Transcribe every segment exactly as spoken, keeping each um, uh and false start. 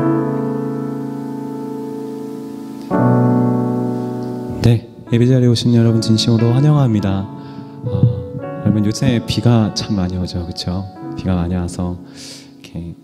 네, 예배자리에 오신 여러분 진심으로 환영합니다. 어, 여러분 요새 비가 참 많이 오죠, 그렇죠? 비가 많이 와서 이렇게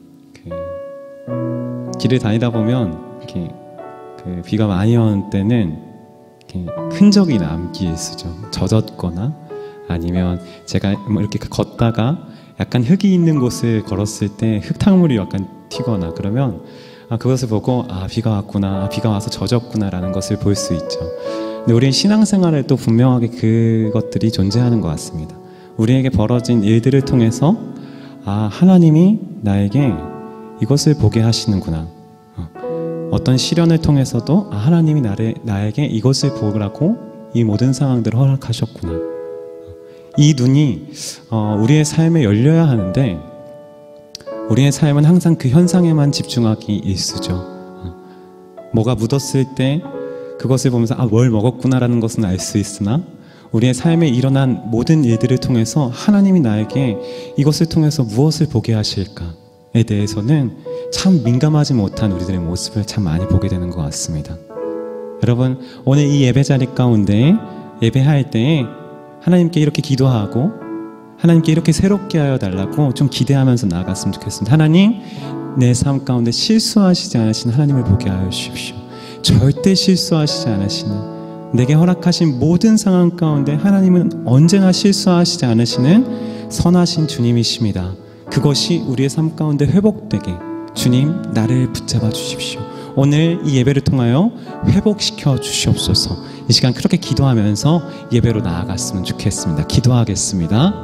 그 길을 다니다 보면 이렇게 그 비가 많이 오는 때는 이렇게 흔적이 남기 일쑤죠. 젖었거나 아니면 제가 뭐 이렇게 걷다가 약간 흙이 있는 곳을 걸었을 때 흙탕물이 약간 튀거나 그러면 아, 그것을 보고 아 비가 왔구나, 아, 비가 와서 젖었구나 라는 것을 볼 수 있죠. 근데 우리는 신앙생활에 또 분명하게 그것들이 존재하는 것 같습니다. 우리에게 벌어진 일들을 통해서 아 하나님이 나에게 이것을 보게 하시는구나, 어, 어떤 시련을 통해서도 아 하나님이 나를, 나에게 이것을 보라고 이 모든 상황들을 허락하셨구나. 이 눈이 어, 우리의 삶에 열려야 하는데 우리의 삶은 항상 그 현상에만 집중하기 일쑤죠. 어, 뭐가 묻었을 때 그것을 보면서 아, 뭘 먹었구나라는 것은 알 수 있으나 우리의 삶에 일어난 모든 일들을 통해서 하나님이 나에게 이것을 통해서 무엇을 보게 하실까에 대해서는 참 민감하지 못한 우리들의 모습을 참 많이 보게 되는 것 같습니다. 여러분 오늘 이 예배자리 가운데 예배할 때에 하나님께 이렇게 기도하고 하나님께 이렇게 새롭게 하여 달라고 좀 기대하면서 나아갔으면 좋겠습니다. 하나님, 내 삶 가운데 실수하시지 않으시는 하나님을 보게 하여 주십시오. 절대 실수하시지 않으시는, 내게 허락하신 모든 상황 가운데 하나님은 언제나 실수하시지 않으시는 선하신 주님이십니다. 그것이 우리의 삶 가운데 회복되게 주님 나를 붙잡아 주십시오. 오늘 이 예배를 통하여 회복시켜 주시옵소서. 이 시간 그렇게 기도하면서 예배로 나아갔으면 좋겠습니다. 기도하겠습니다.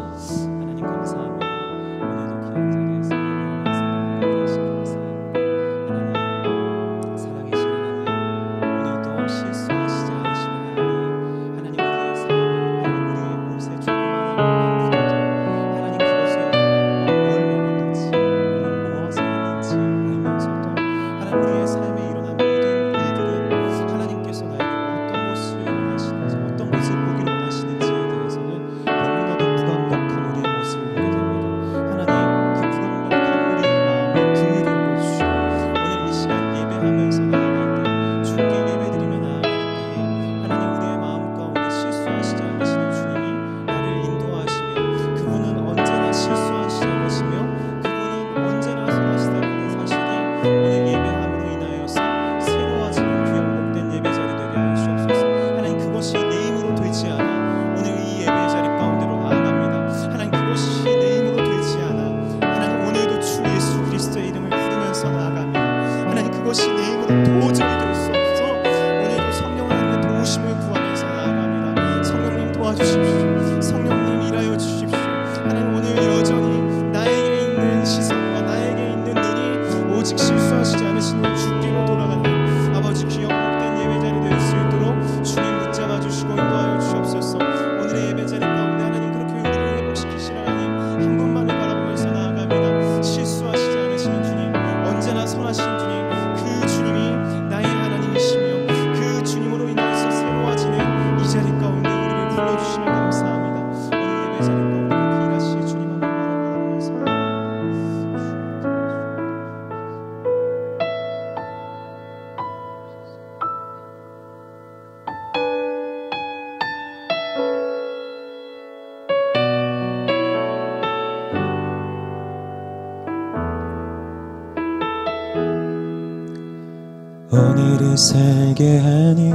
오늘을 살게 하니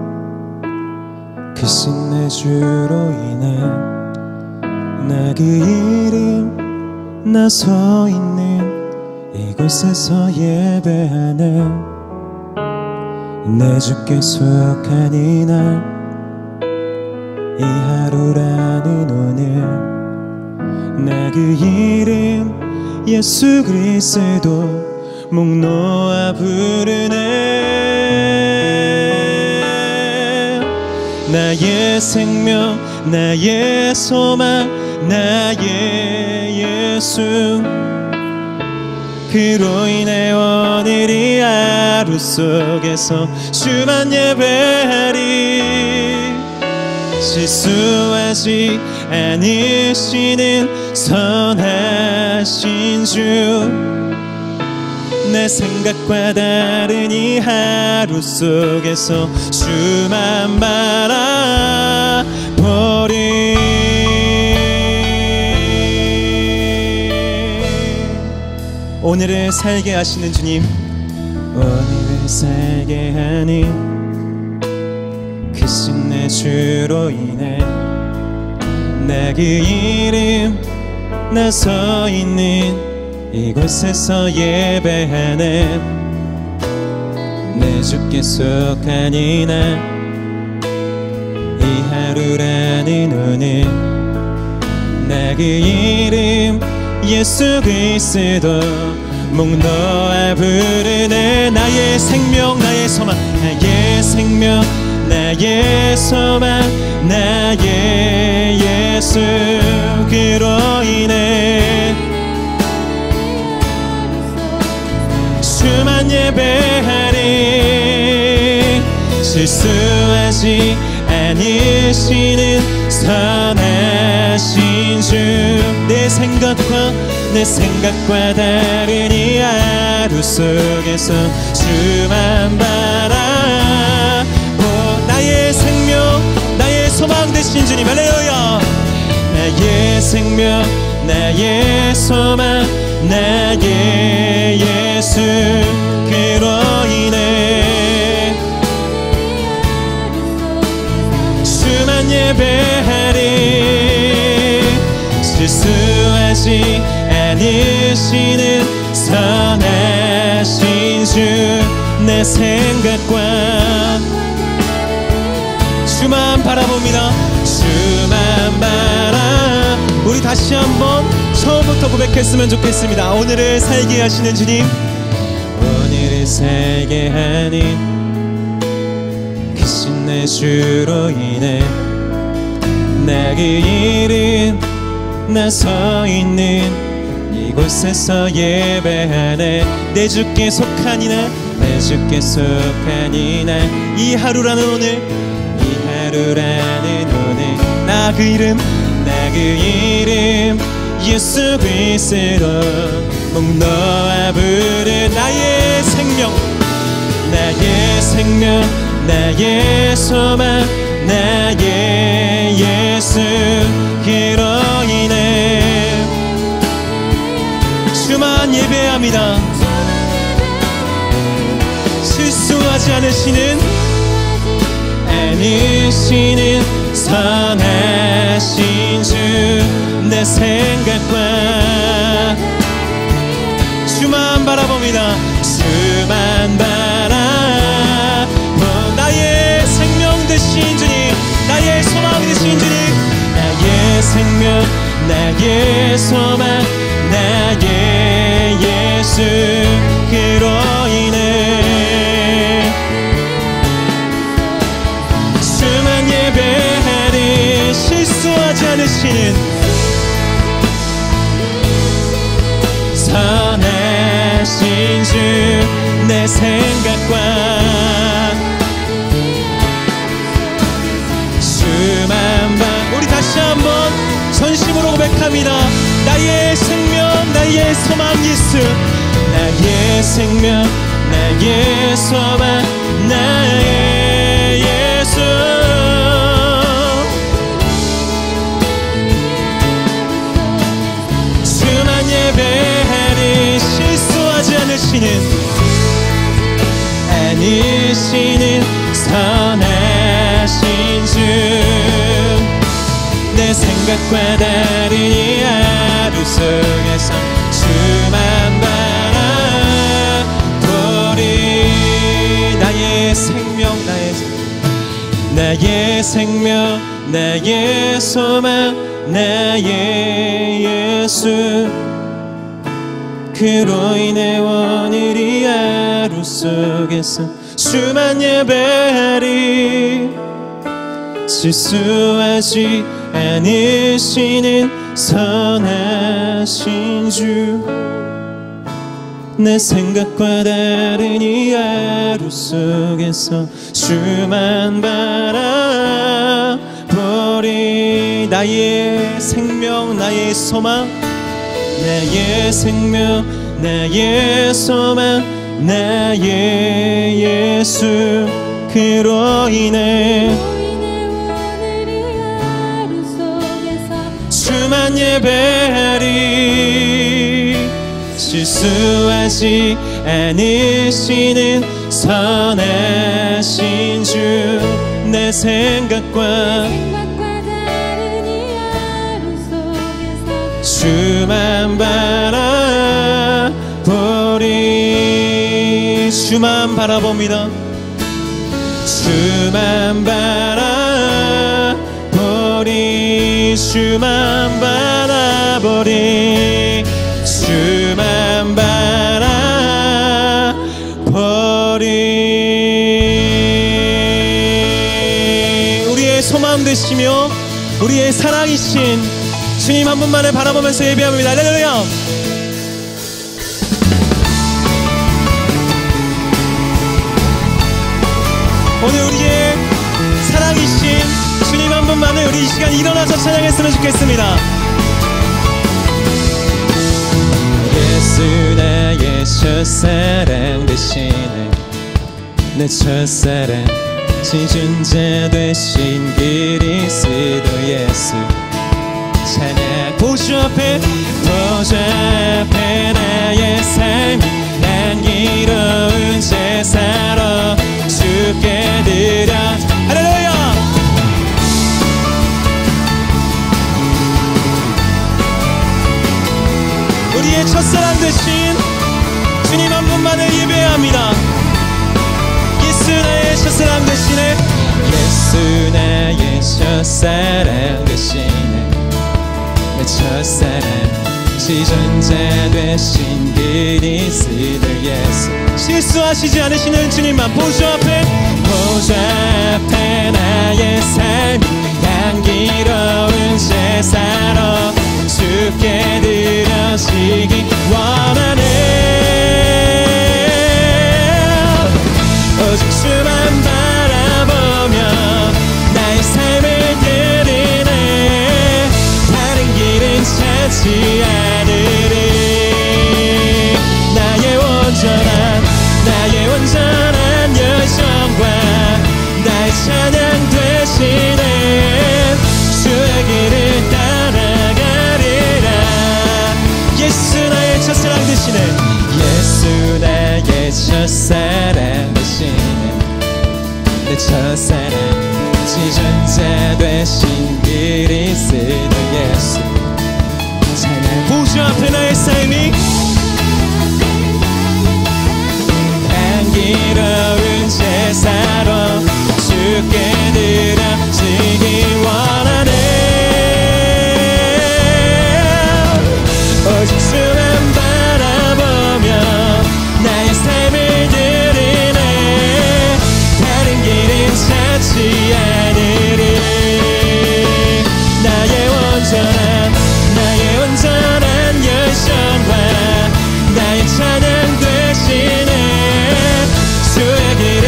크신 내 주로 인해 나 그 이름 나 서 있는 이곳에서 예배하네. 내 주께 속한 이날 이 하루라는 오늘 나 그 이름 예수 그리스도 목 놓아 부르네. 나의 생명 나의 소망 나의 예수 그로 인해 오늘 이 하루 속에서 주만 예배하리. 실수하지 않으시는 선하신 주 내 생각과 다른 이 하루 속에서 주만 바라보리. 오늘을 살게 하시는 주님, 오늘을 살게 하니 크신 내 주로 인해 나 그 이름 나 서 있는 이곳에서 예배하네. 내 주께 속한 이날 이 하루라는 오늘 나 그 이름 예수 그리스도 목 놓아 부르네. 나의 생명 나의 소망 나의 생명 나의 소망 나의 예수 그로 인해 주만 예배하리. 실수하지 않으시는 선하신 주. 내 생각과 내 생각과 다른 이 하루 속에서 주만 바라보. 나의 생명 나의 소망 되신 주님 할렐루야. 나의 생명 나의 소망 나의 예수 그로 인해 주만 예배하리. 실수하지 않으시는 선하신 주. 내 생각과 주만 바라봅니다. 주만 바라. 우리 다시 한번 처음부터 고백했으면 좋겠습니다. 오늘을 살게 하시는 주님, 오늘을 살게 하니 크신 내 주로 인해 나 그 이름 나 서 있는 이곳에서 예배하네. 내 주께 속한 이날 내 주께 속한 이날 이 하루라는 오늘 이 하루라는 오늘 나 그 이름 나 그 이름 예수 그리스도 목 놓아 부르. 나의 생명 나의 생명 나의 소망 나의 예수 그로 인해 주만 예배합니다. 실수하지 않으시는 않으시는 선하신 주. 내 생각과 주만 바라봅니다. 주만 바라보. 나의 생명 되신 주님 나의 소망 되신 주님 나의 생명 나의 소망 나의 예수 그로 인해 주만 예배하리. 실수하지 않으시는 선하신 주. 내 생각과 주만 봐. 우리 다시 한번 전심으로 고백합니다. 나의 생명 나의 소망 예수 나의 생명 나의 소망 나의 예수. 주만 예배하리. 실수하지 않으시는 않으시는 선하신 주. 내 생각과 다른 이 하루 속에서 주만 바라보리. 나의 생명 나의 나의 생명 나의 소망 나의 예수 그로 인해 오늘 이 하루 속에서 주만 예배하리. 실수하지 않으시는 선하신 주. 내 생각과 다른 이 하루 속에서 주만 바라보리. 나의 생명 나의 소망 나의 생명 나의 소망 나의 예수 그로 인해 주만 예배하리 실수하지 않으시는 선하신 주 내 생각과 주만 바라보리 주만 바라봅니다 주만 바라보리 주만 바라보리 주만 바라보리 우리의 소망 되시며 우리의 사랑이신 주님 한 분만을 바라보면서 예배합니다. 할렐루야. 오늘 우리의 사랑이신 주님 한 분만을 우리 이 시간 일어나서 찬양했으면 좋겠습니다. 예수 나의 첫사랑 되시네 내 첫사랑 지존자 되신 그리스도 예수 찬양 보좌 앞에 보좌 앞에 나의 삶이 향기로운 제사로 주께 드려 할렐루야 우리의 첫사랑 되신 주님 한 분만을 예배합니다. 예수 나의 첫사랑 되시네 예수 나의 첫사랑 되시네 내 첫사랑 지존자 되신 그리스도 예수 실수하시지 않으시는 주님만 보좌 앞에 보좌 앞에 나의 삶이 향기로운 제사로 주께 드려지기 원하네 오직 주만 바라보며 나의 삶을 드리네 다른 길은 찾지 않으리 나의 온전한 나의 온전한 열정과 나의 찬양 되시네 주의 길을 따라가리라 예수 나의 첫사랑 되시네 예수 나의 첫사랑 되시네 내 첫사랑 지존자 되신 그리스도 예수 찬양 보좌 앞에 나의 삶이 향기로운 제사로 주께 드려지기 원하네 오직 주만 바라보며 나의 삶을 드리네 다른 길은 찾지 않으리 나의 온전한 나의 온전한 열정과 나의 찬양 되시네 주의 길을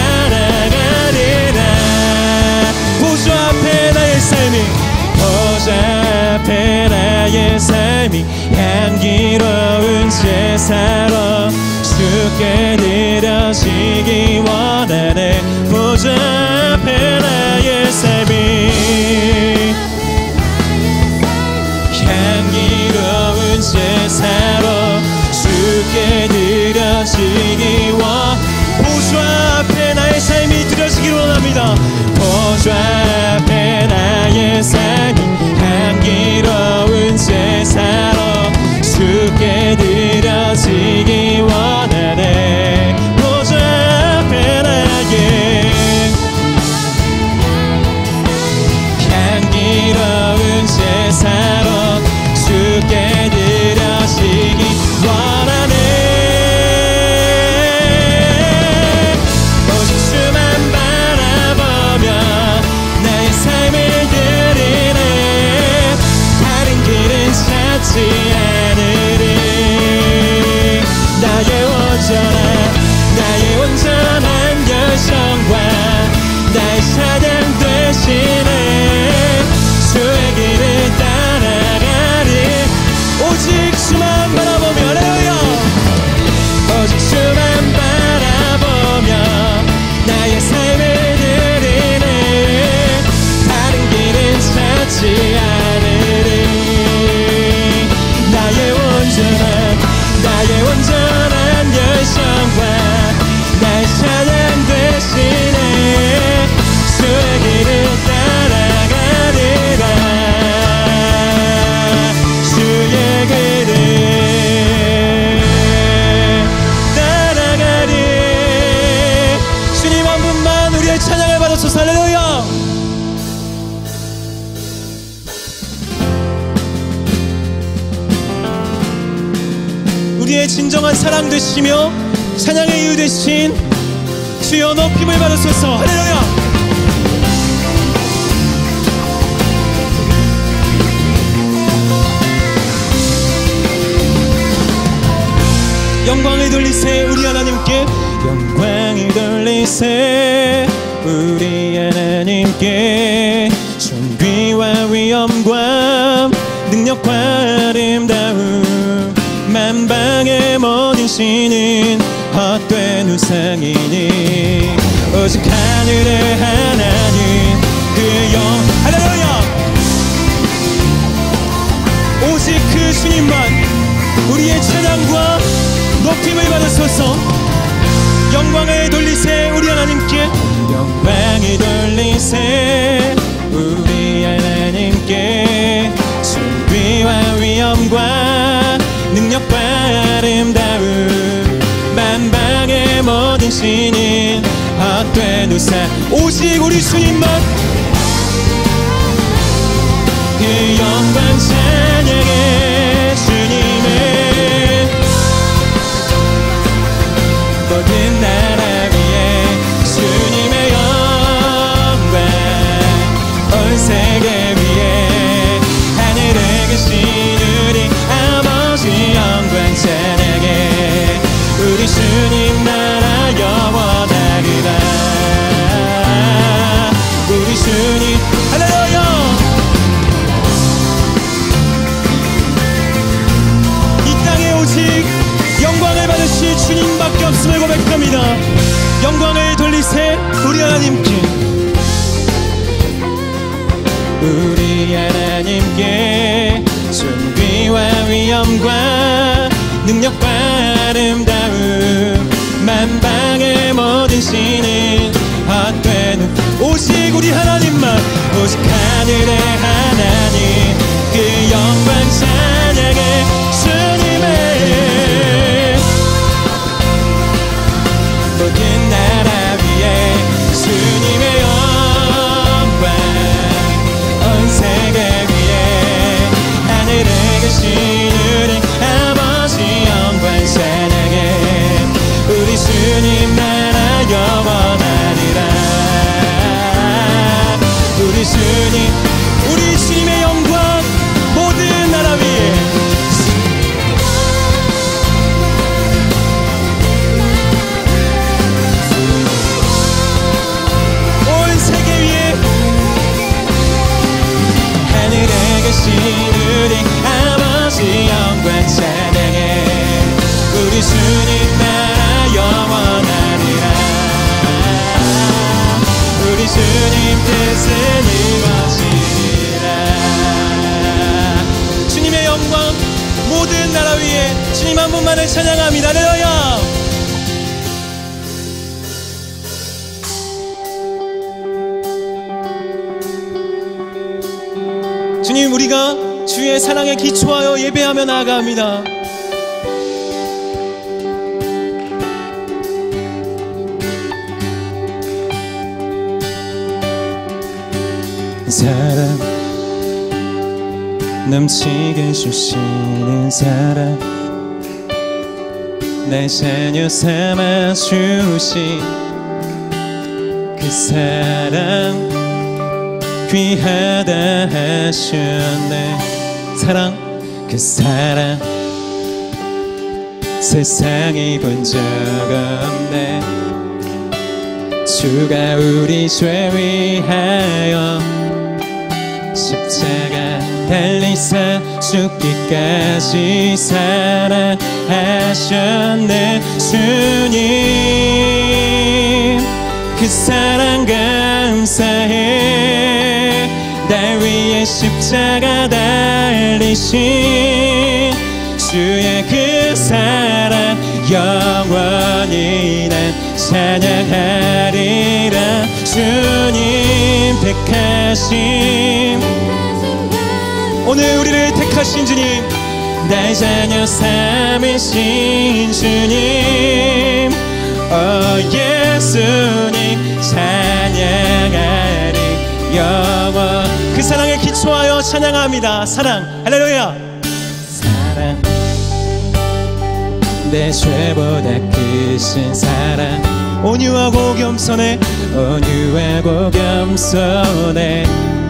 따라가리라 보좌 앞에 나의 삶이 보좌 앞에 나의 삶이 향기로운 제사로 주께 드려지기 원하네 보좌 앞에 나의 삶이 향기로운 제사로 주께 드려지기 원 보좌 앞에 나의 삶이 드려지기 원합니다 보좌 앞에 나의 삶이 향기로운 제사로 주께 드려지기 원하네 보좌 앞에 나의 향기로운 제사로 주께 드려지기 원하네 오직 주만 바라보며 진정한 사랑 되시며 찬양의 이유 되신 주여 높임을 받으소서. 할렐루야. 영광을 돌리세 우리 하나님께, 영광을 돌리세 우리 하나님께. 존귀와 위엄과 능력과 아름다움 만방의 모든 신은 헛된 우상이니 오직 하늘의 하나님 그 영. 할렐루야. 오직 그 주님만 우리의 찬양과 높임을 받으소서. 영광을 돌리세 우리 하나님께, 영광을 돌리세 우리 하나님께. 존귀와 위엄과 능력과 아름다움 만방의 모든 신은 헛된 우상 오직 우리 주님만 그 영광 찬양해 주님의 모든 나라 위에 주님의 영광 온 세계 위에 하늘에 계신 우리 아버지 영광 찬양해 우리 주님 나라 영원하리라. 우리 주님 할렐루야. 이 땅에 오직 영광을 받으실 주님밖에 없음을 고백합니다. 영광을 돌리세 우리 하나님께, 우리 하나님께. 존귀와 위엄과 능력과 아름다움 만방의 모든 신은 헛된 오직 우리 하나님만, 오직 하늘의 하나님 그 영광 찬양해 주님의 모든 나라 위에 주님의 영광 온 세계 위에 하늘에 계신 우리 아버지 영광 찬양해 우리 주님 나라 영원하리라. 우리 주님 우리 주님의 영광 모든 나라 위에 온 세계 위에 하늘에 계신 우리 아버지 영광 찬양해 우리 주님 나라 영원하리라. 우리 주님 뜻은 이루어지리라. 주님의 영광 모든 나라 위에 주님 한 분만을 찬양합니다. 할렐루야. 주님 우리가 주의 사랑에 기초하여 예배하며 나아갑니다. 사랑 넘치게 주시는 사랑 날 자녀 삼아 주신 그 사랑 귀하다 하셨네. 사랑 그 사랑 세상이 본 적 없네. 주가 우리 죄 위하여 십자가 달리사 죽기까지 사랑하셨네. 주님 그 사랑 감사해. 날 위해 십자가 달리신 주의 그 사랑 영원히 난 찬양하리라. 주님 택하심 오늘 우리를 택하신 주님 날 자녀 삼으신 주님 오 예수님 찬양하리 영원. 그 사랑에 기초하여 찬양합니다. 사랑 할렐루야. 사랑 내 죄보다 크신 사랑 온유하고 겸손해 온유하고 겸손해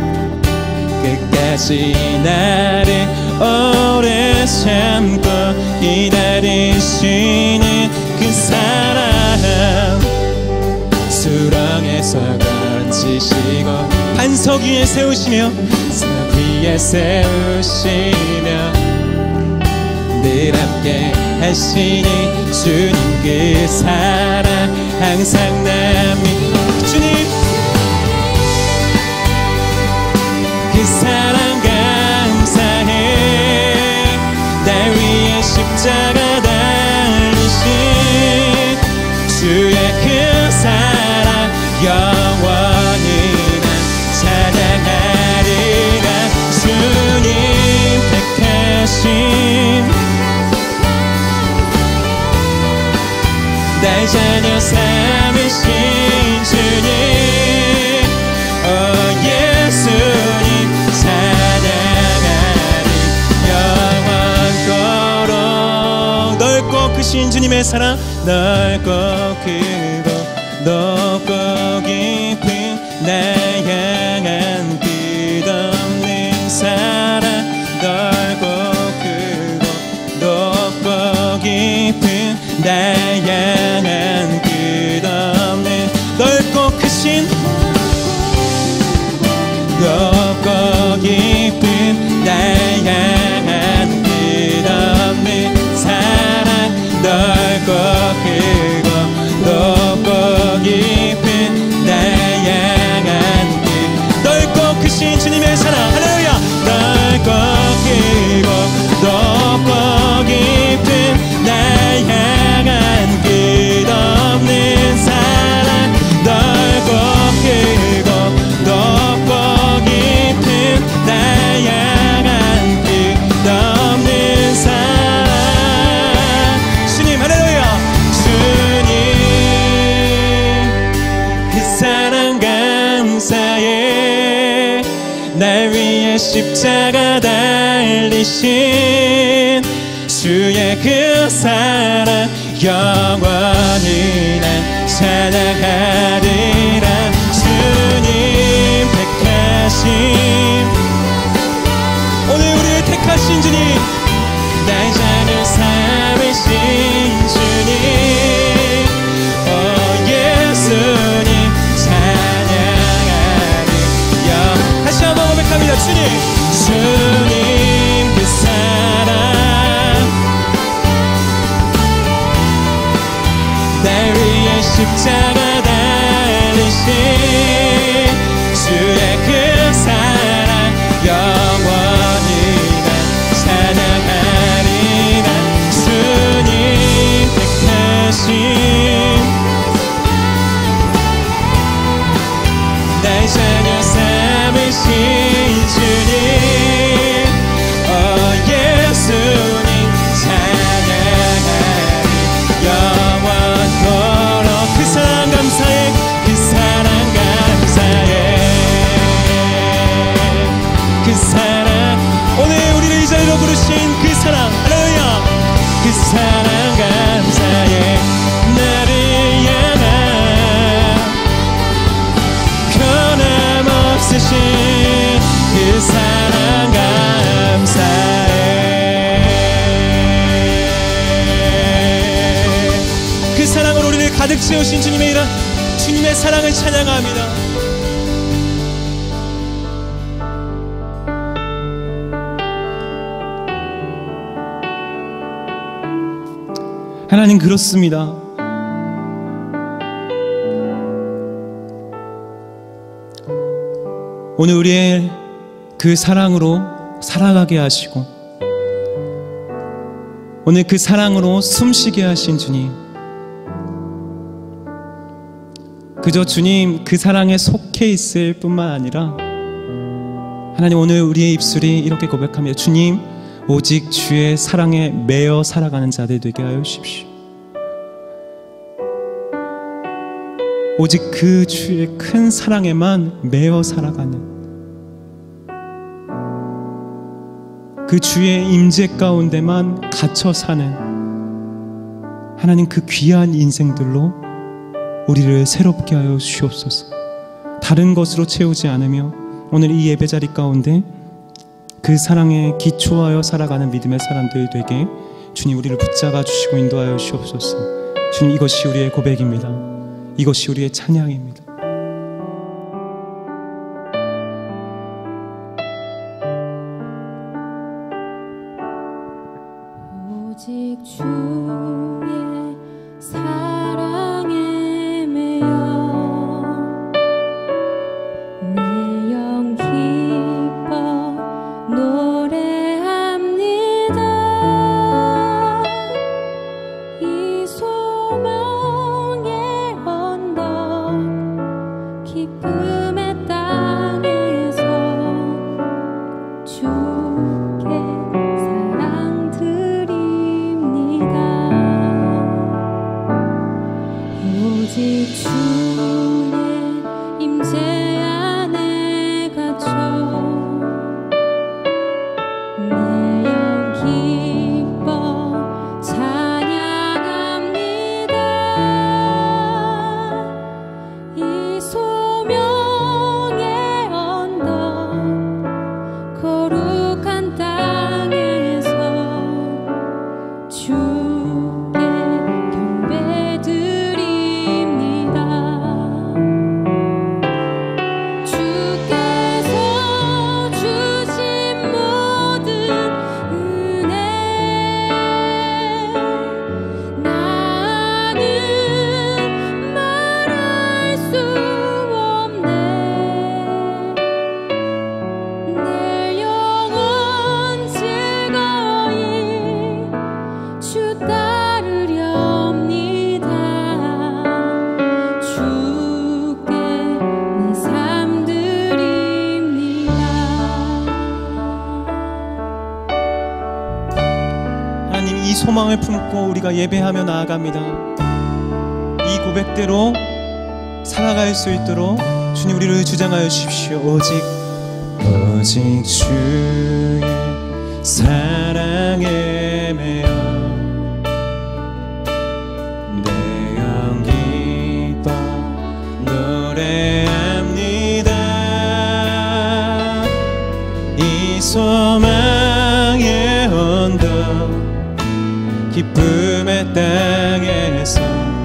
끝까지 나를 오래 참고 기다리시는 그 사랑 수렁에서 건지시고 반석 위에 세우시며 석 위에 세우시며 늘 함께 하시니 주님 그 사랑 항상 나 믿고 주님 그 사랑 감사해 날 위해 십자가 달리신 주의 그 사랑 영원히 난 찬양하리라 주님 택하신 날 자녀 삼으신 주님 오 예수님 찬양하리 영원토록 넓고 크신 주님의 사랑 넓고 크고 높고 깊은 날 향한 끝없는 사랑 넓고 크고 높고 깊은 날 향한 끝없는 넓고 크신 높고 깊은 날 향한 끝없는 사랑 넓고 크고 높고 깊은 날 향한 끝 넓고 크신 주님의 사랑 할렐루야 넓고 크고 높고 깊은 날 향한 끝없는 사랑 넓고 크고 높고 깊은 날 향한 끝없는 사랑 주님 할렐루야 주님 그 사랑 감사해 날 위해 십자가 달리신 주의 그 사랑 영원히 난 찬양하리라 주님 택하신 오늘 우리를 택하신 주님 날 자녀 삼으신 주님 오 예수님 찬양하리 영 다시 한번 고백합니다 주님 주님 그 사랑 날 위해 십자가 달리신 주의 그 사랑 영원히 난 찬양하리라 주님 택하신 날 자녀 삼으신 주님 오 예수님 찬양하리 영원토록 그 사랑 감사해 그 사랑 감사해 그 사랑 오늘 우리를 이 자리로 부르신 그 사랑 할렐루야 그 사랑 감사해 나를 향한 변함없으신 그 사랑 감사해 그 사랑으로 우리를 가득 채우신 주님의 이름 주님의 사랑을 찬양합니다 하나님 그렇습니다 오늘 우리의 그 사랑으로 살아가게 하시고 오늘 그 사랑으로 숨쉬게 하신 주님 그저 주님 그 사랑에 속해 있을 뿐만 아니라 하나님 오늘 우리의 입술이 이렇게 고백합니다 주님 오직 주의 사랑에 매여 살아가는 자들 되게 하여 주십시오 오직 그 주의 큰 사랑에만 매여 살아가는 그 주의 임재 가운데만 갇혀 사는 하나님 그 귀한 인생들로 우리를 새롭게 하여 주옵소서. 다른 것으로 채우지 않으며 오늘 이 예배 자리 가운데 그 사랑에 기초하여 살아가는 믿음의 사람들이 되게 주님 우리를 붙잡아 주시고 인도하여 주옵소서. 주님, 이것이 우리의 고백입니다. 이것이 우리의 찬양입니다. 오직 주의 사랑에 매여 내 영 기뻐 노래합니다. 이 소망의 언덕 기쁨의 땅에서 주께 사랑 드립니다. 오직 주의 임재 안에 갇혀 내 영 기뻐 찬양합니다. 이 소명의 언덕 거룩한 땅에서 주께 경배드립니다. 주께서 주신 모든 은혜 나는 말할 수 없네. 내 영혼 즐거이 주 따르렵니다. 주께 내 삶 드립니다. 하나님, 이 소망을 품고 우리가 예배하며 나아갑니다. 이 고백대로 살아갈 수 있도록 주님 우리를 주장하여 주십시오. 오직 오직 주의 사랑에 매여 내 영 기뻐 노래합니다. 이 소망의 언덕 기쁨의 땅에서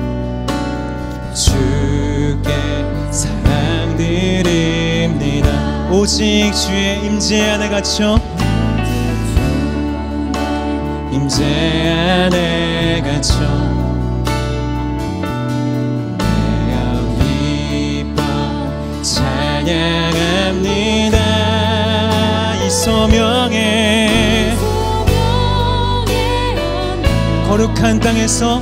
주께 사랑 드립니다. 오직 주의 임재 안에 갇혀 임재 안에 갇혀 내 영 기뻐 찬양합니다. 이 소명의 거룩한 땅에서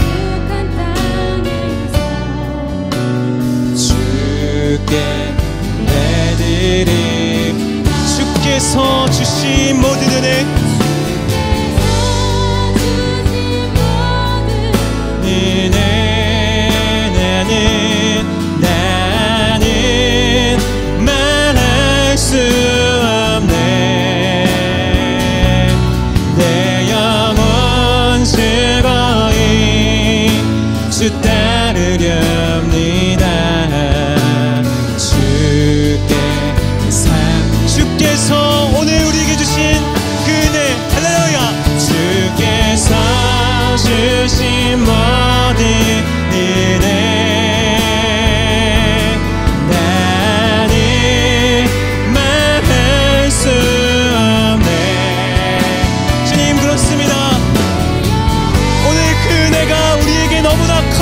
주께 내드림. 주께서 주신 모든 은혜 은혜 나는 나는 말할 수 없네. 내 영혼 즐거이 주 따르렵니다. 주께 삶 주께서 오늘 우리에게 주신 그 은혜 할렐루야. 주께서 주신 모든 은혜 나는 말할 수 없네. 주님, 그렇습니다. 오늘 그 은혜가 우리에게 너무나 커.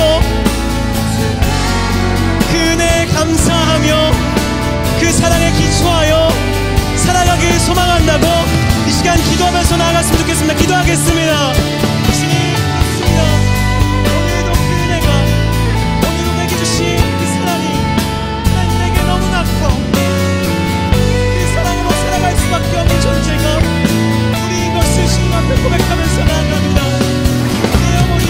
그 은혜에 감사하며 그 사랑에 기초하여 살아가길 소망한다고 이 시간 기도하면서 나아갔으면 좋겠습니다. 기도하겠습니다. 주님, 그렇습니다. 오늘도 그 은혜가 오늘도 내게 주신 그 사랑이 하나님 내게 너무나 커. 그 사랑으로 살아갈 수밖에 없는 존재가 우리인 것을 주님 앞에 고백하면서 나아갑니다. 내 영혼이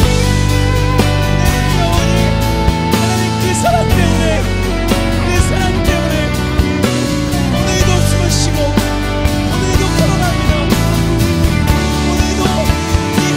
내 영혼이 하나님 그 사랑 때문에 그 사랑 때문에 오늘도 숨을 쉬고 오늘도 걸어갑니다. 오늘도 이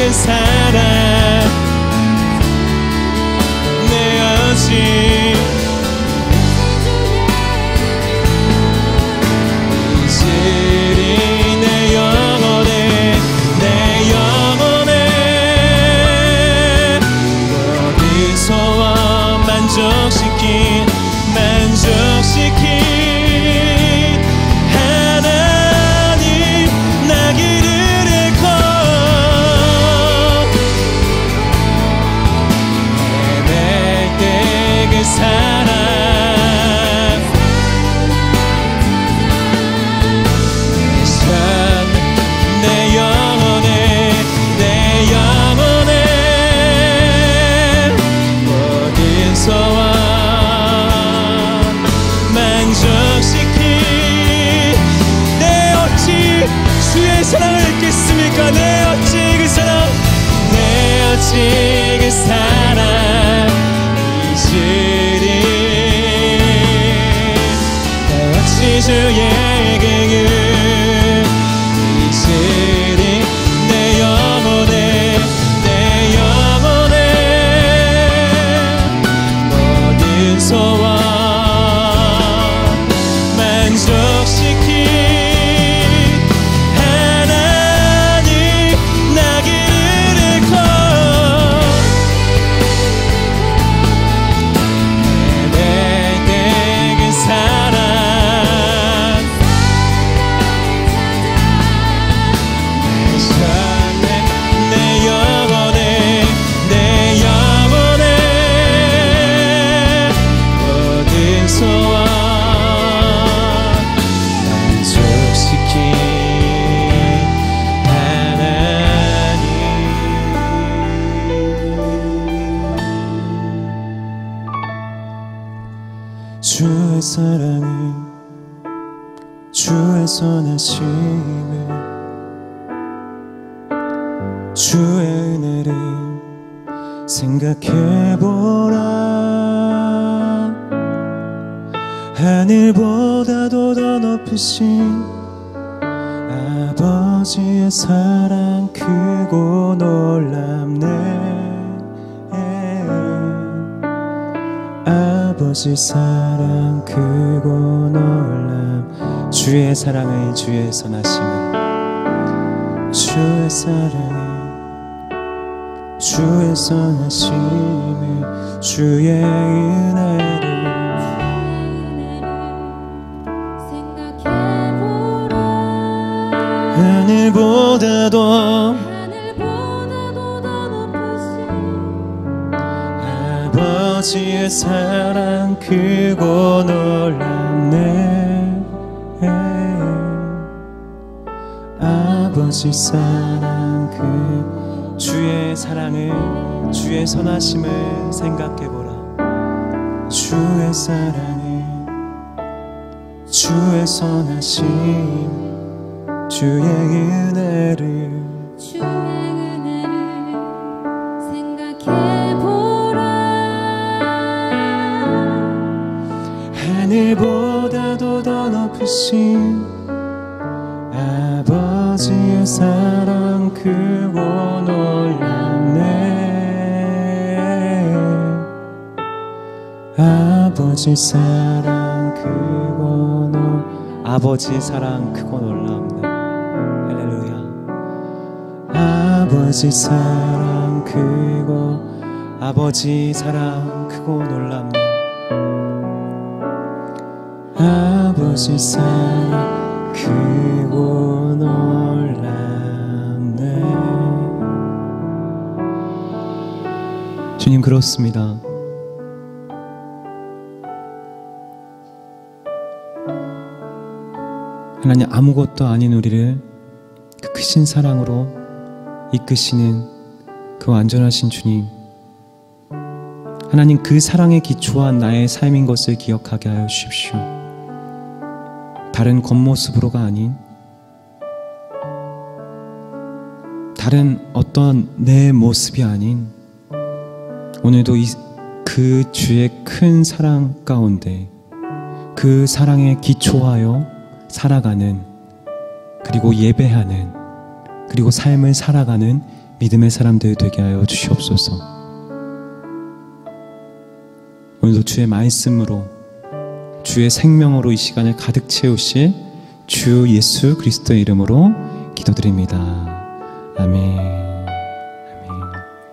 지은 사랑 내 오직 이슬이 내 영혼에 내 영혼에 어디서와 만족시킨 만족시킨 하나님 나 길을 잃고 헤맬 때 그 사랑 내 영혼에 내 영혼에 어디서와 만족시킨 내 어찌 주의 사랑을 잊겠습니까? 내 어찌 그 사랑 내 어찌 그 사랑 잊으리 내 어찌 주의 그 이슬이 내 영혼에 내 영혼에 어디서와 만족시킨 하나님 나 길을 잃고 헤맬 때 그 사랑 내 영혼에 내 영혼에 어디서와 만족시킨 하나님 주의 사랑을 주의 선하심을 주의 은혜를 생각해보라 하늘보다도 더 높으신 아버지의 사랑 크고 놀랍네 아버지 사랑 크고 놀랍 주의 사랑의 주의 선하심을 주의 사랑을 주의 선하심을 주의 은혜를 생각해보라 하늘보다도 하늘보다도 더 높으신 아버지의 사랑 크고 놀랍네 아버지 사랑 그 주의 사랑을 주의 선하심을 생각해보라 주의 사랑을 주의 선하심 주의 은혜를 주의 은혜를 생각해보라 하늘보다도 더 높으신 아버지의 사랑 크고 놀랍네 아버지 사랑 크고 놀 아버지 사랑 크고 놀랍네 할렐루야 아버지 사랑 크고 아버지 사랑 크고 놀랍네 아버지 사랑 크고 놀랍네 주님 그렇습니다 하나님 아무것도 아닌 우리를 그 크신 사랑으로 이끄시는 그 완전하신 주님 하나님 그 사랑에 기초한 나의 삶인 것을 기억하게 하여 주십시오 다른 겉모습으로가 아닌 다른 어떤 내 모습이 아닌 오늘도 이, 그 주의 큰 사랑 가운데 그 사랑에 기초하여 살아가는 그리고 예배하는 그리고 삶을 살아가는 믿음의 사람들 되게 하여 주시옵소서. 오늘도 주의 말씀으로, 주의 생명으로 이 시간을 가득 채우실 주 예수 그리스도의 이름으로 기도드립니다. 아멘. 아멘.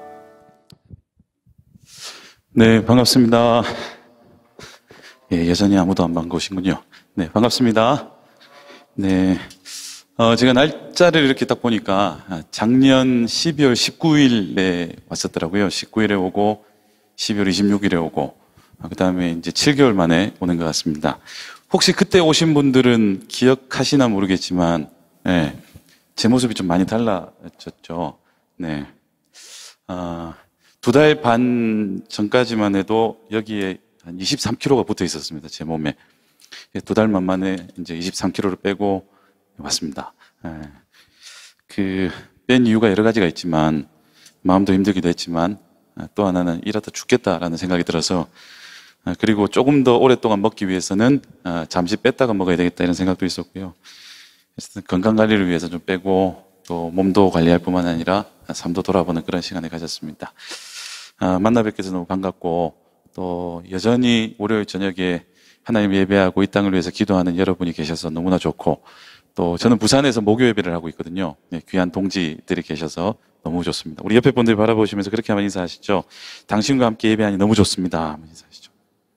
네, 반갑습니다. 예, 여전히 아무도 안 반가우신군요. 네, 반갑습니다. 네, 어, 제가 날짜를 이렇게 딱 보니까 작년 십이월 십구일에 왔었더라고요. 십구일에 오고 십이월 이십육일에 오고 그 다음에 이제 칠 개월 만에 오는 것 같습니다. 혹시 그때 오신 분들은 기억하시나 모르겠지만, 네, 제 모습이 좀 많이 달라졌죠. 네, 어, 두 달 반 전까지만 해도 여기에 한 이십삼 킬로그램가 붙어 있었습니다. 제 몸에. 두 달만 만에 이제 이십삼 킬로그램를 빼고 왔습니다. 네. 그, 뺀 이유가 여러 가지가 있지만, 마음도 힘들기도 했지만, 또 하나는 이러다 죽겠다라는 생각이 들어서, 그리고 조금 더 오랫동안 먹기 위해서는 잠시 뺐다가 먹어야 되겠다 이런 생각도 있었고요. 그래서 건강 관리를 위해서 좀 빼고 또 몸도 관리할 뿐만 아니라 삶도 돌아보는 그런 시간을 가졌습니다. 만나 뵙게 돼서 너무 반갑고, 또 여전히 월요일 저녁에 하나님 예배하고 이 땅을 위해서 기도하는 여러분이 계셔서 너무나 좋고, 또 저는 부산에서 목요 예배를 하고 있거든요. 귀한 동지들이 계셔서 너무 좋습니다. 우리 옆에 분들 바라보시면서 그렇게 한번 인사하시죠. 당신과 함께 예배하니 너무 좋습니다. 한번 인사하시죠.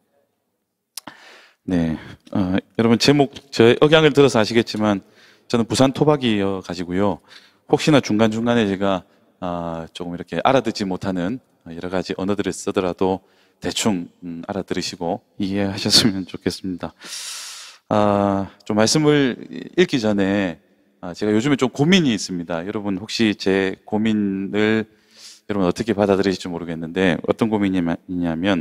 네, 어, 여러분 제목, 제 억양을 들어서 아시겠지만 저는 부산 토박이여 가지고요. 혹시나 중간중간에 제가 어, 조금 이렇게 알아듣지 못하는 여러 가지 언어들을 쓰더라도 대충 음, 알아들으시고 이해하셨으면 좋겠습니다. 아, 좀 말씀을 읽기 전에 아, 제가 요즘에 좀 고민이 있습니다. 여러분 혹시 제 고민을 여러분 어떻게 받아들이실지 모르겠는데, 어떤 고민이냐면,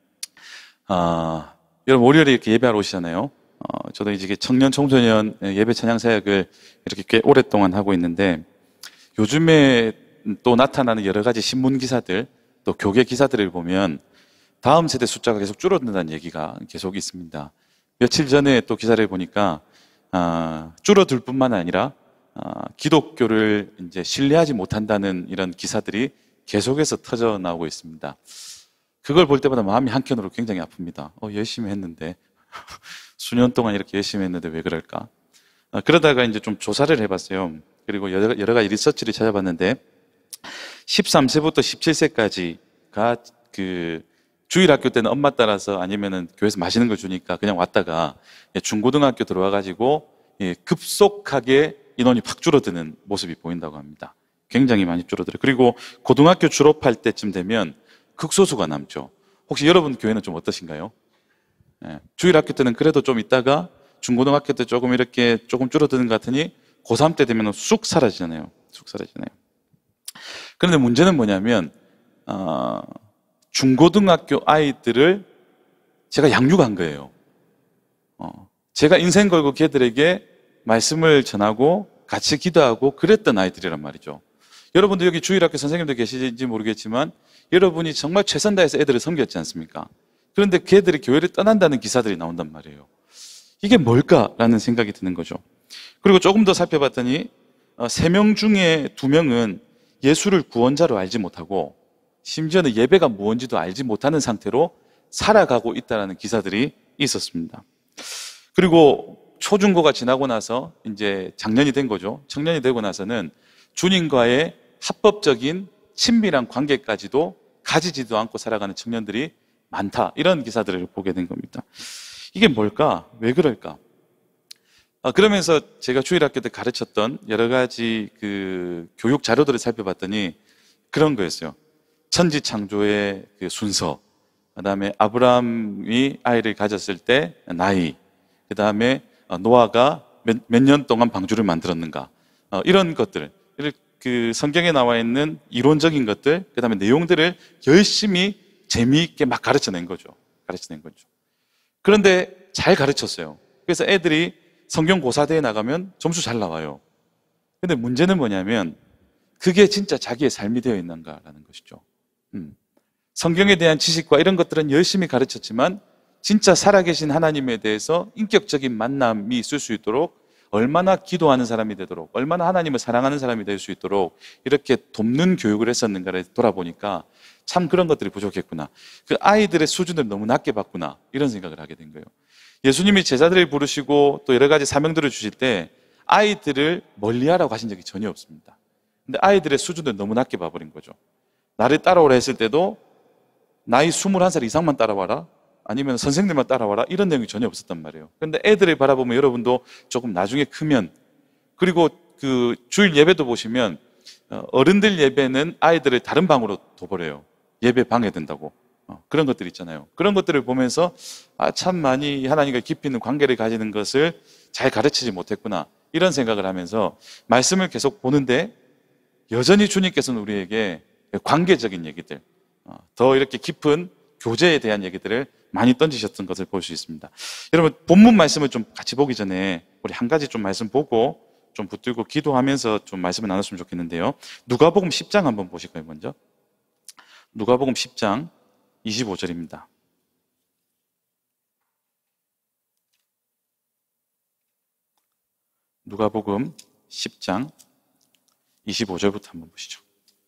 아, 여러분 월요일에 이렇게 예배하러 오시잖아요. 어, 저도 이제 청년 청소년 예배 찬양 사역을 이렇게 꽤 오랫동안 하고 있는데, 요즘에 또 나타나는 여러 가지 신문 기사들, 또 교계 기사들을 보면 다음 세대 숫자가 계속 줄어든다는 얘기가 계속 있습니다. 며칠 전에 또 기사를 보니까 아, 줄어들 뿐만 아니라 아, 기독교를 이제 신뢰하지 못한다는 이런 기사들이 계속해서 터져 나오고 있습니다. 그걸 볼 때마다 마음이 한켠으로 굉장히 아픕니다. 어, 열심히 했는데 수년 동안 이렇게 열심히 했는데 왜 그럴까? 아, 그러다가 이제 좀 조사를 해봤어요. 그리고 여러, 여러 가지 리서치를 찾아봤는데, 십삼 세부터 십칠 세까지가 그 주일학교 때는 엄마 따라서 아니면은 교회에서 맛있는 걸 주니까 그냥 왔다가 중고등학교 들어와가지고 급속하게 인원이 확 줄어드는 모습이 보인다고 합니다. 굉장히 많이 줄어들어요. 그리고 고등학교 졸업할 때쯤 되면 극소수가 남죠. 혹시 여러분 교회는 좀 어떠신가요? 예, 주일학교 때는 그래도 좀 있다가 중고등학교 때 조금 이렇게 조금 줄어드는 것 같으니 고삼 때 되면 쑥 사라지잖아요. 쑥 사라지잖아요. 그런데 문제는 뭐냐면 어, 중고등학교 아이들을 제가 양육한 거예요. 어, 제가 인생 걸고 걔들에게 말씀을 전하고 같이 기도하고 그랬던 아이들이란 말이죠. 여러분도 여기 주일학교 선생님도 계시는지 모르겠지만 여러분이 정말 최선 다해서 애들을 섬겼지 않습니까? 그런데 걔들이 교회를 떠난다는 기사들이 나온단 말이에요. 이게 뭘까라는 생각이 드는 거죠. 그리고 조금 더 살펴봤더니 세 명 중에 두 명은 예수를 구원자로 알지 못하고 심지어는 예배가 무엇인지도 알지 못하는 상태로 살아가고 있다는 기사들이 있었습니다. 그리고 초중고가 지나고 나서 이제 장년이 된 거죠. 청년이 되고 나서는 주님과의 합법적인 친밀한 관계까지도 가지지도 않고 살아가는 청년들이 많다. 이런 기사들을 보게 된 겁니다. 이게 뭘까? 왜 그럴까? 아, 그러면서 제가 주일학교 때 가르쳤던 여러 가지 그 교육 자료들을 살펴봤더니 그런 거였어요. 천지 창조의 그 순서, 그 다음에 아브라함이 아이를 가졌을 때 나이, 그 다음에 노아가 몇, 몇 년 동안 방주를 만들었는가, 어, 이런 것들, 그 성경에 나와 있는 이론적인 것들, 그 다음에 내용들을 열심히 재미있게 막 가르쳐낸 거죠. 가르쳐낸 거죠. 그런데 잘 가르쳤어요. 그래서 애들이 성경 고사대에 나가면 점수 잘 나와요. 근데 문제는 뭐냐면 그게 진짜 자기의 삶이 되어 있는가라는 것이죠. 음. 성경에 대한 지식과 이런 것들은 열심히 가르쳤지만 진짜 살아계신 하나님에 대해서 인격적인 만남이 있을 수 있도록 얼마나 기도하는 사람이 되도록, 얼마나 하나님을 사랑하는 사람이 될 수 있도록 이렇게 돕는 교육을 했었는가를 돌아보니까 참 그런 것들이 부족했구나. 그 아이들의 수준을 너무 낮게 봤구나. 이런 생각을 하게 된 거예요. 예수님이 제자들을 부르시고 또 여러 가지 사명들을 주실 때 아이들을 멀리하라고 하신 적이 전혀 없습니다. 근데 아이들의 수준을 너무 낮게 봐버린 거죠. 나를 따라오라 했을 때도 나이 스물한 살 이상만 따라와라, 아니면 선생님만 따라와라, 이런 내용이 전혀 없었단 말이에요. 그런데 애들을 바라보면 여러분도 조금 나중에 크면, 그리고 그 주일 예배도 보시면 어른들 예배는 아이들을 다른 방으로 둬버려요. 예배 방해된다고. 어, 그런 것들 있잖아요. 그런 것들을 보면서 아, 참 많이 하나님과 깊이 있는 관계를 가지는 것을 잘 가르치지 못했구나, 이런 생각을 하면서 말씀을 계속 보는데 여전히 주님께서는 우리에게 관계적인 얘기들, 어, 더 이렇게 깊은 교제에 대한 얘기들을 많이 던지셨던 것을 볼 수 있습니다. 여러분, 본문 말씀을 좀 같이 보기 전에 우리 한 가지 좀 말씀 보고 좀 붙들고 기도하면서 좀 말씀을 나눴으면 좋겠는데요. 누가복음 십 장 한번 보실까요, 먼저? 누가복음 십 장 이십오 절입니다. 누가복음 십 장 이십오 절부터 한번 보시죠.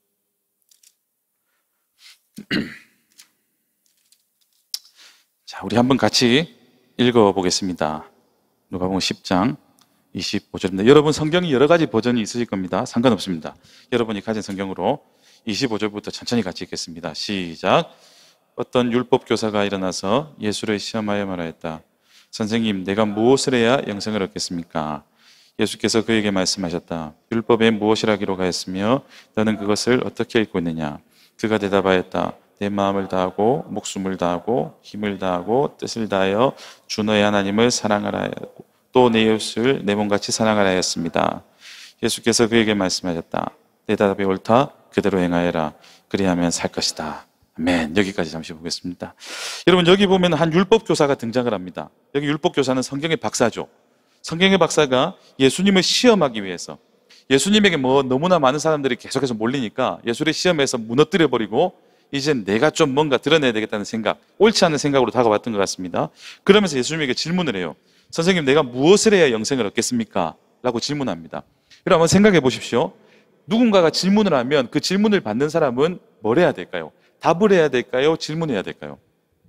자, 우리 한번 같이 읽어보겠습니다. 누가복음 십 장 이십오 절입니다. 여러분, 성경이 여러 가지 버전이 있으실 겁니다. 상관없습니다. 여러분이 가진 성경으로 이십오 절부터 천천히 같이 읽겠습니다. 시작. 어떤 율법 교사가 일어나서 예수를 시험하여 말하였다. 선생님, 내가 무엇을 해야 영생을 얻겠습니까? 예수께서 그에게 말씀하셨다. 율법에 무엇이라 기록하였으며 너는 그것을 어떻게 읽고 있느냐? 그가 대답하였다. 내 마음을 다하고 목숨을 다하고 힘을 다하고 뜻을 다하여 주 너의 하나님을 사랑하라 하였고 또 내 이웃을 내 몸같이 사랑하라 하였습니다. 예수께서 그에게 말씀하셨다. 내 대답이 옳다. 그대로 행하여라. 그리하면 살 것이다. 아멘. 여기까지 잠시 보겠습니다. 여러분, 여기 보면 한 율법 교사가 등장을 합니다. 여기 율법 교사는 성경의 박사죠. 성경의 박사가 예수님을 시험하기 위해서, 예수님에게 뭐 너무나 많은 사람들이 계속해서 몰리니까 예수를 시험해서 무너뜨려 버리고 이제 내가 좀 뭔가 드러내야 되겠다는 생각, 옳지 않은 생각으로 다가왔던 것 같습니다. 그러면서 예수님에게 질문을 해요. 선생님, 내가 무엇을 해야 영생을 얻겠습니까? 라고 질문합니다. 여러분, 한번 생각해 보십시오. 누군가가 질문을 하면 그 질문을 받는 사람은 뭘 해야 될까요? 답을 해야 될까요? 질문해야 될까요?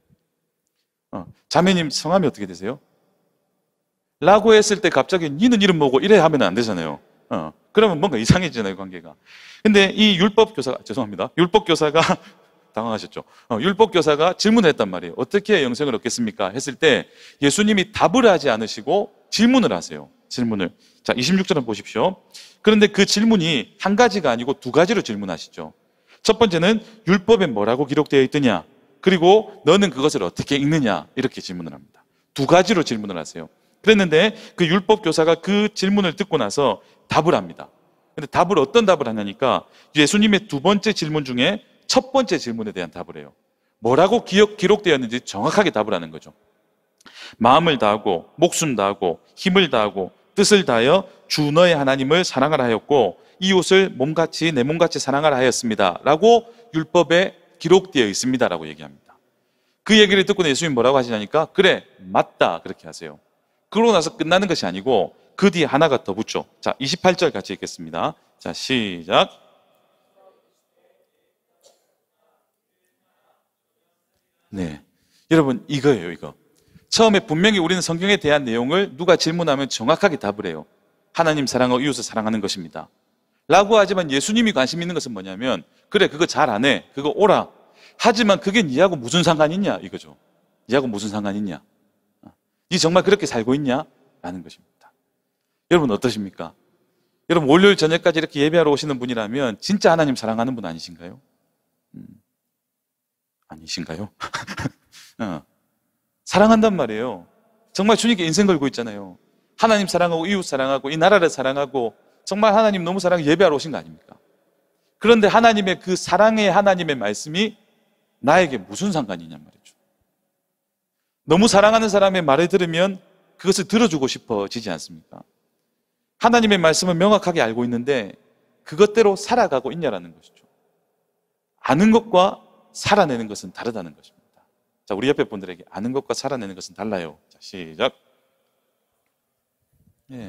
어, 자매님 성함이 어떻게 되세요? 라고 했을 때 갑자기 니는 이름 뭐고 이래 하면 안 되잖아요. 어, 그러면 뭔가 이상해지잖아요, 관계가. 근데 이 율법 교사가, 죄송합니다. 율법 교사가 당황하셨죠. 어, 율법 교사가 질문을 했단 말이에요. 어떻게 영생을 얻겠습니까? 했을 때 예수님이 답을 하지 않으시고 질문을 하세요. 질문을. 자, 이십육 절 한번 보십시오. 그런데 그 질문이 한 가지가 아니고 두 가지로 질문하시죠. 첫 번째는 율법에 뭐라고 기록되어 있느냐, 그리고 너는 그것을 어떻게 읽느냐, 이렇게 질문을 합니다. 두 가지로 질문을 하세요. 그랬는데 그 율법 교사가 그 질문을 듣고 나서 답을 합니다. 근데 답을 어떤 답을 하냐니까 예수님의 두 번째 질문 중에 첫 번째 질문에 대한 답을 해요. 뭐라고 기억, 기록되었는지 정확하게 답을 하는 거죠. 마음을 다하고 목숨 다하고 힘을 다하고 뜻을 다하여 주 너의 하나님을 사랑하라 하였고 이웃을 몸같이 내 몸같이 사랑하라 하였습니다. 라고 율법에 기록되어 있습니다. 라고 얘기합니다. 그 얘기를 듣고 예수님이 뭐라고 하시냐니까 그래, 맞다, 그렇게 하세요. 그러고 나서 끝나는 것이 아니고 그 뒤에 하나가 더 붙죠. 자, 이십팔 절 같이 읽겠습니다. 자, 시작. 네, 여러분, 이거예요, 이거. 처음에 분명히 우리는 성경에 대한 내용을 누가 질문하면 정확하게 답을 해요. 하나님 사랑하고 이웃을 사랑하는 것입니다. 라고 하지만 예수님이 관심 있는 것은 뭐냐면 그래, 그거 잘 안 해, 그거 오라. 하지만 그게 니하고 무슨 상관이 있냐, 이거죠. 니하고 무슨 상관이 있냐, 니 정말 그렇게 살고 있냐? 라는 것입니다. 여러분, 어떠십니까? 여러분, 월요일 저녁까지 이렇게 예배하러 오시는 분이라면 진짜 하나님 사랑하는 분 아니신가요? 음, 아니신가요? 어, 사랑한단 말이에요. 정말 주님께 인생 걸고 있잖아요. 하나님 사랑하고 이웃 사랑하고 이 나라를 사랑하고 정말 하나님 너무 사랑해 예배하러 오신 거 아닙니까? 그런데 하나님의 그 사랑의 하나님의 말씀이 나에게 무슨 상관이냔 말이죠. 너무 사랑하는 사람의 말을 들으면 그것을 들어주고 싶어지지 않습니까? 하나님의 말씀은 명확하게 알고 있는데 그것대로 살아가고 있냐라는 것이죠. 아는 것과 살아내는 것은 다르다는 것입니다. 자, 우리 옆에 분들에게 아는 것과 살아내는 것은 달라요. 자, 시작. 예.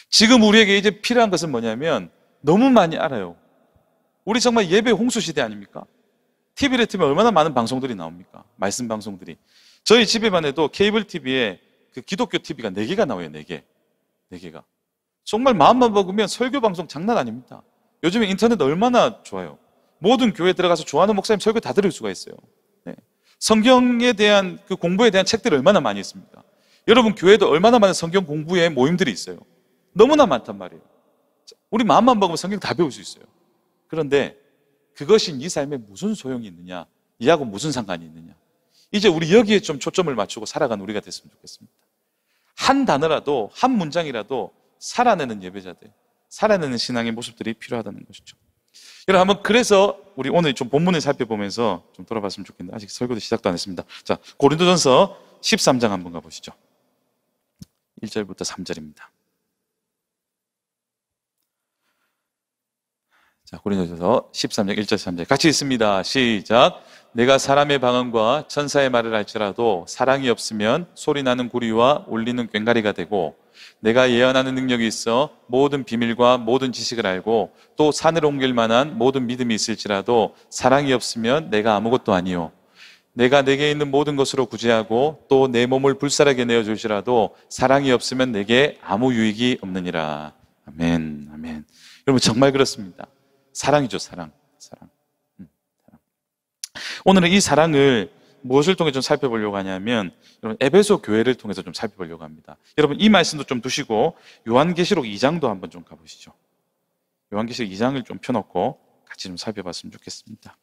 지금 우리에게 이제 필요한 것은 뭐냐면 너무 많이 알아요. 우리 정말 예배 홍수 시대 아닙니까? 티비를 틀면 얼마나 많은 방송들이 나옵니까? 말씀 방송들이. 저희 집에만 해도 케이블 티비에 그 기독교 티비가 네 개가 나와요. 네 개. 네 개가. 정말 마음만 먹으면 설교 방송 장난 아닙니다. 요즘에 인터넷 얼마나 좋아요. 모든 교회 들어가서 좋아하는 목사님 설교 다 들을 수가 있어요. 네. 성경에 대한 그 공부에 대한 책들이 얼마나 많이 있습니까? 여러분 교회도 얼마나 많은 성경 공부의 모임들이 있어요. 너무나 많단 말이에요. 우리 마음만 먹으면 성경 다 배울 수 있어요. 그런데 그것이 네 삶에 무슨 소용이 있느냐? 이하고 무슨 상관이 있느냐? 이제 우리 여기에 좀 초점을 맞추고 살아가는 우리가 됐으면 좋겠습니다. 한 단어라도, 한 문장이라도 살아내는 예배자들, 살아내는 신앙의 모습들이 필요하다는 것이죠. 여러분, 한번 그래서 우리 오늘 좀 본문을 살펴보면서 좀 돌아봤으면 좋겠는데, 아직 설교도 시작도 안 했습니다. 자, 고린도전서 십삼 장 한번 가보시죠. 일 절부터 삼 절입니다. 자, 고린도전서 십삼 장 일 절 삼 절 같이 읽습니다. 시작. 내가 사람의 방언과 천사의 말을 할지라도 사랑이 없으면 소리나는 구리와 울리는 꽹과리가 되고, 내가 예언하는 능력이 있어 모든 비밀과 모든 지식을 알고 또 산을 옮길 만한 모든 믿음이 있을지라도 사랑이 없으면 내가 아무것도 아니요. 내가 내게 있는 모든 것으로 구제하고 또 내 몸을 불살하게 내어줄지라도 사랑이 없으면 내게 아무 유익이 없느니라. 아멘, 아멘. 여러분 정말 그렇습니다. 사랑이죠, 사랑. 사랑. 음, 사랑. 오늘은 이 사랑을 무엇을 통해 좀 살펴보려고 하냐면, 여러분 에베소 교회를 통해서 좀 살펴보려고 합니다. 여러분 이 말씀도 좀 두시고 요한계시록 이 장도 한번 좀 가보시죠. 요한계시록 이 장을 좀 펴놓고 같이 좀 살펴봤으면 좋겠습니다.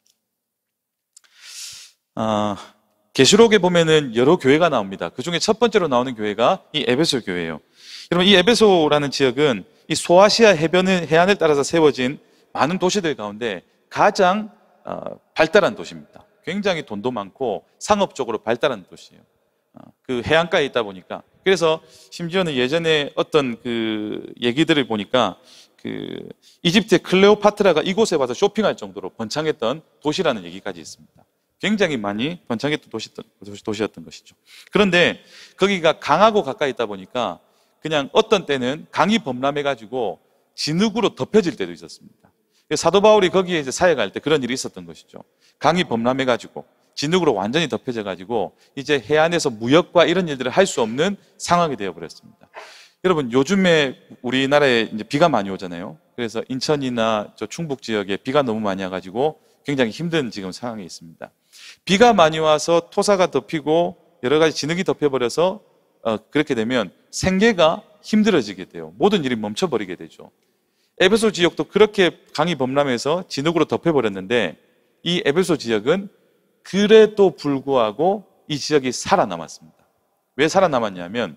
아, 계시록에 보면은 여러 교회가 나옵니다. 그 중에 첫 번째로 나오는 교회가 이 에베소 교회예요. 여러분 이 에베소라는 지역은 이 소아시아 해변을, 해안을 따라서 세워진 많은 도시들 가운데 가장 어, 발달한 도시입니다. 굉장히 돈도 많고 상업적으로 발달한 도시예요. 어, 그 해안가에 있다 보니까. 그래서 심지어는 예전에 어떤 그 얘기들을 보니까 그 이집트의 클레오파트라가 이곳에 와서 쇼핑할 정도로 번창했던 도시라는 얘기까지 있습니다. 굉장히 많이 번창했던 도시, 도시였던 것이죠. 그런데 거기가 강하고 가까이 있다 보니까 그냥 어떤 때는 강이 범람해가지고 진흙으로 덮여질 때도 있었습니다. 사도 바울이 거기에 이제 사역할 때 그런 일이 있었던 것이죠. 강이 범람해가지고 진흙으로 완전히 덮여져가지고 이제 해안에서 무역과 이런 일들을 할 수 없는 상황이 되어버렸습니다. 여러분 요즘에 우리나라에 이제 비가 많이 오잖아요. 그래서 인천이나 저 충북 지역에 비가 너무 많이 와가지고 굉장히 힘든 지금 상황에 있습니다. 비가 많이 와서 토사가 덮이고 여러 가지 진흙이 덮여버려서 어, 그렇게 되면 생계가 힘들어지게 돼요. 모든 일이 멈춰버리게 되죠. 에베소 지역도 그렇게 강이 범람해서 진흙으로 덮여버렸는데 이 에베소 지역은 그래도 불구하고 이 지역이 살아남았습니다. 왜 살아남았냐면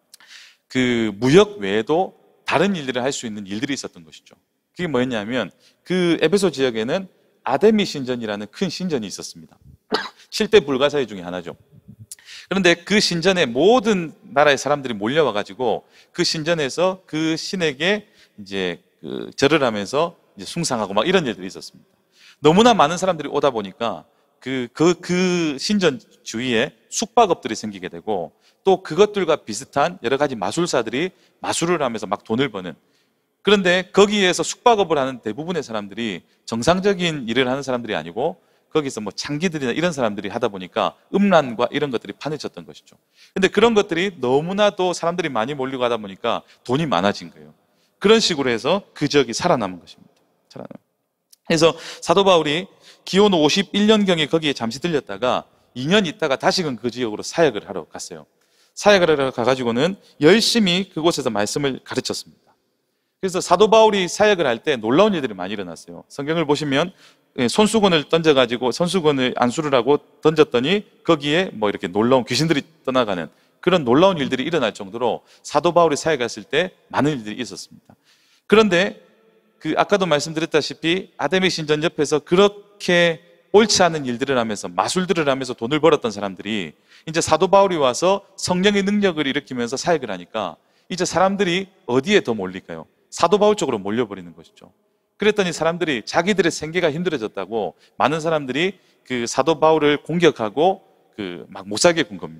그 무역 외에도 다른 일들을 할 수 있는 일들이 있었던 것이죠. 그게 뭐였냐면 그 에베소 지역에는 아데미 신전이라는 큰 신전이 있었습니다. 칠 대 불가사의 중에 하나죠. 그런데 그 신전에 모든 나라의 사람들이 몰려와가지고 그 신전에서 그 신에게 이제 그 절을 하면서 이제 숭상하고 막 이런 일들이 있었습니다. 너무나 많은 사람들이 오다 보니까 그, 그, 그 신전 주위에 숙박업들이 생기게 되고 또 그것들과 비슷한 여러 가지 마술사들이 마술을 하면서 막 돈을 버는, 그런데 거기에서 숙박업을 하는 대부분의 사람들이 정상적인 일을 하는 사람들이 아니고 거기서 뭐 창기들이나 이런 사람들이 하다 보니까 음란과 이런 것들이 판을 쳤던 것이죠. 근데 그런 것들이 너무나도 사람들이 많이 몰리고 하다 보니까 돈이 많아진 거예요. 그런 식으로 해서 그 지역이 살아남은 것입니다. 살아남. 그래서 사도 바울이 기원 오십일 년경에 거기에 잠시 들렸다가 이 년 있다가 다시금 그 지역으로 사역을 하러 갔어요. 사역을 하러 가가지고는 열심히 그곳에서 말씀을 가르쳤습니다. 그래서 사도 바울이 사역을 할 때 놀라운 일들이 많이 일어났어요. 성경을 보시면 손수건을 던져가지고 손수건을 안수를 하고 던졌더니 거기에 뭐 이렇게 놀라운 귀신들이 떠나가는 그런 놀라운 일들이 일어날 정도로 사도 바울이 사역했을 때 많은 일들이 있었습니다. 그런데 그 아까도 말씀드렸다시피 아데미 신전 옆에서 그렇게 옳지 않은 일들을 하면서 마술들을 하면서 돈을 벌었던 사람들이 이제 사도 바울이 와서 성령의 능력을 일으키면서 사역을 하니까 이제 사람들이 어디에 더 몰릴까요? 사도 바울 쪽으로 몰려버리는 것이죠. 그랬더니 사람들이 자기들의 생계가 힘들어졌다고 많은 사람들이 그 사도 바울을 공격하고 그 막 못 살게 군 겁니다.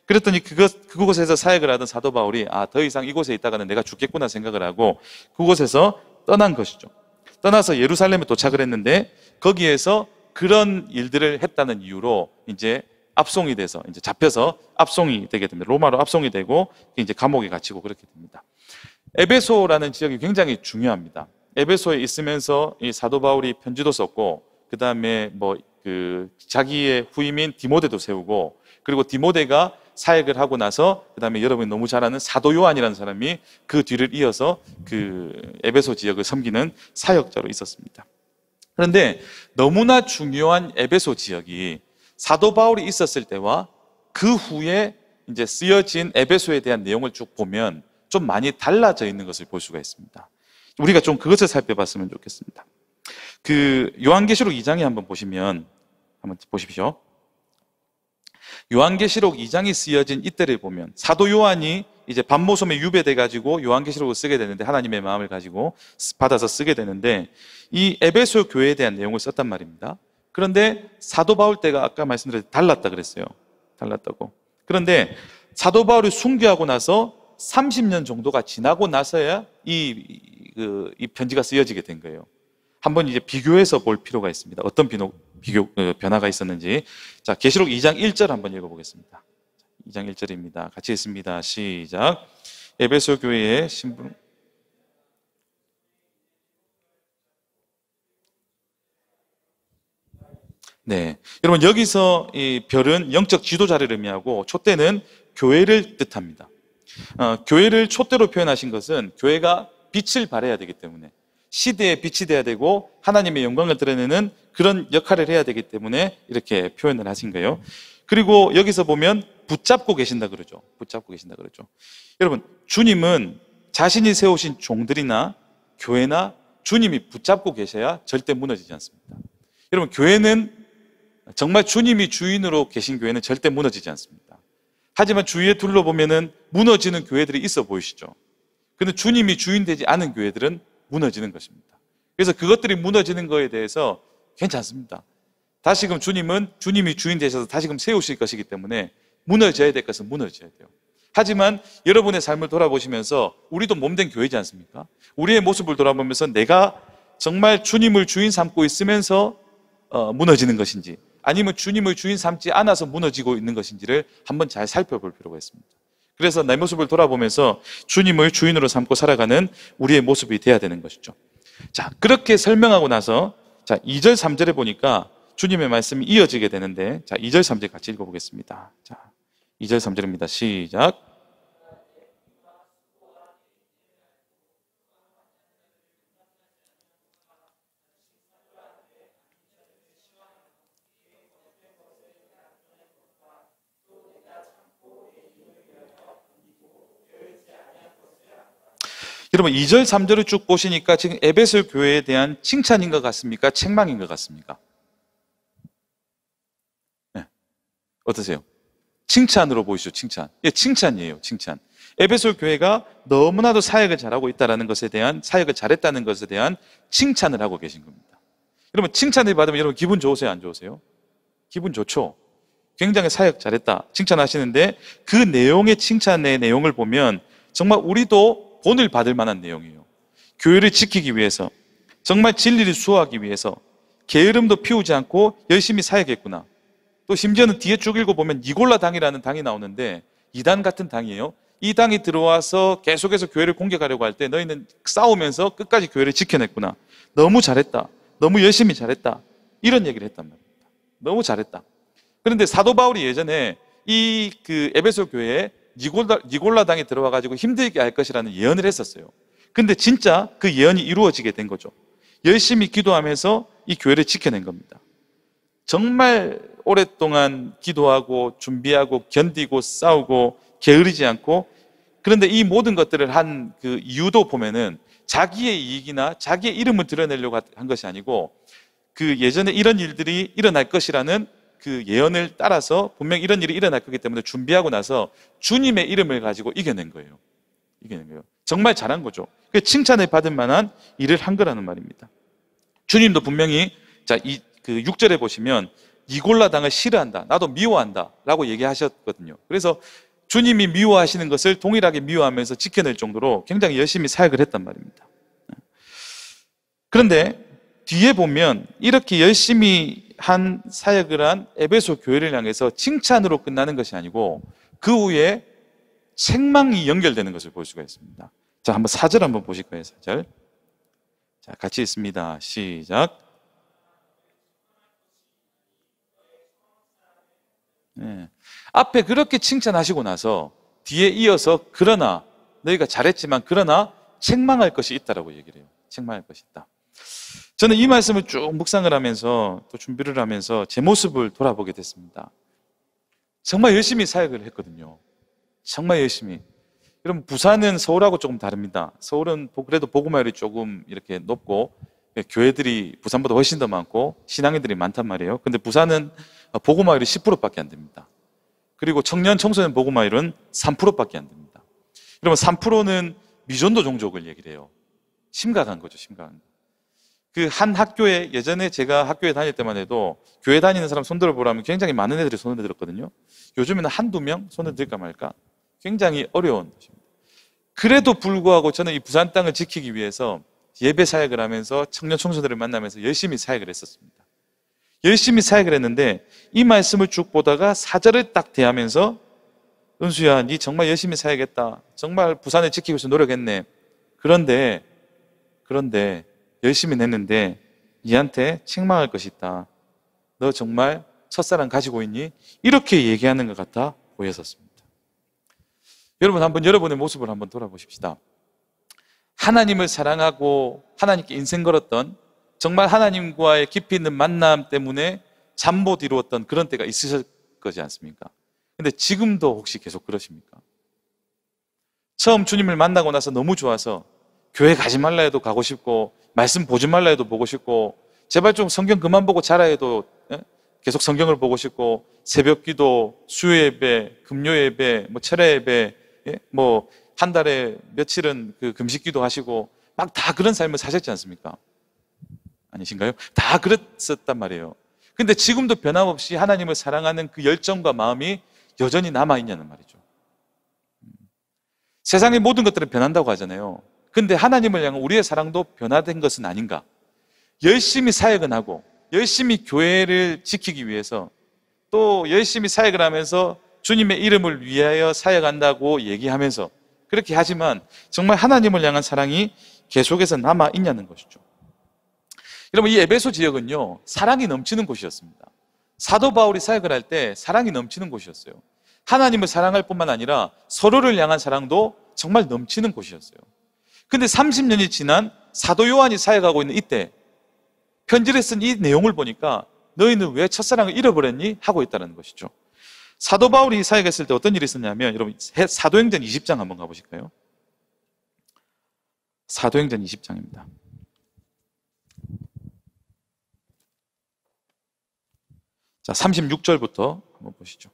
그랬더니 그것, 그곳에서 사역을 하던 사도 바울이 아, 더 이상 이곳에 있다가는 내가 죽겠구나 생각을 하고 그곳에서 떠난 것이죠. 떠나서 예루살렘에 도착을 했는데 거기에서 그런 일들을 했다는 이유로 이제 압송이 돼서 이제 잡혀서 압송이 되게 됩니다. 로마로 압송이 되고 이제 감옥에 갇히고 그렇게 됩니다. 에베소라는 지역이 굉장히 중요합니다. 에베소에 있으면서 이 사도 바울이 편지도 썼고 그 다음에 뭐 그 자기의 후임인 디모데도 세우고 그리고 디모데가 사역을 하고 나서 그 다음에 여러분이 너무 잘 아는 사도 요한이라는 사람이 그 뒤를 이어서 그 에베소 지역을 섬기는 사역자로 있었습니다. 그런데 너무나 중요한 에베소 지역이 사도 바울이 있었을 때와 그 후에 이제 쓰여진 에베소에 대한 내용을 쭉 보면 좀 많이 달라져 있는 것을 볼 수가 있습니다. 우리가 좀 그것을 살펴봤으면 좋겠습니다. 그 요한계시록 이 장에 한번 보시면 한번 보십시오. 요한계시록 이 장이 쓰여진 이때를 보면 사도 요한이 이제 밤모섬에 유배돼 가지고 요한계시록을 쓰게 되는데 하나님의 마음을 가지고 받아서 쓰게 되는데 이 에베소 교회에 대한 내용을 썼단 말입니다. 그런데 사도 바울 때가 아까 말씀드렸듯이 달랐다 그랬어요. 달랐다고. 그런데 사도 바울이 순교하고 나서 삼십 년 정도가 지나고 나서야 이, 그, 이 편지가 쓰여지게 된 거예요. 한번 이제 비교해서 볼 필요가 있습니다. 어떤 비교, 비교 어, 변화가 있었는지. 자, 계시록 이 장 일 절 한번 읽어보겠습니다. 이 장 일 절입니다. 같이 읽습니다. 시작. 에베소 교회의 신부. 네, 여러분 여기서 이 별은 영적 지도자를 의미하고 촛대는 교회를 뜻합니다. 어, 교회를 촛대로 표현하신 것은 교회가 빛을 발해야 되기 때문에 시대에 빛이 돼야 되고 하나님의 영광을 드러내는 그런 역할을 해야 되기 때문에 이렇게 표현을 하신 거예요. 그리고 여기서 보면 붙잡고 계신다 그러죠. 붙잡고 계신다 그러죠. 여러분, 주님은 자신이 세우신 종들이나 교회나 주님이 붙잡고 계셔야 절대 무너지지 않습니다. 여러분, 교회는 정말 주님이 주인으로 계신 교회는 절대 무너지지 않습니다. 하지만 주위에 둘러보면은 무너지는 교회들이 있어 보이시죠? 근데 주님이 주인 되지 않은 교회들은 무너지는 것입니다. 그래서 그것들이 무너지는 거에 대해서 괜찮습니다. 다시금 주님은 주님이 주인 되셔서 다시금 세우실 것이기 때문에 무너져야 될 것은 무너져야 돼요. 하지만 여러분의 삶을 돌아보시면서 우리도 몸된 교회지 않습니까? 우리의 모습을 돌아보면서 내가 정말 주님을 주인 삼고 있으면서 어, 무너지는 것인지 아니면 주님을 주인 삼지 않아서 무너지고 있는 것인지를 한번 잘 살펴볼 필요가 있습니다. 그래서 내 모습을 돌아보면서 주님을 주인으로 삼고 살아가는 우리의 모습이 돼야 되는 것이죠. 자, 그렇게 설명하고 나서 자, 이 절 삼 절에 보니까 주님의 말씀이 이어지게 되는데 자, 이 절 삼 절 같이 읽어보겠습니다. 자, 이 절 삼 절입니다. 시작. 여러분 이 절 삼 절을 쭉 보시니까 지금 에베소 교회에 대한 칭찬인 것 같습니까? 책망인 것 같습니까? 네. 어떠세요? 칭찬으로 보이시죠? 칭찬. 예, 칭찬이에요. 칭찬. 에베소 교회가 너무나도 사역을 잘하고 있다는 것에 대한 사역을 잘했다는 것에 대한 칭찬을 하고 계신 겁니다. 여러분 칭찬을 받으면 여러분 기분 좋으세요? 안 좋으세요? 기분 좋죠? 굉장히 사역 잘했다 칭찬하시는데 그 내용의 칭찬의 내용을 보면 정말 우리도 본을 받을 만한 내용이에요. 교회를 지키기 위해서 정말 진리를 수호하기 위해서 게으름도 피우지 않고 열심히 사역했구나. 또 심지어는 뒤에 쭉 읽어보면 니골라 당이라는 당이 나오는데 이단 같은 당이에요. 이 당이 들어와서 계속해서 교회를 공격하려고 할 때 너희는 싸우면서 끝까지 교회를 지켜냈구나. 너무 잘했다. 너무 열심히 잘했다. 이런 얘기를 했단 말입니다. 너무 잘했다. 그런데 사도 바울이 예전에 이 그 에베소 교회에 니골라, 니골라 당이 들어와가지고 힘들게 할 것이라는 예언을 했었어요. 근데 진짜 그 예언이 이루어지게 된 거죠. 열심히 기도하면서 이 교회를 지켜낸 겁니다. 정말 오랫동안 기도하고 준비하고 견디고 싸우고 게으르지 않고 그런데 이 모든 것들을 한 그 이유도 보면은 자기의 이익이나 자기의 이름을 드러내려고 한 것이 아니고 그 예전에 이런 일들이 일어날 것이라는 그 예언을 따라서 분명 이런 일이 일어날 거기 때문에 준비하고 나서 주님의 이름을 가지고 이겨낸 거예요. 이겨낸 거예요. 정말 잘한 거죠. 그 칭찬을 받을 만한 일을 한 거라는 말입니다. 주님도 분명히 자, 이 그 육 절에 보시면 이골라당을 싫어한다, 나도 미워한다 라고 얘기하셨거든요. 그래서 주님이 미워하시는 것을 동일하게 미워하면서 지켜낼 정도로 굉장히 열심히 사역을 했단 말입니다. 그런데 뒤에 보면 이렇게 열심히 한 사역을 한 에베소 교회를 향해서 칭찬으로 끝나는 것이 아니고 그 후에 책망이 연결되는 것을 볼 수가 있습니다. 자, 한번 사 절 한번 보실 거예요. 사 절. 자, 같이 읽습니다. 시작. 네. 앞에 그렇게 칭찬하시고 나서 뒤에 이어서 그러나 너희가 잘했지만 그러나 책망할 것이 있다라고 얘기를 해요. 책망할 것이 있다. 저는 이 말씀을 쭉 묵상을 하면서 또 준비를 하면서 제 모습을 돌아보게 됐습니다. 정말 열심히 사역을 했거든요. 정말 열심히. 여러분, 부산은 서울하고 조금 다릅니다. 서울은 그래도 복음화율이 조금 이렇게 높고 교회들이 부산보다 훨씬 더 많고 신앙인들이 많단 말이에요. 근데 부산은 복음화율이 십 퍼센트밖에 안 됩니다. 그리고 청년 청소년 복음화율은 삼 퍼센트밖에 안 됩니다. 여러분, 삼 퍼센트는 미전도 종족을 얘기를 해요. 심각한 거죠, 심각한 거. 그 한 학교에, 예전에 제가 학교에 다닐 때만 해도 교회 다니는 사람 손 들어보라면 굉장히 많은 애들이 손을 들었거든요. 요즘에는 한두 명 손을 들까 말까 굉장히 어려운 것입니다. 그래도 불구하고 저는 이 부산 땅을 지키기 위해서 예배 사역을 하면서 청년 청소들을 만나면서 열심히 사역을 했었습니다. 열심히 사역을 했는데 이 말씀을 쭉 보다가 사 절을 딱 대하면서 은수야, 니 정말 열심히 사역했다. 정말 부산을 지키기 위해서 노력했네. 그런데 그런데 열심히 냈는데 니한테 책망할 것이 있다. 너 정말 첫사랑 가지고 있니? 이렇게 얘기하는 것 같아 보였었습니다. 여러분, 한번 여러분의 모습을 한번 돌아보십시다. 하나님을 사랑하고 하나님께 인생 걸었던, 정말 하나님과의 깊이 있는 만남 때문에 잠 못 이루었던 그런 때가 있으실 거지 않습니까? 근데 지금도 혹시 계속 그러십니까? 처음 주님을 만나고 나서 너무 좋아서 교회 가지 말라 해도 가고 싶고 말씀 보지 말라 해도 보고 싶고 제발 좀 성경 그만 보고 자라 해도 계속 성경을 보고 싶고 새벽 기도, 수요 예배, 금요 예배, 뭐 철야 예배, 뭐 한 달에 며칠은 그 금식 기도 하시고 막 다 그런 삶을 사셨지 않습니까? 아니신가요? 다 그랬었단 말이에요. 근데 지금도 변함없이 하나님을 사랑하는 그 열정과 마음이 여전히 남아있냐는 말이죠. 세상의 모든 것들은 변한다고 하잖아요. 근데 하나님을 향한 우리의 사랑도 변화된 것은 아닌가? 열심히 사역은 하고 열심히 교회를 지키기 위해서 또 열심히 사역을 하면서 주님의 이름을 위하여 사역한다고 얘기하면서 그렇게 하지만 정말 하나님을 향한 사랑이 계속해서 남아있냐는 것이죠. 여러분, 이 에베소 지역은요, 사랑이 넘치는 곳이었습니다. 사도 바울이 사역을 할 때 사랑이 넘치는 곳이었어요. 하나님을 사랑할 뿐만 아니라 서로를 향한 사랑도 정말 넘치는 곳이었어요. 근데 삼십 년이 지난 사도 요한이 사역하고 있는 이때 편지를 쓴 이 내용을 보니까 너희는 왜 첫사랑을 잃어버렸니? 하고 있다는 것이죠. 사도 바울이 사역했을 때 어떤 일이 있었냐면, 여러분 사도행전 이십 장 한번 가보실까요? 사도행전 이십 장입니다. 자, 삼십육 절부터 한번 보시죠.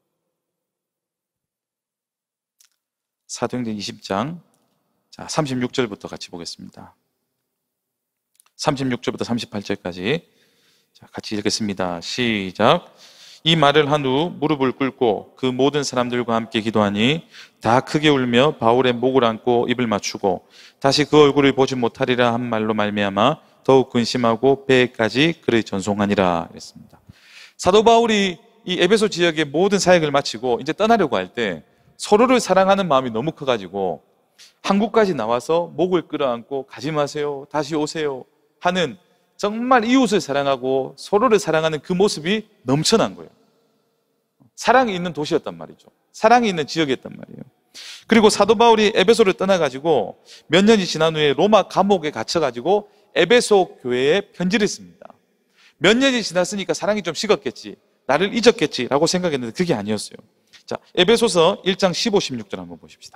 사도행전 이십 장, 자, 삼십육 절부터 같이 보겠습니다. 삼십육 절부터 삼십팔 절까지 자, 같이 읽겠습니다. 시작. 이 말을 한 후 무릎을 꿇고 그 모든 사람들과 함께 기도하니 다 크게 울며 바울의 목을 안고 입을 맞추고 다시 그 얼굴을 보지 못하리라 한 말로 말미암아 더욱 근심하고 배에까지 그를 전송하니라 했습니다. 사도 바울이 이 에베소 지역의 모든 사역을 마치고 이제 떠나려고 할 때 서로를 사랑하는 마음이 너무 커가지고 한국까지 나와서 목을 끌어안고 가지 마세요, 다시 오세요 하는 정말 이웃을 사랑하고 서로를 사랑하는 그 모습이 넘쳐난 거예요. 사랑이 있는 도시였단 말이죠. 사랑이 있는 지역이었단 말이에요. 그리고 사도 바울이 에베소를 떠나가지고 몇 년이 지난 후에 로마 감옥에 갇혀가지고 에베소 교회에 편지를 씁니다. 몇 년이 지났으니까 사랑이 좀 식었겠지, 나를 잊었겠지라고 생각했는데 그게 아니었어요. 자, 에베소서 일 장 십오, 십육 절 한번 보십시다.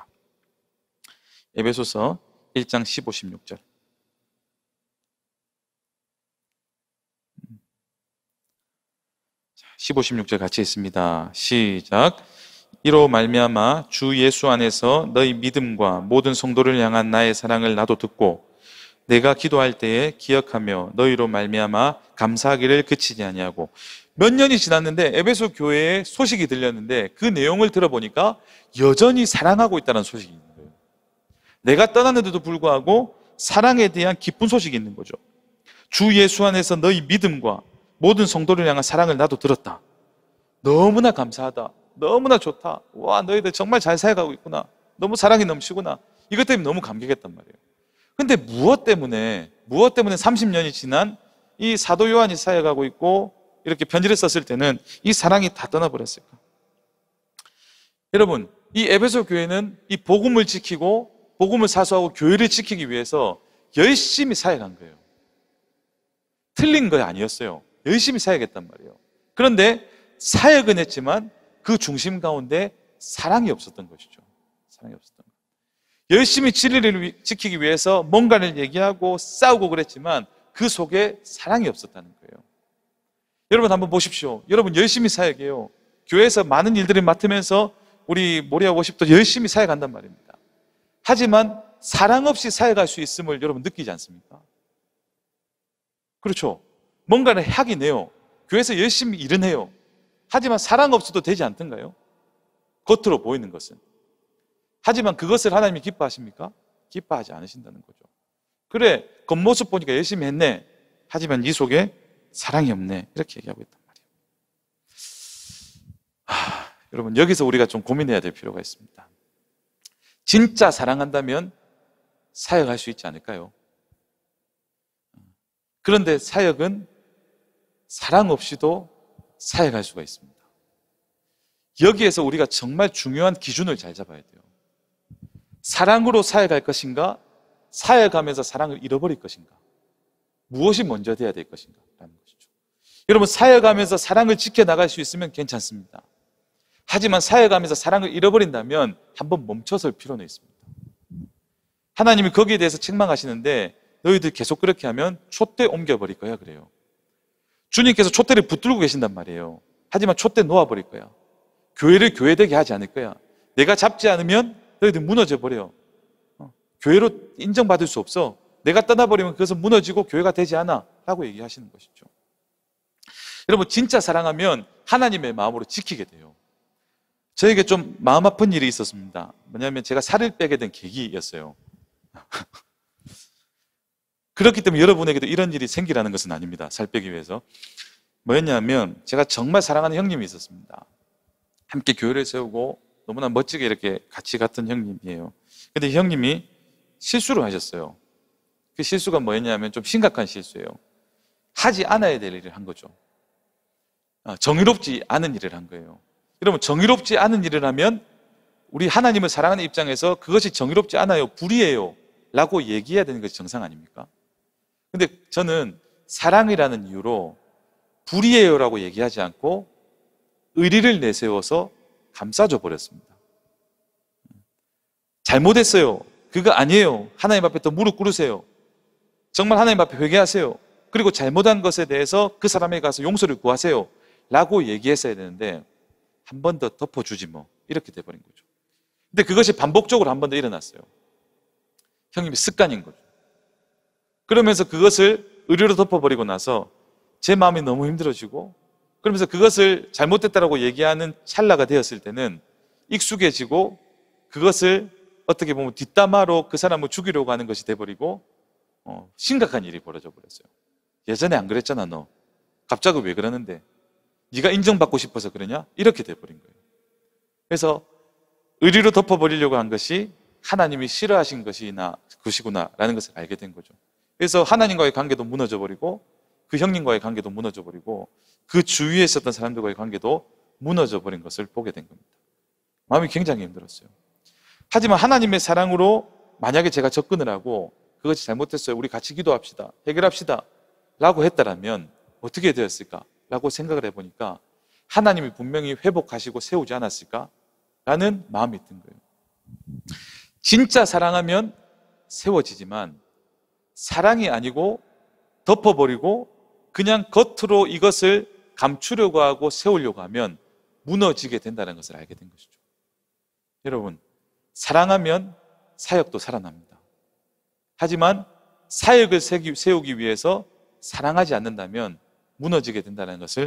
에베소서 일 장 십오, 십육 절. 십오, 십육 절 같이 있습니다. 시작. 이로 말미암아 주 예수 안에서 너희 믿음과 모든 성도를 향한 나의 사랑을 나도 듣고 내가 기도할 때에 기억하며 너희로 말미암아 감사하기를 그치지 아니하고 몇 년이 지났는데 에베소 교회에 소식이 들렸는데 그 내용을 들어보니까 여전히 사랑하고 있다는 소식이 있는 거예요. 내가 떠났는데도 불구하고 사랑에 대한 기쁜 소식이 있는 거죠. 주 예수 안에서 너희 믿음과 모든 성도를 향한 사랑을 나도 들었다. 너무나 감사하다. 너무나 좋다. 와, 너희들 정말 잘 살아가고 있구나. 너무 사랑이 넘치구나. 이것 때문에 너무 감격했단 말이에요. 근데 무엇 때문에, 무엇 때문에 삼십 년이 지난 이 사도 요한이 사역하고 있고 이렇게 편지를 썼을 때는 이 사랑이 다 떠나버렸을까? 여러분, 이 에베소 교회는 이 복음을 지키고 복음을 사수하고 교회를 지키기 위해서 열심히 사역한 거예요. 틀린 거 아니었어요. 열심히 사역했단 말이에요. 그런데 사역은 했지만 그 중심 가운데 사랑이 없었던 것이죠. 사랑이 없었던 것. 열심히 진리를 지키기 위해서 뭔가를 얘기하고 싸우고 그랬지만 그 속에 사랑이 없었다는 거예요. 여러분 한번 보십시오. 여러분 열심히 사역해요. 교회에서 많은 일들을 맡으면서 우리 모리아 워십도 열심히 사역한단 말입니다. 하지만 사랑 없이 사역할 수 있음을 여러분 느끼지 않습니까? 그렇죠. 뭔가를 하긴 해요. 교회에서 열심히 일은 해요. 하지만 사랑 없어도 되지 않던가요? 겉으로 보이는 것은. 하지만 그것을 하나님이 기뻐하십니까? 기뻐하지 않으신다는 거죠. 그래, 겉모습 보니까 열심히 했네. 하지만 이 속에 사랑이 없네. 이렇게 얘기하고 있단 말이에요. 하, 여러분 여기서 우리가 좀 고민해야 될 필요가 있습니다. 진짜 사랑한다면 사역할 수 있지 않을까요? 그런데 사역은 사랑 없이도 사역할 수가 있습니다. 여기에서 우리가 정말 중요한 기준을 잘 잡아야 돼요. 사랑으로 사역할 것인가? 사역하면서 사랑을 잃어버릴 것인가? 무엇이 먼저 돼야 될 것인가? 라는 것이죠. 여러분 사역하면서 사랑을 지켜나갈 수 있으면 괜찮습니다. 하지만 사역하면서 사랑을 잃어버린다면 한번 멈춰설 필요는 있습니다. 하나님이 거기에 대해서 책망하시는데 너희들 계속 그렇게 하면 촛대 옮겨버릴 거야 그래요. 주님께서 촛대를 붙들고 계신단 말이에요. 하지만 촛대 놓아버릴 거야. 교회를 교회되게 하지 않을 거야. 내가 잡지 않으면 너희들 무너져 버려요. 어, 교회로 인정받을 수 없어. 내가 떠나버리면 그것은 무너지고 교회가 되지 않아 라고 얘기하시는 것이죠. 여러분 진짜 사랑하면 하나님의 마음으로 지키게 돼요. 저에게 좀 마음 아픈 일이 있었습니다. 뭐냐면 제가 살을 빼게 된 계기였어요. 그렇기 때문에 여러분에게도 이런 일이 생기라는 것은 아닙니다. 살 빼기 위해서. 뭐였냐면 제가 정말 사랑하는 형님이 있었습니다. 함께 교회를 세우고 너무나 멋지게 이렇게 같이 갔던 형님이에요. 근데 형님이 실수를 하셨어요. 그 실수가 뭐였냐면 좀 심각한 실수예요. 하지 않아야 될 일을 한 거죠. 정의롭지 않은 일을 한 거예요. 여러분 정의롭지 않은 일을 하면 우리 하나님을 사랑하는 입장에서 그것이 정의롭지 않아요, 불의해요 라고 얘기해야 되는 것이 정상 아닙니까? 근데 저는 사랑이라는 이유로 불의해요 라고 얘기하지 않고 의리를 내세워서 감싸줘 버렸습니다. 잘못했어요, 그거 아니에요, 하나님 앞에 또 무릎 꿇으세요, 정말 하나님 앞에 회개하세요, 그리고 잘못한 것에 대해서 그 사람에게 가서 용서를 구하세요 라고 얘기했어야 되는데 한 번 더 덮어주지 뭐 이렇게 돼버린 거죠. 근데 그것이 반복적으로 한 번 더 일어났어요. 형님이 습관인 거죠. 그러면서 그것을 의리로 덮어버리고 나서 제 마음이 너무 힘들어지고, 그러면서 그것을 잘못됐다라고 얘기하는 찰나가 되었을 때는 익숙해지고 그것을 어떻게 보면 뒷담화로 그 사람을 죽이려고 하는 것이 돼버리고 어, 심각한 일이 벌어져 버렸어요. 예전에 안 그랬잖아 너. 갑자기 왜 그러는데? 네가 인정받고 싶어서 그러냐? 이렇게 돼버린 거예요. 그래서 의리로 덮어버리려고 한 것이 하나님이 싫어하신 것이나 것이구나 라는 것을 알게 된 거죠. 그래서 하나님과의 관계도 무너져 버리고 그 형님과의 관계도 무너져 버리고 그 주위에 있었던 사람들과의 관계도 무너져 버린 것을 보게 된 겁니다. 마음이 굉장히 힘들었어요. 하지만 하나님의 사랑으로 만약에 제가 접근을 하고 그것이 잘못됐어요, 우리 같이 기도합시다, 해결합시다 라고 했다라면 어떻게 되었을까 라고 생각을 해보니까 하나님이 분명히 회복하시고 세우지 않았을까 라는 마음이 든 거예요. 진짜 사랑하면 세워지지만 사랑이 아니고 덮어버리고 그냥 겉으로 이것을 감추려고 하고 세우려고 하면 무너지게 된다는 것을 알게 된 것이죠. 여러분, 사랑하면 사역도 살아납니다. 하지만 사역을 세우기 위해서 사랑하지 않는다면 무너지게 된다는 것을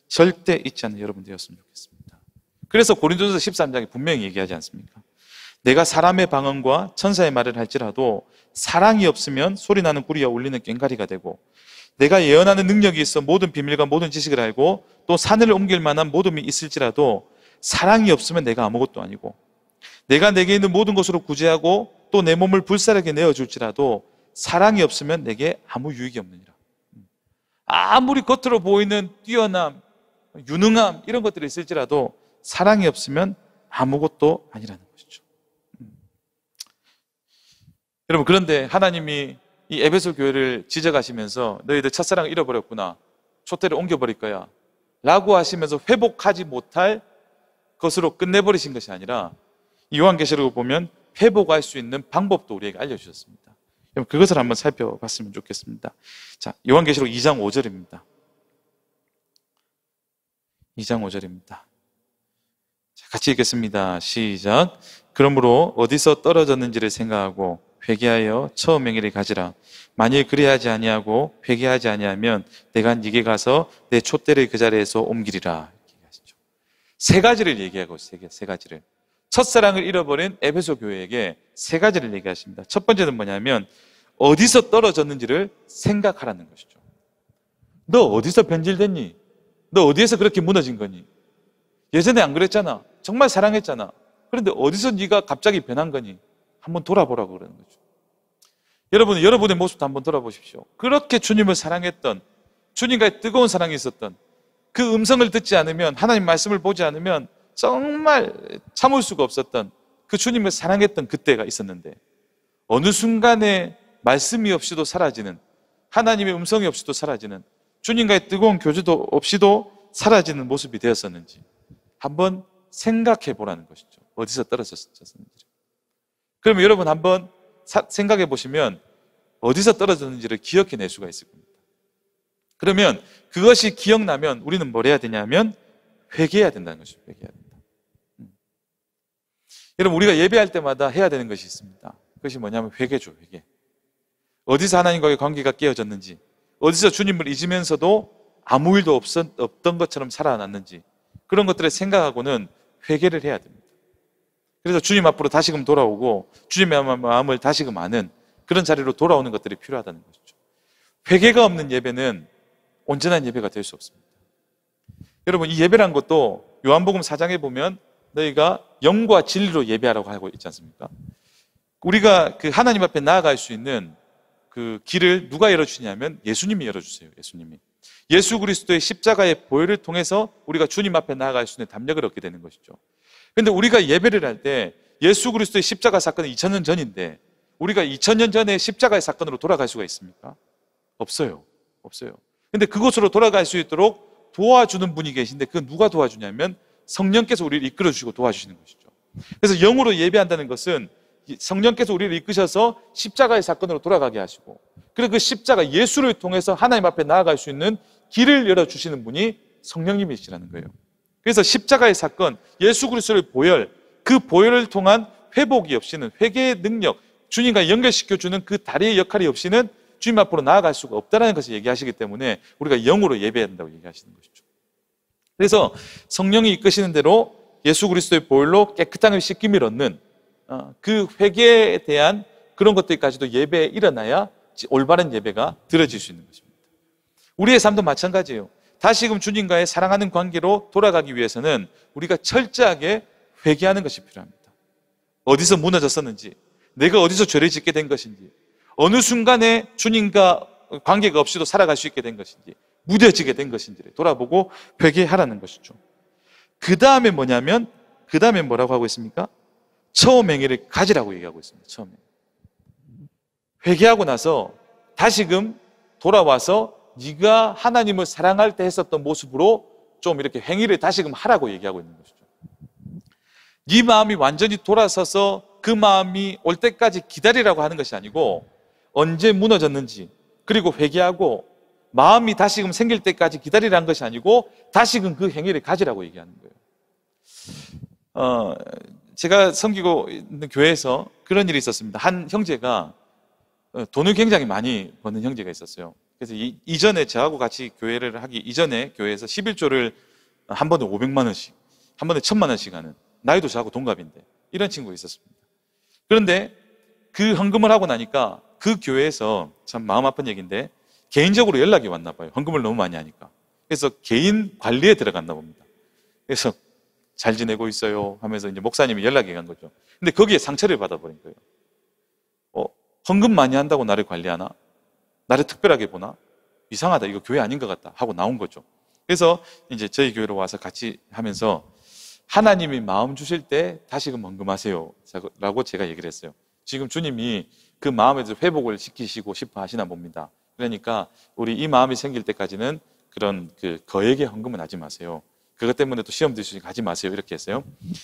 절대 잊지 않는 여러분 되었으면 좋겠습니다. 그래서 고린도전서 십삼 장에 분명히 얘기하지 않습니까? 내가 사람의 방언과 천사의 말을 할지라도 사랑이 없으면 소리나는 구리와 울리는 꽹과리가 되고, 내가 예언하는 능력이 있어 모든 비밀과 모든 지식을 알고 또 산을 옮길 만한 모둠이 있을지라도 사랑이 없으면 내가 아무것도 아니고, 내가 내게 있는 모든 것으로 구제하고 또 내 몸을 불사르게 내어줄지라도 사랑이 없으면 내게 아무 유익이 없느니라. 아무리 겉으로 보이는 뛰어남, 유능함 이런 것들이 있을지라도 사랑이 없으면 아무것도 아니라는 것이죠. 여러분, 그런데 하나님이 이 에베소 교회를 지적하시면서 너희들 첫사랑을 잃어버렸구나, 촛대를 옮겨버릴 거야 라고 하시면서 회복하지 못할 것으로 끝내버리신 것이 아니라 요한계시록을 보면 회복할 수 있는 방법도 우리에게 알려주셨습니다. 그럼 그것을 한번 살펴봤으면 좋겠습니다. 자, 요한계시록 이 장 오 절입니다. 이 장 오 절입니다. 자, 같이 읽겠습니다. 시작. 그러므로 어디서 떨어졌는지를 생각하고 회개하여 처음 행위를 가지라. 만일 그리하지 아니하고 회개하지 아니하면 내가 네게 가서 내 촛대를 그 자리에서 옮기리라. 얘기하시죠. 세 가지를 얘기하고 있어요. 세 가지를. 첫사랑을 잃어버린 에베소 교회에게 세 가지를 얘기하십니다. 첫 번째는 뭐냐면 어디서 떨어졌는지를 생각하라는 것이죠. 너 어디서 변질됐니? 너 어디에서 그렇게 무너진 거니? 예전에 안 그랬잖아. 정말 사랑했잖아. 그런데 어디서 네가 갑자기 변한 거니? 한번 돌아보라고 그러는 거죠. 여러분, 여러분의 모습도 한번 돌아보십시오. 그렇게 주님을 사랑했던, 주님과의 뜨거운 사랑이 있었던, 그 음성을 듣지 않으면, 하나님 말씀을 보지 않으면 정말 참을 수가 없었던 그 주님을 사랑했던 그때가 있었는데, 어느 순간에 말씀이 없이도 사라지는, 하나님의 음성이 없이도 사라지는, 주님과의 뜨거운 교제도 없이도 사라지는 모습이 되었었는지 한번 생각해 보라는 것이죠. 어디서 떨어졌었는지. 그러면 여러분 한번 사, 생각해 보시면 어디서 떨어졌는지를 기억해낼 수가 있을 겁니다. 그러면 그것이 기억나면 우리는 뭘 해야 되냐면 회개해야 된다는 것이죠. 회개해야 된다. 음. 여러분, 우리가 예배할 때마다 해야 되는 것이 있습니다. 그것이 뭐냐면 회개죠. 회개. 어디서 하나님과의 관계가 깨어졌는지, 어디서 주님을 잊으면서도 아무 일도 없었, 없던 것처럼 살아났는지, 그런 것들을 생각하고는 회개를 해야 됩니다. 그래서 주님 앞으로 다시금 돌아오고 주님의 마음을 다시금 아는 그런 자리로 돌아오는 것들이 필요하다는 것이죠. 회개가 없는 예배는 온전한 예배가 될 수 없습니다. 여러분, 이 예배란 것도 요한복음 사 장에 보면 너희가 영과 진리로 예배하라고 하고 있지 않습니까? 우리가 그 하나님 앞에 나아갈 수 있는 그 길을 누가 열어주시냐면 예수님이 열어주세요. 예수님이. 예수 그리스도의 십자가의 보혈을 통해서 우리가 주님 앞에 나아갈 수 있는 담력을 얻게 되는 것이죠. 그런데 우리가 예배를 할 때 예수 그리스도의 십자가 사건은 이천 년 전인데 우리가 이천 년 전에 십자가의 사건으로 돌아갈 수가 있습니까? 없어요. 없어요. 근데 그곳으로 돌아갈 수 있도록 도와주는 분이 계신데 그건 누가 도와주냐면 성령께서 우리를 이끌어주시고 도와주시는 것이죠. 그래서 영으로 예배한다는 것은 성령께서 우리를 이끄셔서 십자가의 사건으로 돌아가게 하시고, 그리고 그 십자가 예수를 통해서 하나님 앞에 나아갈 수 있는 길을 열어주시는 분이 성령님이시라는 거예요. 그래서 십자가의 사건, 예수 그리스도의 보혈, 그 보혈을 통한 회복이 없이는, 회개의 능력, 주님과 연결시켜주는 그 다리의 역할이 없이는 주님 앞으로 나아갈 수가 없다는 것을 얘기하시기 때문에 우리가 영으로 예배해야 된다고 얘기하시는 것이죠. 그래서 성령이 이끄시는 대로 예수 그리스도의 보혈로 깨끗함을 씻김을 얻는 그 회개에 대한 그런 것들까지도 예배에 일어나야 올바른 예배가 드려질 수 있는 것입니다. 우리의 삶도 마찬가지예요. 다시금 주님과의 사랑하는 관계로 돌아가기 위해서는 우리가 철저하게 회개하는 것이 필요합니다. 어디서 무너졌었는지, 내가 어디서 죄를 짓게 된 것인지, 어느 순간에 주님과 관계가 없이도 살아갈 수 있게 된 것인지, 무뎌지게 된 것인지를 돌아보고 회개하라는 것이죠. 그 다음에 뭐냐면, 그 다음에 뭐라고 하고 있습니까? 처음 행위를 가지라고 얘기하고 있습니다. 처음에. 회개하고 나서 다시금 돌아와서 네가 하나님을 사랑할 때 했었던 모습으로 좀 이렇게 행위를 다시금 하라고 얘기하고 있는 것이죠. 네 마음이 완전히 돌아서서 그 마음이 올 때까지 기다리라고 하는 것이 아니고 언제 무너졌는지, 그리고 회개하고 마음이 다시금 생길 때까지 기다리라는 것이 아니고 다시금 그 행위를 가지라고 얘기하는 거예요. 어, 제가 섬기고 있는 교회에서 그런 일이 있었습니다. 한 형제가 돈을 굉장히 많이 버는 형제가 있었어요. 그래서 이, 이전에 저하고 같이 교회를 하기 이전에 교회에서 십일조를 한 번에 오백만 원씩, 한 번에 천만 원씩 하는, 나이도 저하고 동갑인데 이런 친구가 있었습니다. 그런데 그 헌금을 하고 나니까 그 교회에서 참 마음 아픈 얘기인데 개인적으로 연락이 왔나 봐요. 헌금을 너무 많이 하니까. 그래서 개인 관리에 들어갔나 봅니다. 그래서 잘 지내고 있어요 하면서 이제 목사님이 연락이 간 거죠. 근데 거기에 상처를 받아버린 거예요. 어, 헌금 많이 한다고 나를 관리하나? 나를 특별하게 보나? 이상하다. 이거 교회 아닌 것 같다. 하고 나온 거죠. 그래서 이제 저희 교회로 와서 같이 하면서 하나님이 마음 주실 때 다시금 헌금하세요. 라고 제가 얘기를 했어요. 지금 주님이 그 마음에 대해서 회복을 시키시고 싶어 하시나 봅니다. 그러니까 우리 이 마음이 생길 때까지는 그런 그 거액의 헌금은 하지 마세요. 그것 때문에 또 시험 드시니 가지 마세요. 이렇게 했어요.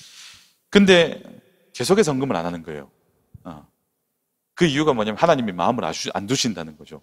근데 계속해서 헌금을 안 하는 거예요. 어. 그 이유가 뭐냐면 하나님이 마음을 안 두신다는 거죠.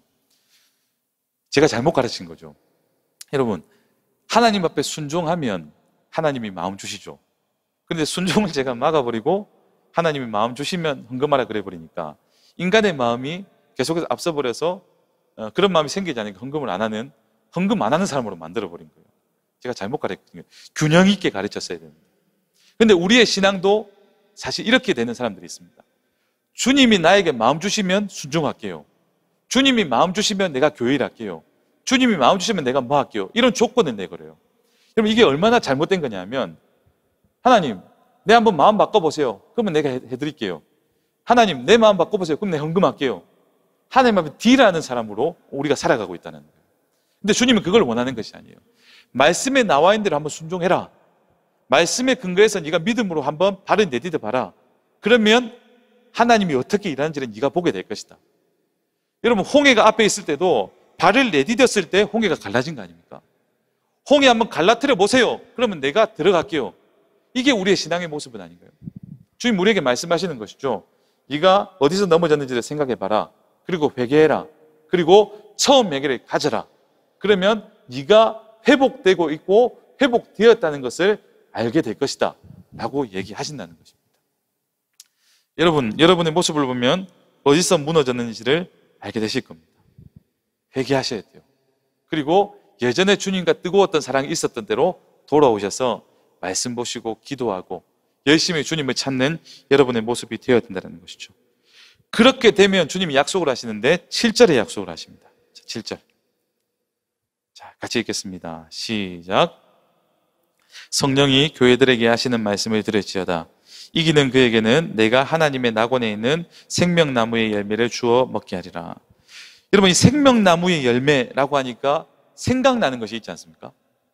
제가 잘못 가르친 거죠. 여러분, 하나님 앞에 순종하면 하나님이 마음 주시죠. 그런데 순종을 제가 막아버리고 하나님이 마음 주시면 헌금하라 그래 버리니까 인간의 마음이 계속해서 앞서버려서 그런 마음이 생기지 않으니까 헌금을 안 하는, 헌금 안 하는 사람으로 만들어버린 거예요. 제가 잘못 가르친 거예요. 균형 있게 가르쳤어야 됩니다. 그런데 우리의 신앙도 사실 이렇게 되는 사람들이 있습니다. 주님이 나에게 마음 주시면 순종할게요. 주님이 마음 주시면 내가 교회 일할게요. 주님이 마음 주시면 내가 뭐 할게요. 이런 조건을 내걸어요. 여러분, 이게 얼마나 잘못된 거냐면 하나님, 내 한번 마음 바꿔보세요. 그러면 내가 해드릴게요. 하나님, 내 마음 바꿔보세요. 그럼 내가 헌금할게요. 하나님 앞에 딜하는 사람으로 우리가 살아가고 있다는 거예요. 근데 주님은 그걸 원하는 것이 아니에요. 말씀에 나와 있는 대로 한번 순종해라. 말씀에 근거해서 네가 믿음으로 한번 발을 내디뎌 봐라. 그러면 하나님이 어떻게 일하는지를 네가 보게 될 것이다. 여러분, 홍해가 앞에 있을 때도 발을 내디뎠을 때 홍해가 갈라진 거 아닙니까? 홍해 한번 갈라뜨려 보세요. 그러면 내가 들어갈게요. 이게 우리의 신앙의 모습은 아닌가요? 주님 우리에게 말씀하시는 것이죠. 네가 어디서 넘어졌는지를 생각해 봐라. 그리고 회개해라. 그리고 처음 해결을 가져라. 그러면 네가 회복되고 있고 회복되었다는 것을 알게 될 것이다 라고 얘기하신다는 것입니다. 여러분, 여러분의 모습을 보면 어디서 무너졌는지를 알게 되실 겁니다. 회개하셔야 돼요. 그리고 예전에 주님과 뜨거웠던 사랑이 있었던 대로 돌아오셔서 말씀 보시고 기도하고 열심히 주님을 찾는 여러분의 모습이 되어야 된다는 것이죠. 그렇게 되면 주님이 약속을 하시는데 칠 절에 약속을 하십니다. 칠 절. 자, 같이 읽겠습니다. 시작. 성령이 교회들에게 하시는 말씀을 들을지어다. 이기는 그에게는 내가 하나님의 낙원에 있는 생명나무의 열매를 주어 먹게 하리라. 여러분, 이 생명나무의 열매라고 하니까 생각나는 것이 있지 않습니까?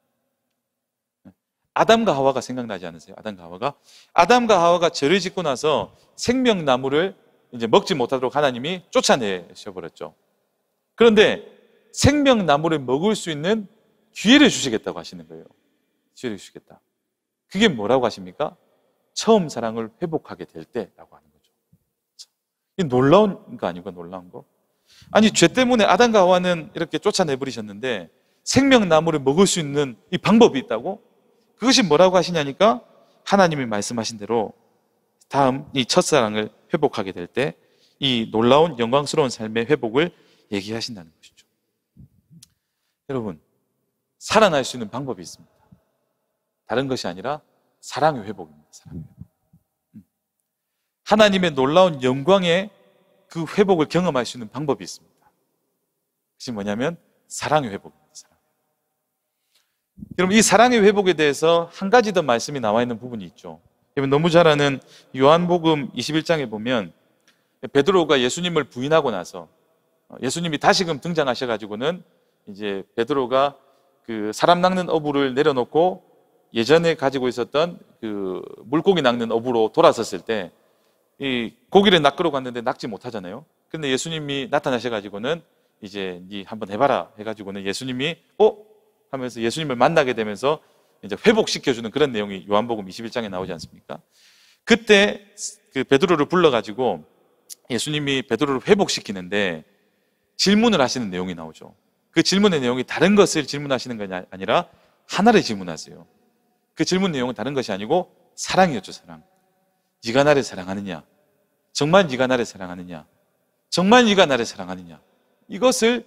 아담과 하와가 생각나지 않으세요? 아담과 하와가? 아담과 하와가 죄를 짓고 나서 생명나무를 이제 먹지 못하도록 하나님이 쫓아내셔버렸죠. 그런데 생명나무를 먹을 수 있는 기회를 주시겠다고 하시는 거예요. 기회를 주시겠다. 그게 뭐라고 하십니까? 처음 사랑을 회복하게 될 때라고 하는 거죠. 이게 놀라운 거 아니고 놀라운 거? 아니, 죄 때문에 아담과 하와는 이렇게 쫓아내버리셨는데 생명나무를 먹을 수 있는 이 방법이 있다고? 그것이 뭐라고 하시냐니까 하나님이 말씀하신 대로 다음 이 첫사랑을 회복하게 될 때 이 놀라운 영광스러운 삶의 회복을 얘기하신다는 것이죠. 여러분, 살아날 수 있는 방법이 있습니다. 다른 것이 아니라 사랑의 회복입니다. 사랑의 회복. 하나님의 놀라운 영광의 그 회복을 경험할 수 있는 방법이 있습니다. 그것이 뭐냐면 사랑의 회복입니다. 사랑. 여러분, 이 사랑의 회복에 대해서 한 가지 더 말씀이 나와 있는 부분이 있죠. 여러분, 너무 잘 아는 요한복음 이십일 장에 보면 베드로가 예수님을 부인하고 나서 예수님이 다시금 등장하셔가지고는 이제 베드로가 그 사람 낚는 어부를 내려놓고 예전에 가지고 있었던 그 물고기 낚는 어부로 돌아섰을 때 이 고기를 낚으러 갔는데 낚지 못하잖아요. 근데 예수님이 나타나셔가지고는 이제 니 한번 해봐라 해가지고는 예수님이 어? 하면서 예수님을 만나게 되면서 이제 회복시켜주는 그런 내용이 요한복음 이십일 장에 나오지 않습니까? 그때 그 베드로를 불러가지고 예수님이 베드로를 회복시키는데 질문을 하시는 내용이 나오죠. 그 질문의 내용이 다른 것을 질문하시는 것이 아니라 하나를 질문하세요. 그 질문 내용은 다른 것이 아니고 사랑이었죠. 사랑. 네가 나를 사랑하느냐? 정말 네가 나를 사랑하느냐? 정말 네가 나를 사랑하느냐? 이것을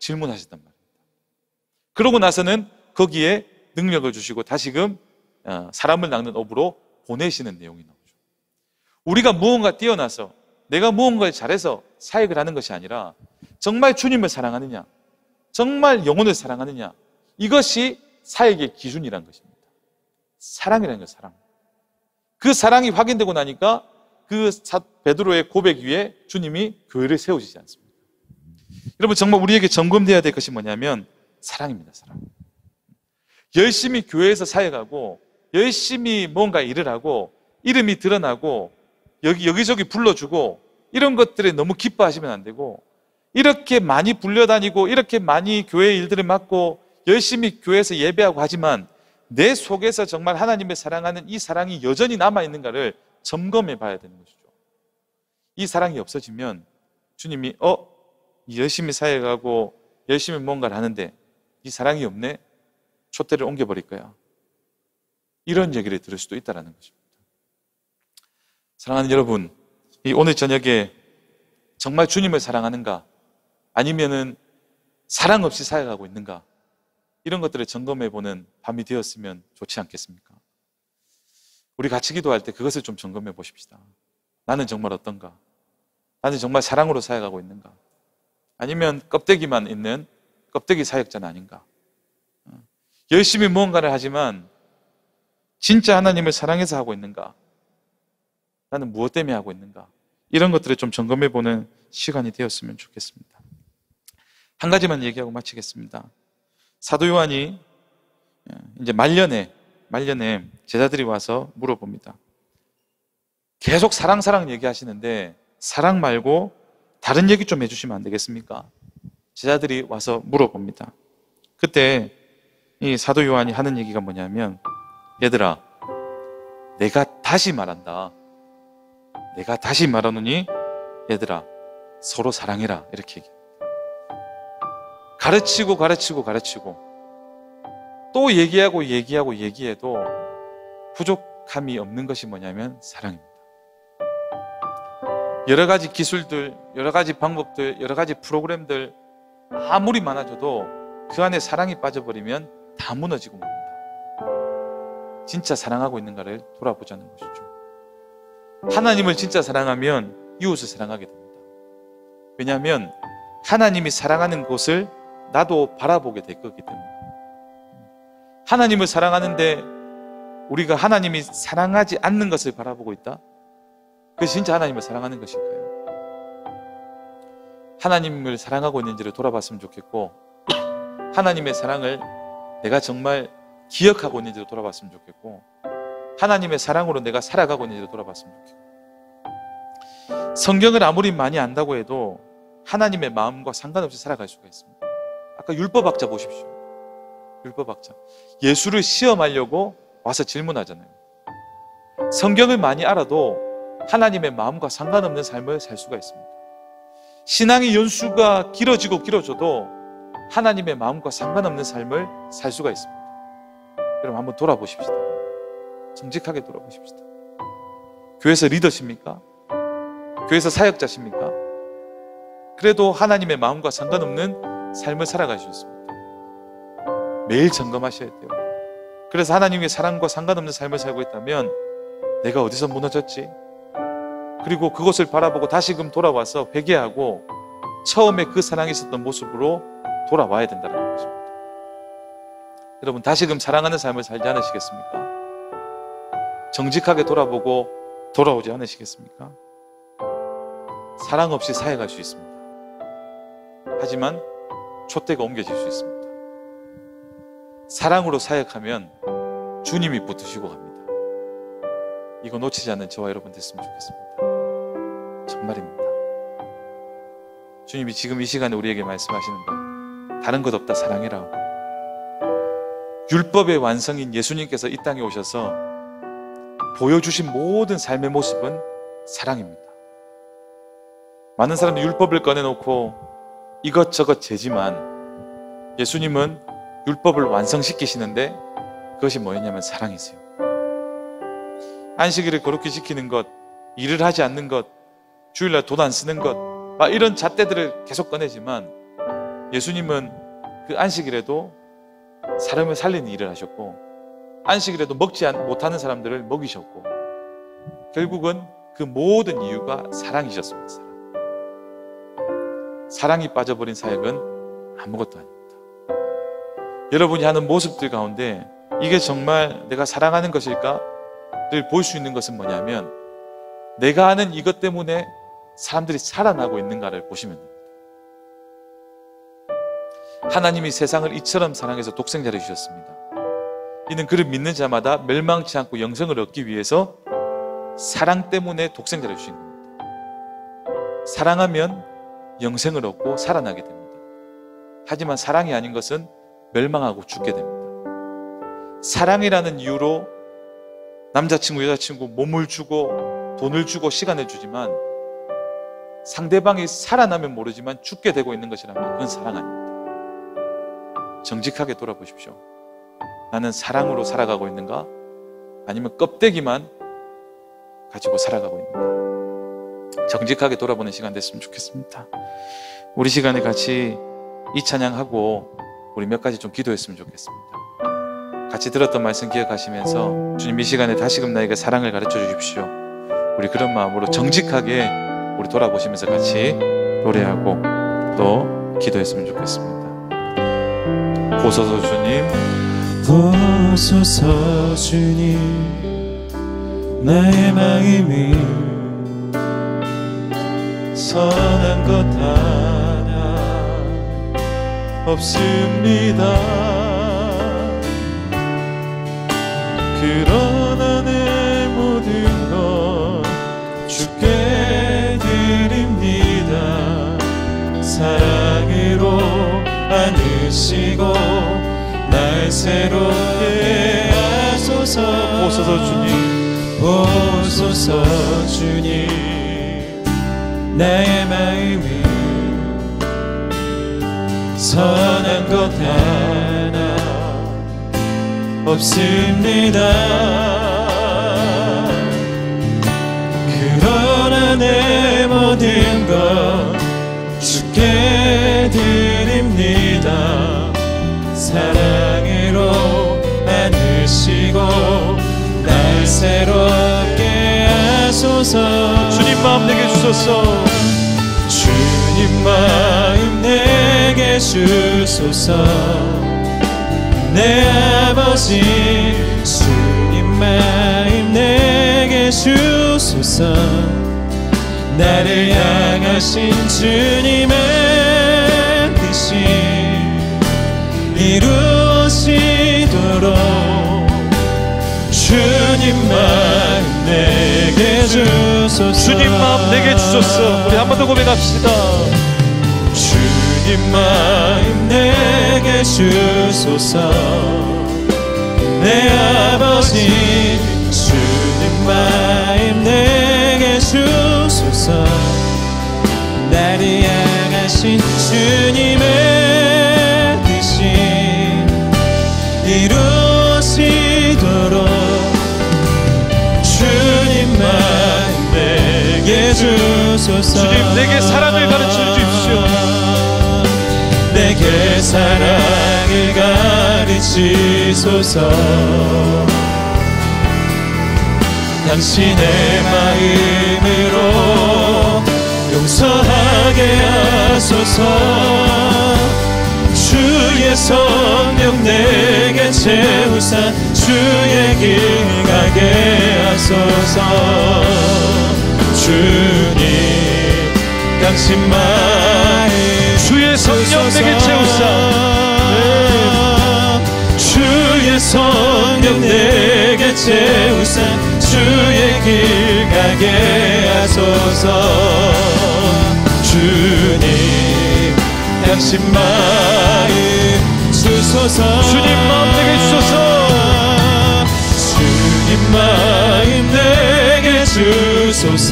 질문하셨단 말입니다. 그러고 나서는 거기에 능력을 주시고 다시금 사람을 낚는 어부로 보내시는 내용이 나오죠. 우리가 무언가 뛰어나서 내가 무언가를 잘해서 사역을 하는 것이 아니라 정말 주님을 사랑하느냐, 정말 영혼을 사랑하느냐, 이것이 사역의 기준이란 것입니다. 사랑이라는 것, 사랑. 그 사랑이 확인되고 나니까 그 베드로의 고백 위에 주님이 교회를 세우시지 않습니다. 여러분, 정말 우리에게 점검되어야 될 것이 뭐냐면 사랑입니다. 사랑. 열심히 교회에서 사역하고 열심히 뭔가 일을 하고 이름이 드러나고 여기, 여기저기 불러주고 이런 것들에 너무 기뻐하시면 안 되고, 이렇게 많이 불려다니고 이렇게 많이 교회 일들을 맡고 열심히 교회에서 예배하고 하지만 내 속에서 정말 하나님을 사랑하는 이 사랑이 여전히 남아있는가를 점검해 봐야 되는 것이죠. 이 사랑이 없어지면 주님이 어? 열심히 사역하고 열심히 뭔가를 하는데 이 사랑이 없네? 촛대를 옮겨버릴 거야. 이런 얘기를 들을 수도 있다는 것입니다. 사랑하는 여러분, 이 오늘 저녁에 정말 주님을 사랑하는가, 아니면은 사랑 없이 사역하고 있는가, 이런 것들을 점검해보는 밤이 되었으면 좋지 않겠습니까? 우리 같이 기도할 때 그것을 좀 점검해 보십시다. 나는 정말 어떤가? 나는 정말 사랑으로 사역하고 있는가? 아니면 껍데기만 있는 껍데기 사역자는 아닌가? 열심히 무언가를 하지만 진짜 하나님을 사랑해서 하고 있는가? 나는 무엇 때문에 하고 있는가? 이런 것들을 좀 점검해보는 시간이 되었으면 좋겠습니다. 한 가지만 얘기하고 마치겠습니다. 사도 요한이 이제 말년에 말년에 제자들이 와서 물어봅니다. 계속 사랑 사랑 얘기하시는데 사랑 말고 다른 얘기 좀 해주시면 안 되겠습니까? 제자들이 와서 물어봅니다. 그때 이 사도 요한이 하는 얘기가 뭐냐면, 얘들아, 내가 다시 말한다. 내가 다시 말하노니 얘들아, 서로 사랑해라. 이렇게 얘기합니다. 가르치고 가르치고 가르치고 또 얘기하고 얘기하고 얘기해도 부족함이 없는 것이 뭐냐면 사랑입니다. 여러 가지 기술들, 여러 가지 방법들, 여러 가지 프로그램들 아무리 많아져도 그 안에 사랑이 빠져버리면 다 무너지고 맙니다. 진짜 사랑하고 있는가를 돌아보자는 것이죠. 하나님을 진짜 사랑하면 이웃을 사랑하게 됩니다. 왜냐하면 하나님이 사랑하는 곳을 나도 바라보게 될 거기 때문에. 하나님을 사랑하는데 우리가 하나님이 사랑하지 않는 것을 바라보고 있다? 그것이 진짜 하나님을 사랑하는 것일까요? 하나님을 사랑하고 있는지를 돌아봤으면 좋겠고, 하나님의 사랑을 내가 정말 기억하고 있는지를 돌아봤으면 좋겠고, 하나님의 사랑으로 내가 살아가고 있는지를 돌아봤으면 좋겠고, 성경을 아무리 많이 안다고 해도 하나님의 마음과 상관없이 살아갈 수가 있습니다. 아까 율법학자 보십시오. 율법학자. 예수를 시험하려고 와서 질문하잖아요. 성경을 많이 알아도 하나님의 마음과 상관없는 삶을 살 수가 있습니다. 신앙의 연수가 길어지고 길어져도 하나님의 마음과 상관없는 삶을 살 수가 있습니다. 여러분 한번 돌아보십시다. 정직하게 돌아보십시다. 교회에서 리더십니까? 교회에서 사역자십니까? 그래도 하나님의 마음과 상관없는 삶을 살아가셨습니다. 매일 점검하셔야 돼요. 그래서 하나님의 사랑과 상관없는 삶을 살고 있다면 내가 어디서 무너졌지? 그리고 그것을 바라보고 다시금 돌아와서 회개하고 처음에 그 사랑이 있었던 모습으로 돌아와야 된다는 것입니다. 여러분 다시금 사랑하는 삶을 살지 않으시겠습니까? 정직하게 돌아보고 돌아오지 않으시겠습니까? 사랑 없이 사역할 수 있습니다. 하지만 촛대가 옮겨질 수 있습니다. 사랑으로 사역하면 주님이 붙으시고 갑니다. 이거 놓치지 않는 저와 여러분 됐으면 좋겠습니다. 정말입니다. 주님이 지금 이 시간에 우리에게 말씀하시는 것, 다른 것 없다 사랑해라. 율법의 완성인 예수님께서 이 땅에 오셔서 보여주신 모든 삶의 모습은 사랑입니다. 많은 사람들이 율법을 꺼내놓고 이것저것 재지만 예수님은 율법을 완성시키시는데 그것이 뭐였냐면 사랑이세요. 안식일을 거룩히 지키는 것, 일을 하지 않는 것, 주일날 돈 안 쓰는 것, 막 이런 잣대들을 계속 꺼내지만 예수님은 그 안식일에도 사람을 살리는 일을 하셨고, 안식일에도 먹지 못하는 사람들을 먹이셨고, 결국은 그 모든 이유가 사랑이셨습니다. 사랑. 사랑이 빠져버린 사역은 아무것도 아닙니다. 여러분이 하는 모습들 가운데 이게 정말 내가 사랑하는 것일까를 볼 수 있는 것은 뭐냐면, 내가 하는 이것 때문에 사람들이 살아나고 있는가를 보시면 됩니다. 하나님이 세상을 이처럼 사랑해서 독생자를 주셨습니다. 이는 그를 믿는 자마다 멸망치 않고 영생을 얻기 위해서 사랑 때문에 독생자를 주신 겁니다. 사랑하면 영생을 얻고 살아나게 됩니다. 하지만 사랑이 아닌 것은 멸망하고 죽게 됩니다. 사랑이라는 이유로 남자친구, 여자친구 몸을 주고 돈을 주고 시간을 주지만 상대방이 살아나면 모르지만 죽게 되고 있는 것이라면 그건 사랑 아닙니다. 정직하게 돌아보십시오. 나는 사랑으로 살아가고 있는가? 아니면 껍데기만 가지고 살아가고 있는가? 정직하게 돌아보는 시간 됐으면 좋겠습니다. 우리 시간에 같이 이 찬양하고 우리 몇 가지 좀 기도했으면 좋겠습니다. 같이 들었던 말씀 기억하시면서 주님 이 시간에 다시금 나에게 사랑을 가르쳐 주십시오. 우리 그런 마음으로 정직하게 우리 돌아보시면서 같이 노래하고 또 기도했으면 좋겠습니다. 보소서 주님, 보소서 주님, 나의 마음이 선한 것 하나 없습니다. 그러나 내 모든 것 주께 드립니다. 사랑으로 안으시고 날 새롭게 하소서. 보소서 주님, 보소서 주님, 나의 마음이 선한 것 하나 없습니다. 그러나 내 모든 것 주께 드립니다. 사랑으로 안으시고 날 새롭게 하소서. 주님 마음 내게 주소서. 주님 마음 내게 주소서. 내 아버지 주님 마음 내게 주소서. 나를 향하신 주님의 뜻이 이루어지도록 주님 마음 내게 주소서. 주님 마음 내게 주소서. 우리 한 번 더 고백합시다. 주님 마음 내게 주소서. 내 아버지 주님 마음 내게 주소서. 나를 향하신 주님의 뜻이 이루어지도록 주님 마음 내게 주소서. 주님 내게 사랑을 가르쳐 주십시오. 내게 사랑을 가르치소서. 당신의 마음으로 용서하게 하소서. 주의 성령 내게 채우사 주의 길 가게 하소서. 주님 당신 마음 주의 성령 내게 채우사. 네. 주의 성령 내게 채우사 주의 길 가게 하소서. 주님 당신 마음 주소서. 주님 마음 내게 주소서. 주님 마음 내게 주소서.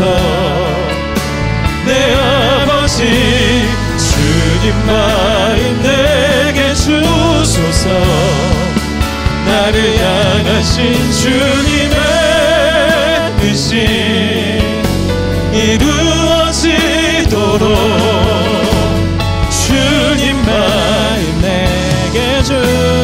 내 아버지 주님 마음 내게 주소서. 나를 향하신 주님의 뜻이 이루어지도록 주님 마음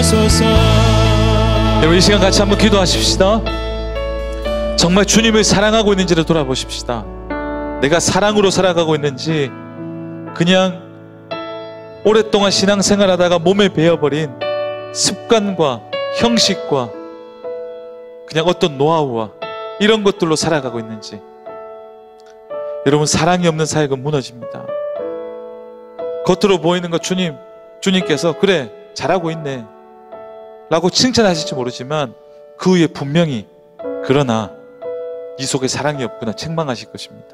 주옵소서. 여러분 이 시간 같이 한번 기도하십시다. 정말 주님을 사랑하고 있는지를 돌아보십시다. 내가 사랑으로 살아가고 있는지 그냥 오랫동안 신앙생활하다가 몸에 배어버린 습관과 형식과 그냥 어떤 노하우와 이런 것들로 살아가고 있는지. 여러분 사랑이 없는 사역은 무너집니다. 겉으로 보이는 것 주님, 주님께서 그래 잘하고 있네 라고 칭찬하실지 모르지만 그 후에 분명히 그러나 이 속에 사랑이 없구나 책망하실 것입니다.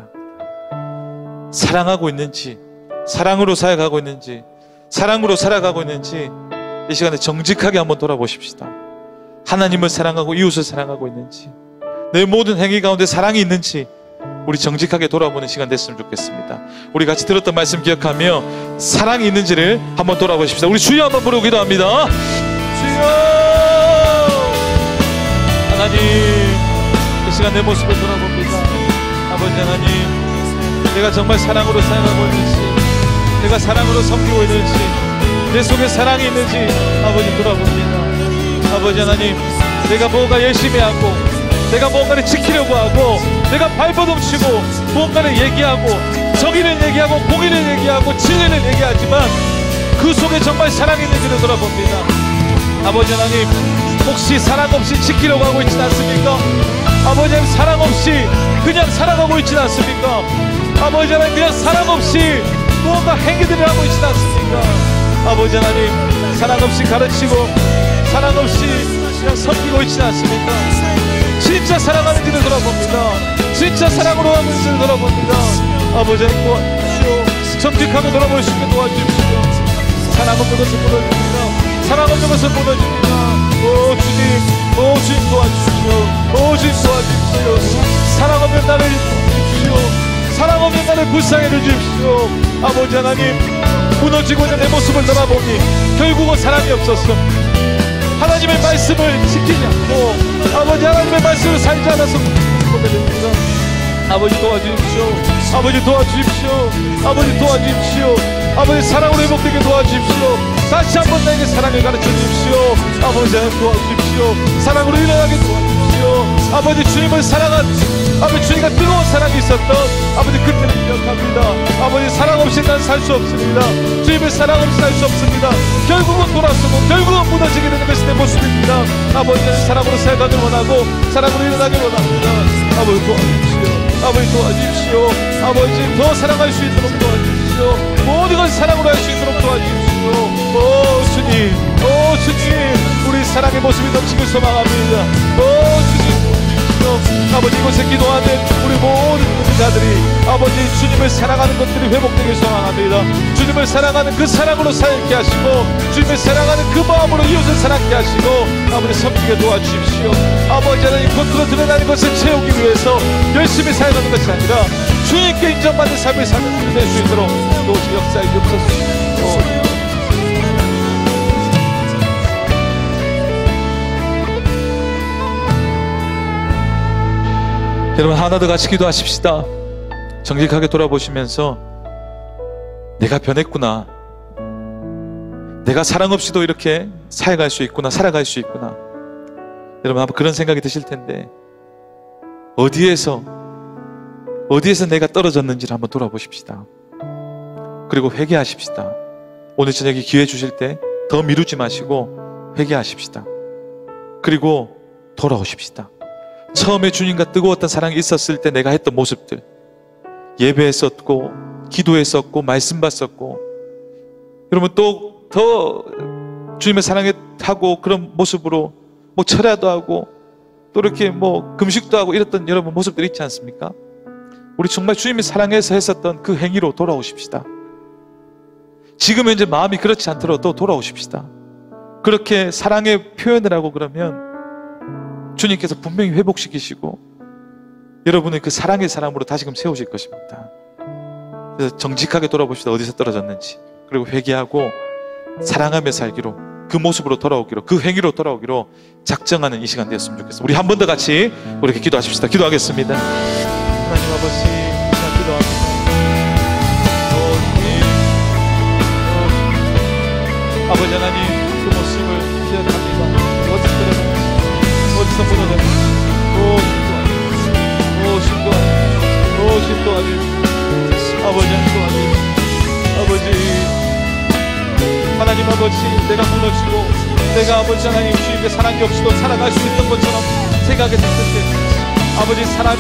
사랑하고 있는지, 사랑으로 사역하고 있는지, 사랑으로 살아가고 있는지 이 시간에 정직하게 한번 돌아보십시다. 하나님을 사랑하고 이웃을 사랑하고 있는지, 내 모든 행위 가운데 사랑이 있는지 우리 정직하게 돌아보는 시간 됐으면 좋겠습니다. 우리 같이 들었던 말씀 기억하며 사랑이 있는지를 한번 돌아보십시다. 우리 주여 한번 부르고 기도합니다. 주여 하나님, 이 시간 내 모습을 돌아봅니다. 아버지 하나님, 내가 정말 사랑으로 살아가고 있는지, 내가 사랑으로 섬기고 있는지, 내 속에 사랑이 있는지 아버지 돌아봅니다. 아버지 하나님, 내가 뭔가 열심히 하고 내가 뭔가를 지키려고 하고 내가 발버둥치고 뭔가를 얘기하고 정의를 얘기하고 공의를 얘기하고 진리를 얘기하지만 그 속에 정말 사랑이 있는지를 돌아봅니다. 아버지 하나님, 혹시 사랑 없이 지키려고 하고 있진 않습니까? 아버지 하나님, 사랑 없이 그냥 살아가고 있진 않습니까? 아버지 하나님, 그냥 사랑 없이 무언가 행위들을 하고 있진 않습니까? 아버지 하나님, 사랑 없이 가르치고 사랑 없이 그냥 섬기고 있진 않습니까? 진짜 사랑하는지를 돌아봅니다. 진짜 사랑으로 하는지를 돌아봅니다. 아버지 하나님 도와주십시오. 정직하게 돌아볼 수 있게 도와주십시오. 사랑 없는 것을 무너집니다. 사랑 없는 것을 무너집니다. 오 주님, 오 주님 도와주십시오. 오 주님 도와주십시오. 사랑 없는 나를 도와주십시오. 사랑 없는 나를 불쌍히 해주십시오. 아버지 하나님, 무너지고 있는 내 모습을 돌아보니 결국은 사랑이 없었어. 하나님의 말씀을 지키지 않고 아버지 하나님의 말씀을 살지 않아서 고백됩니다. 아버지 도와주십시오. 아버지 도와주십시오. 아버지 도와주십시오. 아버지 사랑으로 회복되게 도와주십시오. 다시 한번 나에게 사랑을 가르쳐 주십시오. 아버지 하나님 도와주십시오. 사랑으로 일어나게 도와주십시오. 아버지 주님을 사랑한 아버지 주님과 뜨거운 사랑이 있었던 아버지 그때를 기억합니다. 아버지 사랑 없이 난 살 수 없습니다. 주님의 사랑 없이 살 수 없습니다. 결국은 돌아서고 결국은 무너지게 되는 것이 내 모습입니다. 아버지는 사랑으로 살아가길 원하고 사랑으로 일어나길 원합니다. 아버지 도와주십시오. 아버지 도와주십시오. 아버지 더 사랑할 수 있도록 도와주십시오. 모든 걸 사랑으로 할 수 있도록 도와주십시오. 오 주님, 오 주님, 우리 사랑의 모습이 넘치길 소망합니다. 오 주님, 아버지 이곳에 기도하는 우리 모든 자들이 아버지 주님을 사랑하는 것들이 회복되길 소망합니다. 주님을 사랑하는 그 사랑으로 살게 하시고 주님을 사랑하는 그 마음으로 이웃을 사랑케 하시고 아버지 섬기게 도와주십시오. 아버지 하나님, 겉으로 드러나는 것을 채우기 위해서 열심히 살아가는 것이 아니라 주님께 인정받는 삶을 사는 될 수 있도록 도우시 역사에 주옵소서. 여러분 하나 더 같이 기도하십시다. 정직하게 돌아보시면서 내가 변했구나, 내가 사랑 없이도 이렇게 살아갈 수 있구나, 살아갈 수 있구나. 여러분 아마 그런 생각이 드실 텐데 어디에서 어디에서 내가 떨어졌는지를 한번 돌아보십시다. 그리고 회개하십시다. 오늘 저녁에 기회 주실 때 더 미루지 마시고 회개하십시다. 그리고 돌아오십시다. 처음에 주님과 뜨거웠던 사랑이 있었을 때 내가 했던 모습들, 예배했었고 기도했었고 말씀 받았었고, 여러분 또 더 주님의 사랑에 하고 그런 모습으로 뭐 철야도 하고 또 이렇게 뭐 금식도 하고 이랬던 여러분 모습들이 있지 않습니까? 우리 정말 주님이 사랑해서 했었던 그 행위로 돌아오십시다. 지금 현재 마음이 그렇지 않더라도 돌아오십시다. 그렇게 사랑의 표현을 하고 그러면 주님께서 분명히 회복시키시고 여러분의 그 사랑의 사람으로 다시금 세우실 것입니다. 그래서 정직하게 돌아봅시다. 어디서 떨어졌는지. 그리고 회개하고 사랑하며 살기로, 그 모습으로 돌아오기로, 그 행위로 돌아오기로 작정하는 이 시간 되었으면 좋겠습니다. 우리 한 번 더 같이 이렇게 기도하십시다. 기도하겠습니다. 하나님 아버지, 제가 기도합니다. 오, 주님, 오, 주님. 아버지 하나님, 그 모습을 이제 아버지 내가 무너지고 내가 아버지 하나님 주님의 사랑이 없이도 살아갈 수 있는 것처럼 생각이 됐을 때 아버지 사람이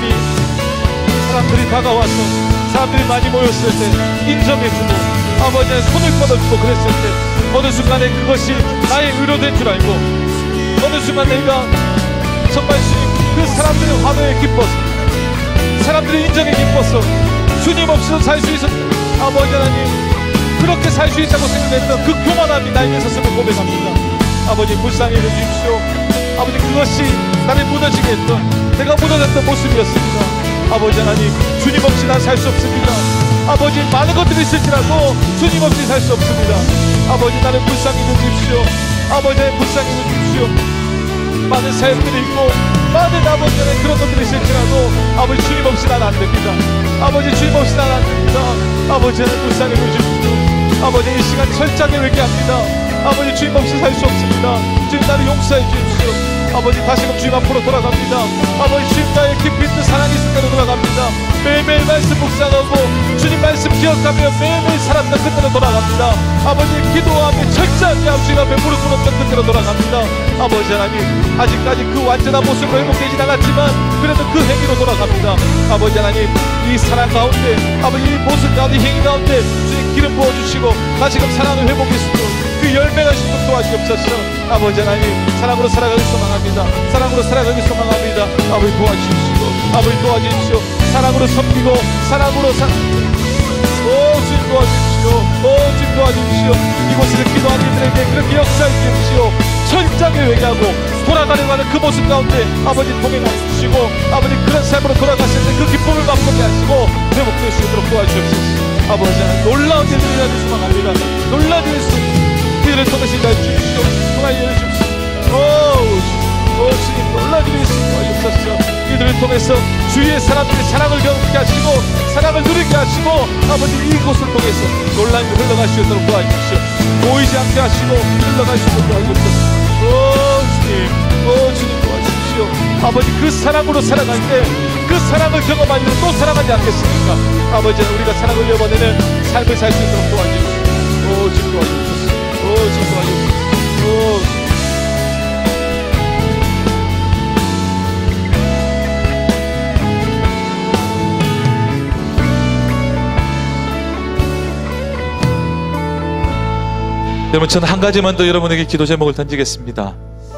사람들이 다가와서 사람들이 많이 모였을 때 인정해주고 아버지 손을 뻗어주고 그랬을 때 어느 순간에 그것이 나의 의로된 줄 알고 어느 순간 내가 정말 그 사람들의 환호에 기뻐서 사람들의 인정에 기뻐서 주님 없이도 살 수 있었 아버지 하나님 그렇게 살 수 있다고 생각했던 그 교만함이 나에게 있었음을 고백합니다. 아버지 불쌍히 해주십시오. 아버지 그것이 나를 무너지게 했던 내가 무너졌던 모습이었습니다. 아버지 하나님 주님 없이 난 살 수 없습니다. 아버지 많은 것들이 있을지라도 주님 없이 살 수 없습니다. 아버지 나를 불쌍히 해주십시오. 아버지 불쌍히 해주십시오. 많은 사역들이 있고 많은 아버지 하나님 그런 것들이 있을지라도 아버지 주님 없이 난 안 됩니다. 아버지 주님 없이 난 안 됩니다. 아버지 하나님 불쌍히 해주십시오. 아버지 이 시간 철저하게 회개합니다. 아버지 주님 없이 살 수 없습니다. 주님 나를 용서해 주십시오. 아버지 다시금 주님 앞으로 돌아갑니다. 아버지 주님 나의 깊이 있는 사랑이 있을 때로 돌아갑니다. 매일매일 말씀 묵상하고 주님 말씀 기억하며 매일매일 살았던 그때로 돌아갑니다. 아버지 기도하며 철저하게 주님 앞에 무릎 꿇었던 그때로 돌아갑니다. 아버지 하나님 아직까지 그 완전한 모습으로 회복되진 않았지만 그래도 그 행위로 돌아갑니다. 아버지 하나님 이 사랑 가운데 아버지 이 모습 가운데 행위 가운데 주님 기름 부어주시고 다시금 사랑을 회복할 수 있도록 그 열매가 있도록 도와주옵소서. 아버지 하나님 사랑으로 살아가길 소망합니다. 사랑으로 살아가길 소망합니다. 아버지 도와주십시오. 아버지 도와주십시오. 사랑으로 섬기고 사랑으로 사... 오 주님 도와주십시오. 오 주님 도와주십시오. 이곳에서 기도하는 이들에게 그렇게 역사해 주십시오. 철저하게 회개하고 돌아가려고 하는 그 모습 가운데 아버지 동행해 주시고 아버지 그런 삶으로 돌아갔을 때 그 기쁨을 맛보게 하시고 회복될 수 있도록 도와주옵소서. 아버지 하나님 놀라운 일들을 하는 소망합니다. 놀라운 일을 이들을 통해서 일하여 주십시오. 통하여 주십시오. 오, 오 주님 놀라운 일을 도와주옵소서. 이들을 통해서 주위의 사람들의 사랑을 경험하게 하시고 사랑을 누리게 하시고 아버지 이곳을 통해서 놀라운 일을 흘러갈 수 있도록 도와주십시오. 보이지 않게 하시고 흘러갈 수 있도록 도와주옵소서. 오 주님, 오 주님 도와주십시오. 아버지 그 사랑으로 살아갈 때 그 사랑을 경험한 이로 또 사랑하지 않겠습니까? 아버지 우리가 사랑을 이어받는 삶을 살 수 있도록 도와주십시오. 오 주님 도와주십시오. 오 주님 도와주십시오. 오 여러분 저는 한 가지만 더 여러분에게 기도 제목을 던지겠습니다.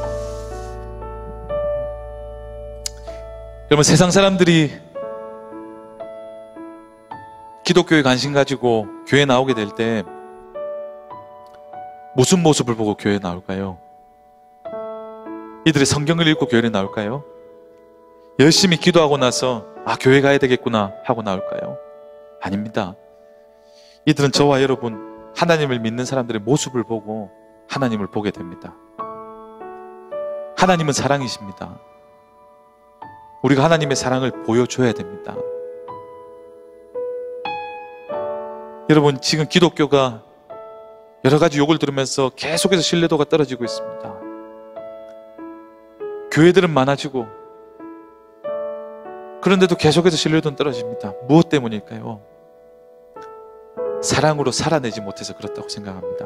여러분 세상 사람들이 기독교에 관심 가지고 교회 나오게 될 때 무슨 모습을 보고 교회에 나올까요? 이들이 성경을 읽고 교회에 나올까요? 열심히 기도하고 나서 아 교회 가야 되겠구나 하고 나올까요? 아닙니다. 이들은 저와 여러분 하나님을 믿는 사람들의 모습을 보고 하나님을 보게 됩니다. 하나님은 사랑이십니다. 우리가 하나님의 사랑을 보여줘야 됩니다. 여러분 지금 기독교가 여러 가지 욕을 들으면서 계속해서 신뢰도가 떨어지고 있습니다. 교회들은 많아지고 그런데도 계속해서 신뢰도는 떨어집니다. 무엇 때문일까요? 사랑으로 살아내지 못해서 그렇다고 생각합니다.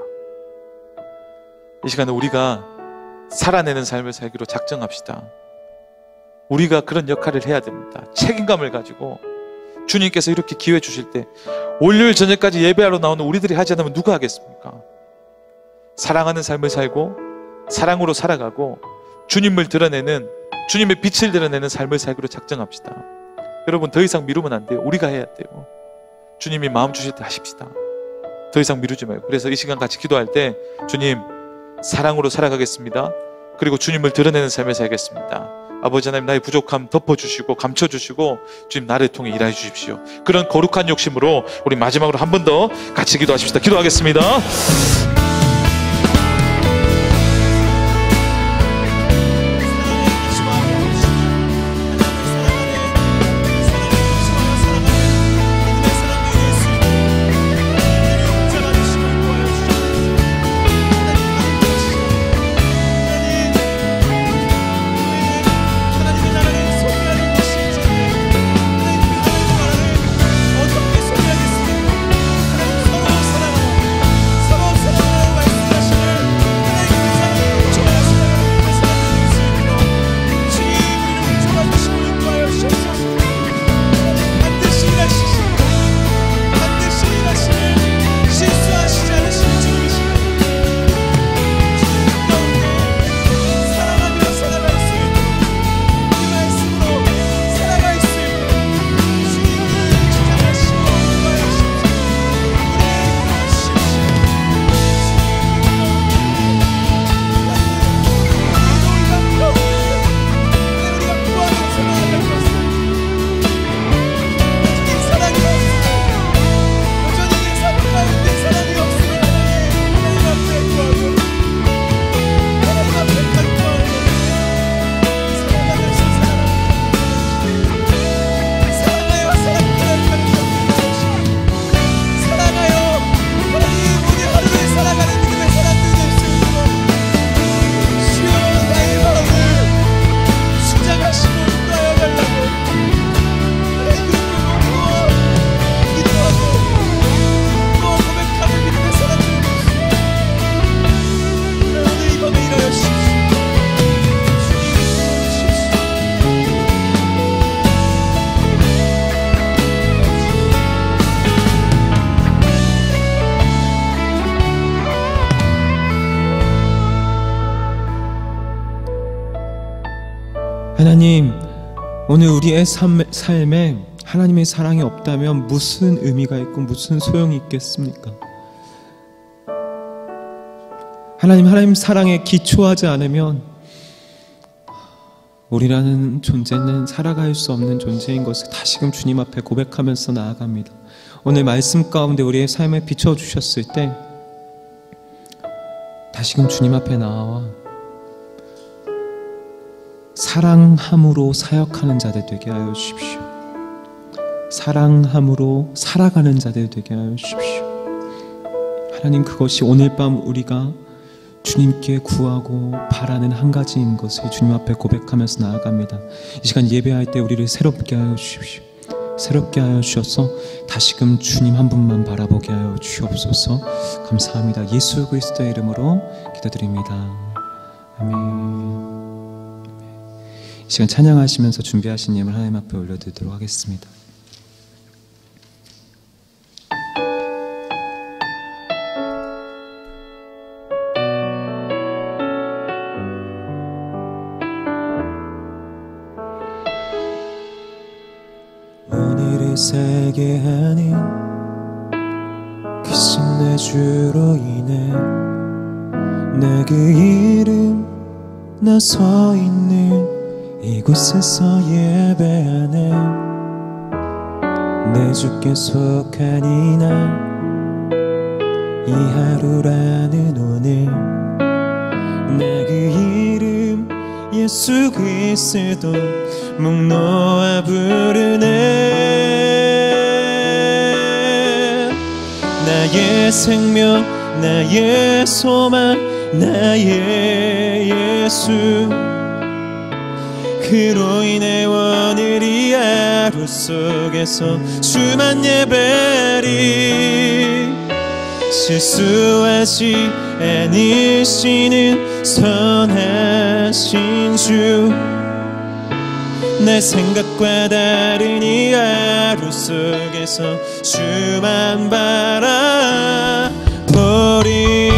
이 시간에 우리가 살아내는 삶을 살기로 작정합시다. 우리가 그런 역할을 해야 됩니다. 책임감을 가지고 주님께서 이렇게 기회 주실 때 월요일 저녁까지 예배하러 나오는 우리들이 하지 않으면 누가 하겠습니까? 사랑하는 삶을 살고 사랑으로 살아가고 주님을 드러내는 주님의 빛을 드러내는 삶을 살기로 작정합시다. 여러분 더 이상 미루면 안 돼요. 우리가 해야 돼요. 주님이 마음 주실 때 하십시다. 더 이상 미루지 말고. 그래서 이 시간 같이 기도할 때 주님 사랑으로 살아가겠습니다. 그리고 주님을 드러내는 삶을 살겠습니다. 아버지 하나님 나의 부족함 덮어주시고 감춰주시고 주님 나를 통해 일하여 주십시오. 그런 거룩한 욕심으로 우리 마지막으로 한 번 더 같이 기도하십시다. 기도하겠습니다. 어떻게 소개하겠습니까? 하나님 서로 사랑하고 서로 하나님, 오늘 우리의 삶, 삶에 하나님의 사랑이 없다면 무슨 의미가 있고 무슨 소용이 있겠습니까? 하나님, 하나님 사랑에 기초하지 않으면 우리라는 존재는 살아갈 수 없는 존재인 것을 다시금 주님 앞에 고백하면서 나아갑니다. 오늘 말씀 가운데 우리의 삶에 비춰주셨을 때 다시금 주님 앞에 나와 사랑함으로 사역하는 자들 되게 하여 주십시오. 사랑함으로 살아가는 자들 되게 하여 주십시오. 하나님, 그것이 오늘 밤 우리가 주님께 구하고 바라는 한 가지인 것을 주님 앞에 고백하면서 나아갑니다. 이 시간 예배할 때 우리를 새롭게 하여 주십시오. 새롭게 하여 주셔서 다시금 주님 한 분만 바라보게 하여 주옵소서. 감사합니다. 예수 그리스도의 이름으로 기도드립니다. 아멘. 이 시간 찬양하시면서 준비하신 예물 하나님 앞에 올려드리도록 하겠습니다. 오늘을 살게 하는 크신 내 주로 인해 내 그 이름 나 서 있는 이곳에서 예배하네. 내 주께 속한 이날 이 하루라는 오늘 내 그 이름 예수 그리스도 목 놓아 부르네. 나의 생명 나의 소망 나의 예수 그로 인해 오늘 이 하루 속에서 주만 예배리 실수하지 않으시는 선하신 주 내 생각과 다른 이 하루 속에서 주만 바라보리.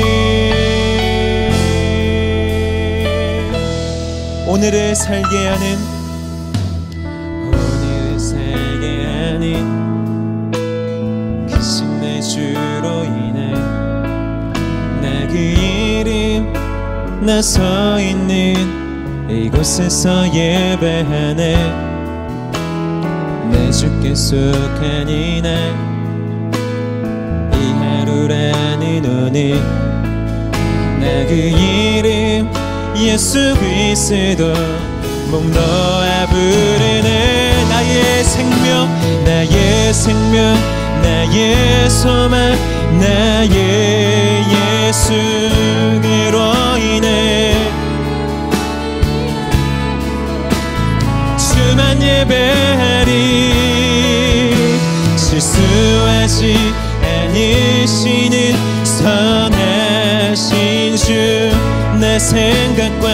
오늘을 살게 하는 오늘을 살게 하는 크신 내 주로 인해 나 그 이름 나 서 있는 이곳에서 예배하네. 내 주께 속한 이날 이 하루라는 오늘 나 그 이름 예수 그리스도 목 놓아 부르네. 나의 생명 나의 생명 나의 소망 나의 예수 그로 인해 주만 예배하리 실수하지 않으시는 선하신 주 내 생각과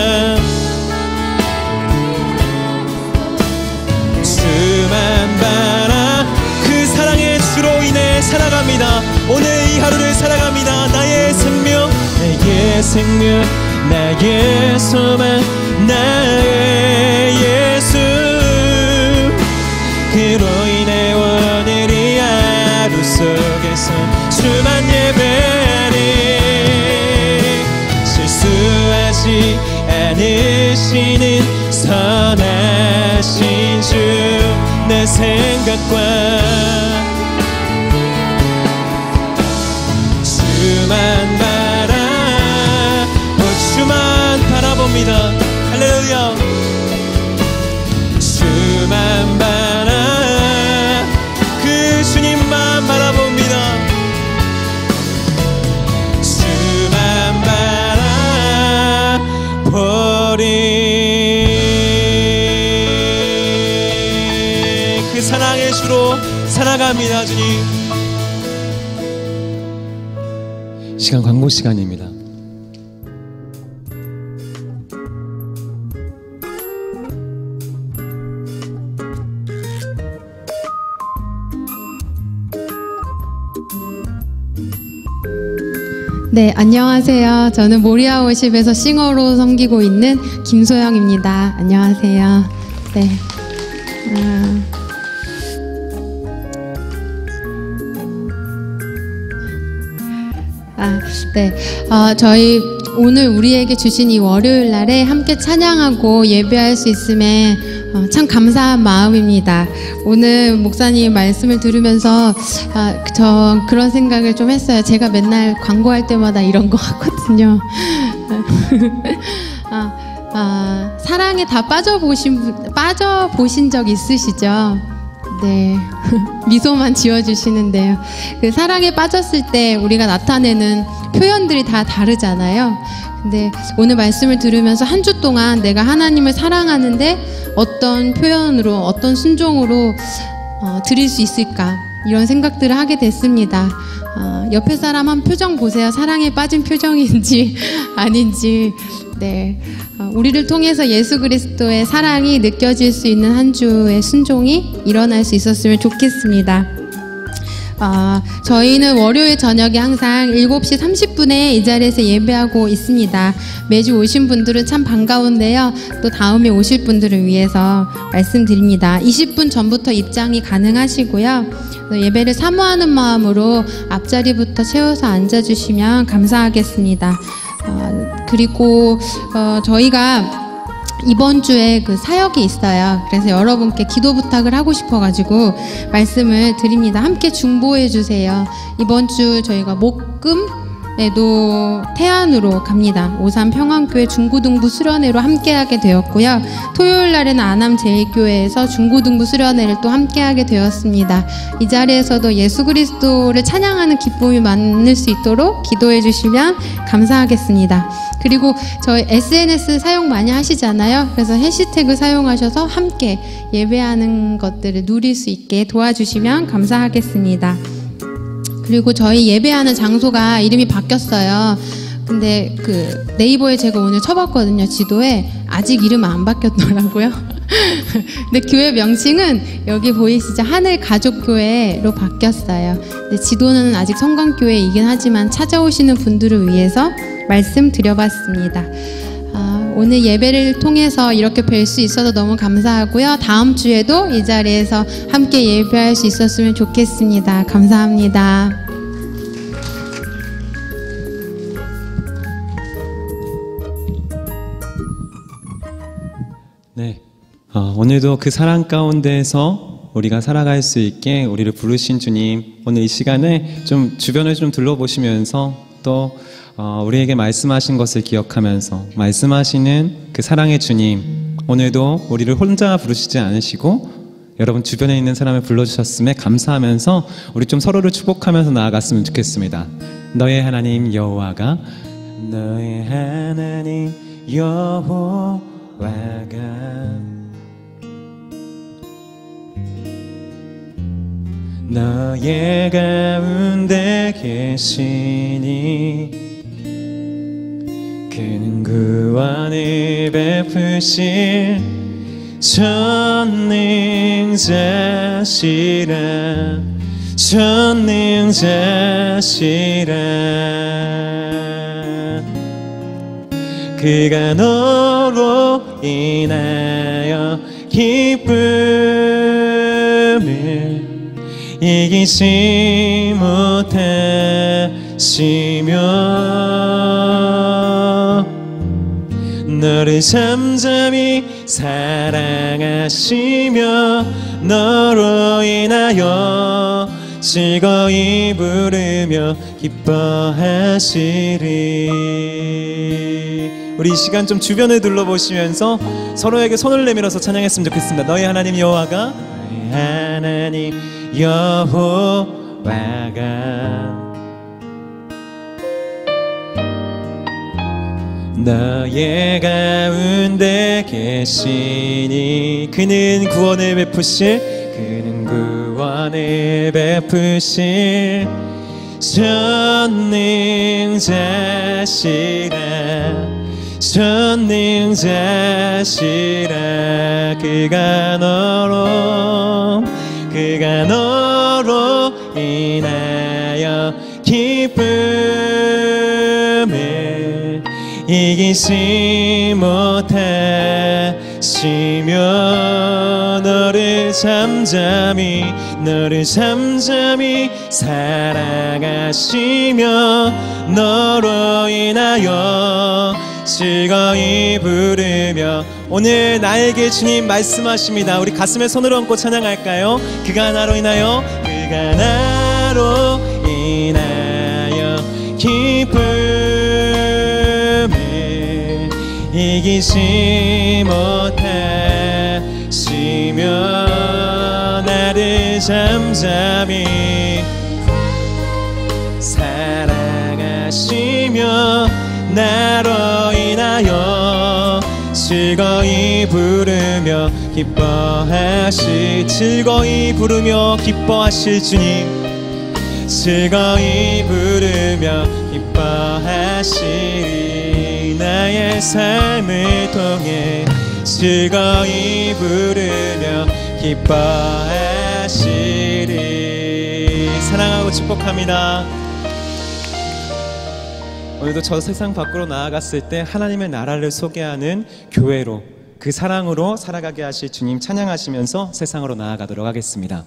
주만 바라 그 사랑의 주로 인해 살아갑니다. 오늘 이 하루를 살아갑니다. 나의 생명 나의 생명 나의 소망 나의 예수 그로 인해 오늘 이 하루 속에서 주만 예배하리 실수하지 않으시는 선하신 주 내 생각과 주만 바라 오 주만 바라봅니다. 할렐루야. 주만 바라 그 주님만 바라봅니다. 주만 바라보리. 그 사랑의 주로 살아갑니다. 주님. 시간 광고 시간입니다. 네, 안녕하세요. 저는 모리아워십에서 싱어로 섬기고 있는 김소영입니다. 안녕하세요. 네. 아, 아, 네. 어, 저희 오늘 우리에게 주신 이 월요일 날에 함께 찬양하고 예배할 수 있음에 어, 참 감사한 마음입니다. 오늘 목사님 말씀을 들으면서 아, 저 그런 생각을 좀 했어요. 제가 맨날 광고할 때마다 이런 거 하거든요. 아, 아, 사랑에 다 빠져보신 분- 빠져보신 적 있으시죠? 네. 미소만 지어주시는데요. 그 사랑에 빠졌을 때 우리가 나타내는 표현들이 다 다르잖아요. 근데 오늘 말씀을 들으면서 한 주 동안 내가 하나님을 사랑하는데 어떤 표현으로, 어떤 순종으로 어, 드릴 수 있을까? 이런 생각들을 하게 됐습니다. 어, 옆에 사람 한 표정 보세요. 사랑에 빠진 표정인지 아닌지. 네. 어, 우리를 통해서 예수 그리스도의 사랑이 느껴질 수 있는 한 주의 순종이 일어날 수 있었으면 좋겠습니다. 어, 저희는 월요일 저녁에 항상 일곱 시 삼십 분에 이 자리에서 예배하고 있습니다. 매주 오신 분들은 참 반가운데요. 또 다음에 오실 분들을 위해서 말씀드립니다. 이십 분 전부터 입장이 가능하시고요. 또 예배를 사모하는 마음으로 앞자리부터 채워서 앉아주시면 감사하겠습니다. 어, 그리고 어, 저희가 이번 주에 그 사역이 있어요. 그래서 여러분께 기도 부탁을 하고 싶어가지고 말씀을 드립니다. 함께 중보해 주세요. 이번 주 저희가 목금에도 태안으로 갑니다. 오산 평안교회 중고등부 수련회로 함께하게 되었고요. 토요일 날에는 안암제일교회에서 중고등부 수련회를 또 함께하게 되었습니다. 이 자리에서도 예수 그리스도를 찬양하는 기쁨이 많을 수 있도록 기도해 주시면 감사하겠습니다. 그리고 저희 에스엔에스 사용 많이 하시잖아요. 그래서 해시태그 사용하셔서 함께 예배하는 것들을 누릴 수 있게 도와주시면 감사하겠습니다. 그리고 저희 예배하는 장소가 이름이 바뀌었어요. 근데 그 네이버에 제가 오늘 쳐봤거든요. 지도에 아직 이름 안 바뀌었더라고요. 근데 교회 명칭은 여기 보이시죠? 하늘가족교회로 바뀌었어요. 근데 지도는 아직 성광교회이긴 하지만 찾아오시는 분들을 위해서 말씀드려봤습니다. 아, 오늘 예배를 통해서 이렇게 뵐 수 있어서 너무 감사하고요. 다음 주에도 이 자리에서 함께 예배할 수 있었으면 좋겠습니다. 감사합니다. 네. 어, 오늘도 그 사랑 가운데에서 우리가 살아갈 수 있게 우리를 부르신 주님, 오늘 이 시간에 좀 주변을 좀 둘러보시면서 또 어, 우리에게 말씀하신 것을 기억하면서 말씀하시는 그 사랑의 주님, 오늘도 우리를 혼자 부르시지 않으시고 여러분 주변에 있는 사람을 불러주셨음에 감사하면서 우리 좀 서로를 축복하면서 나아갔으면 좋겠습니다. 너의 하나님 여호와가 너의 하나님 여호와가 너의 가운데 계시니 그는 구원을 베푸실 전능자시라 전능자시라 그가 너로 인하여 기쁨을 이기지 못하시며 너를 잠잠히 사랑하시며 너로 인하여 즐거이 부르며 기뻐하시리. 우리 이 시간 좀 주변을 둘러보시면서 서로에게 손을 내밀어서 찬양했으면 좋겠습니다. 너희 하나님 여호와가 너희 하나님 여호와가 너의 가운데 계시니 그는 구원을 베푸실 그는 구원을 베푸실 전능자시라 전능자시라 그가 너로 그가 너로 인하여 기쁨 이기지 못하시며 너를 잠잠히 너를 잠잠히 사랑하시며 너로 인하여 즐거이 부르며 오늘 나에게 주님 말씀하십니다. 우리 가슴에 손을 얹고 찬양할까요? 그가 나로 인하여 그가 나로 인하여 기쁨을 이기지 못하시며 나를 잠잠히 사랑하시며 나로 인하여 즐거이 부르며 기뻐하실 즐거이 부르며 기뻐하실 주님 즐거이 부르며 기뻐하시리 나의 삶을 통해 즐거이 부르며 기뻐하시리 사랑하고 축복합니다. 오늘도 저 세상 밖으로 나아갔을 때 하나님의 나라를 소개하는 교회로 그 사랑으로 살아가게 하실 주님 찬양하시면서 세상으로 나아가도록 하겠습니다.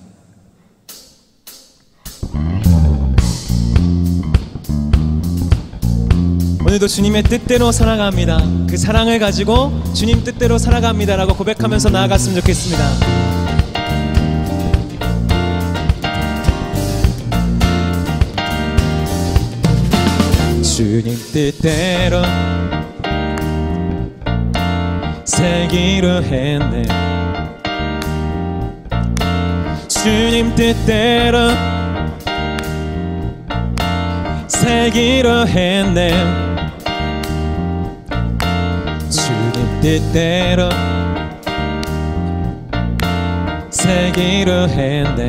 오늘도 주님의 뜻대로 살아갑니다. 그 사랑을 가지고 주님 뜻대로 살아갑니다 라고 고백하면서 나아갔으면 좋겠습니다. 주님 뜻대로 살기로 했네 주님 뜻대로 살기로 했네 주님 뜻대로 살기로 했네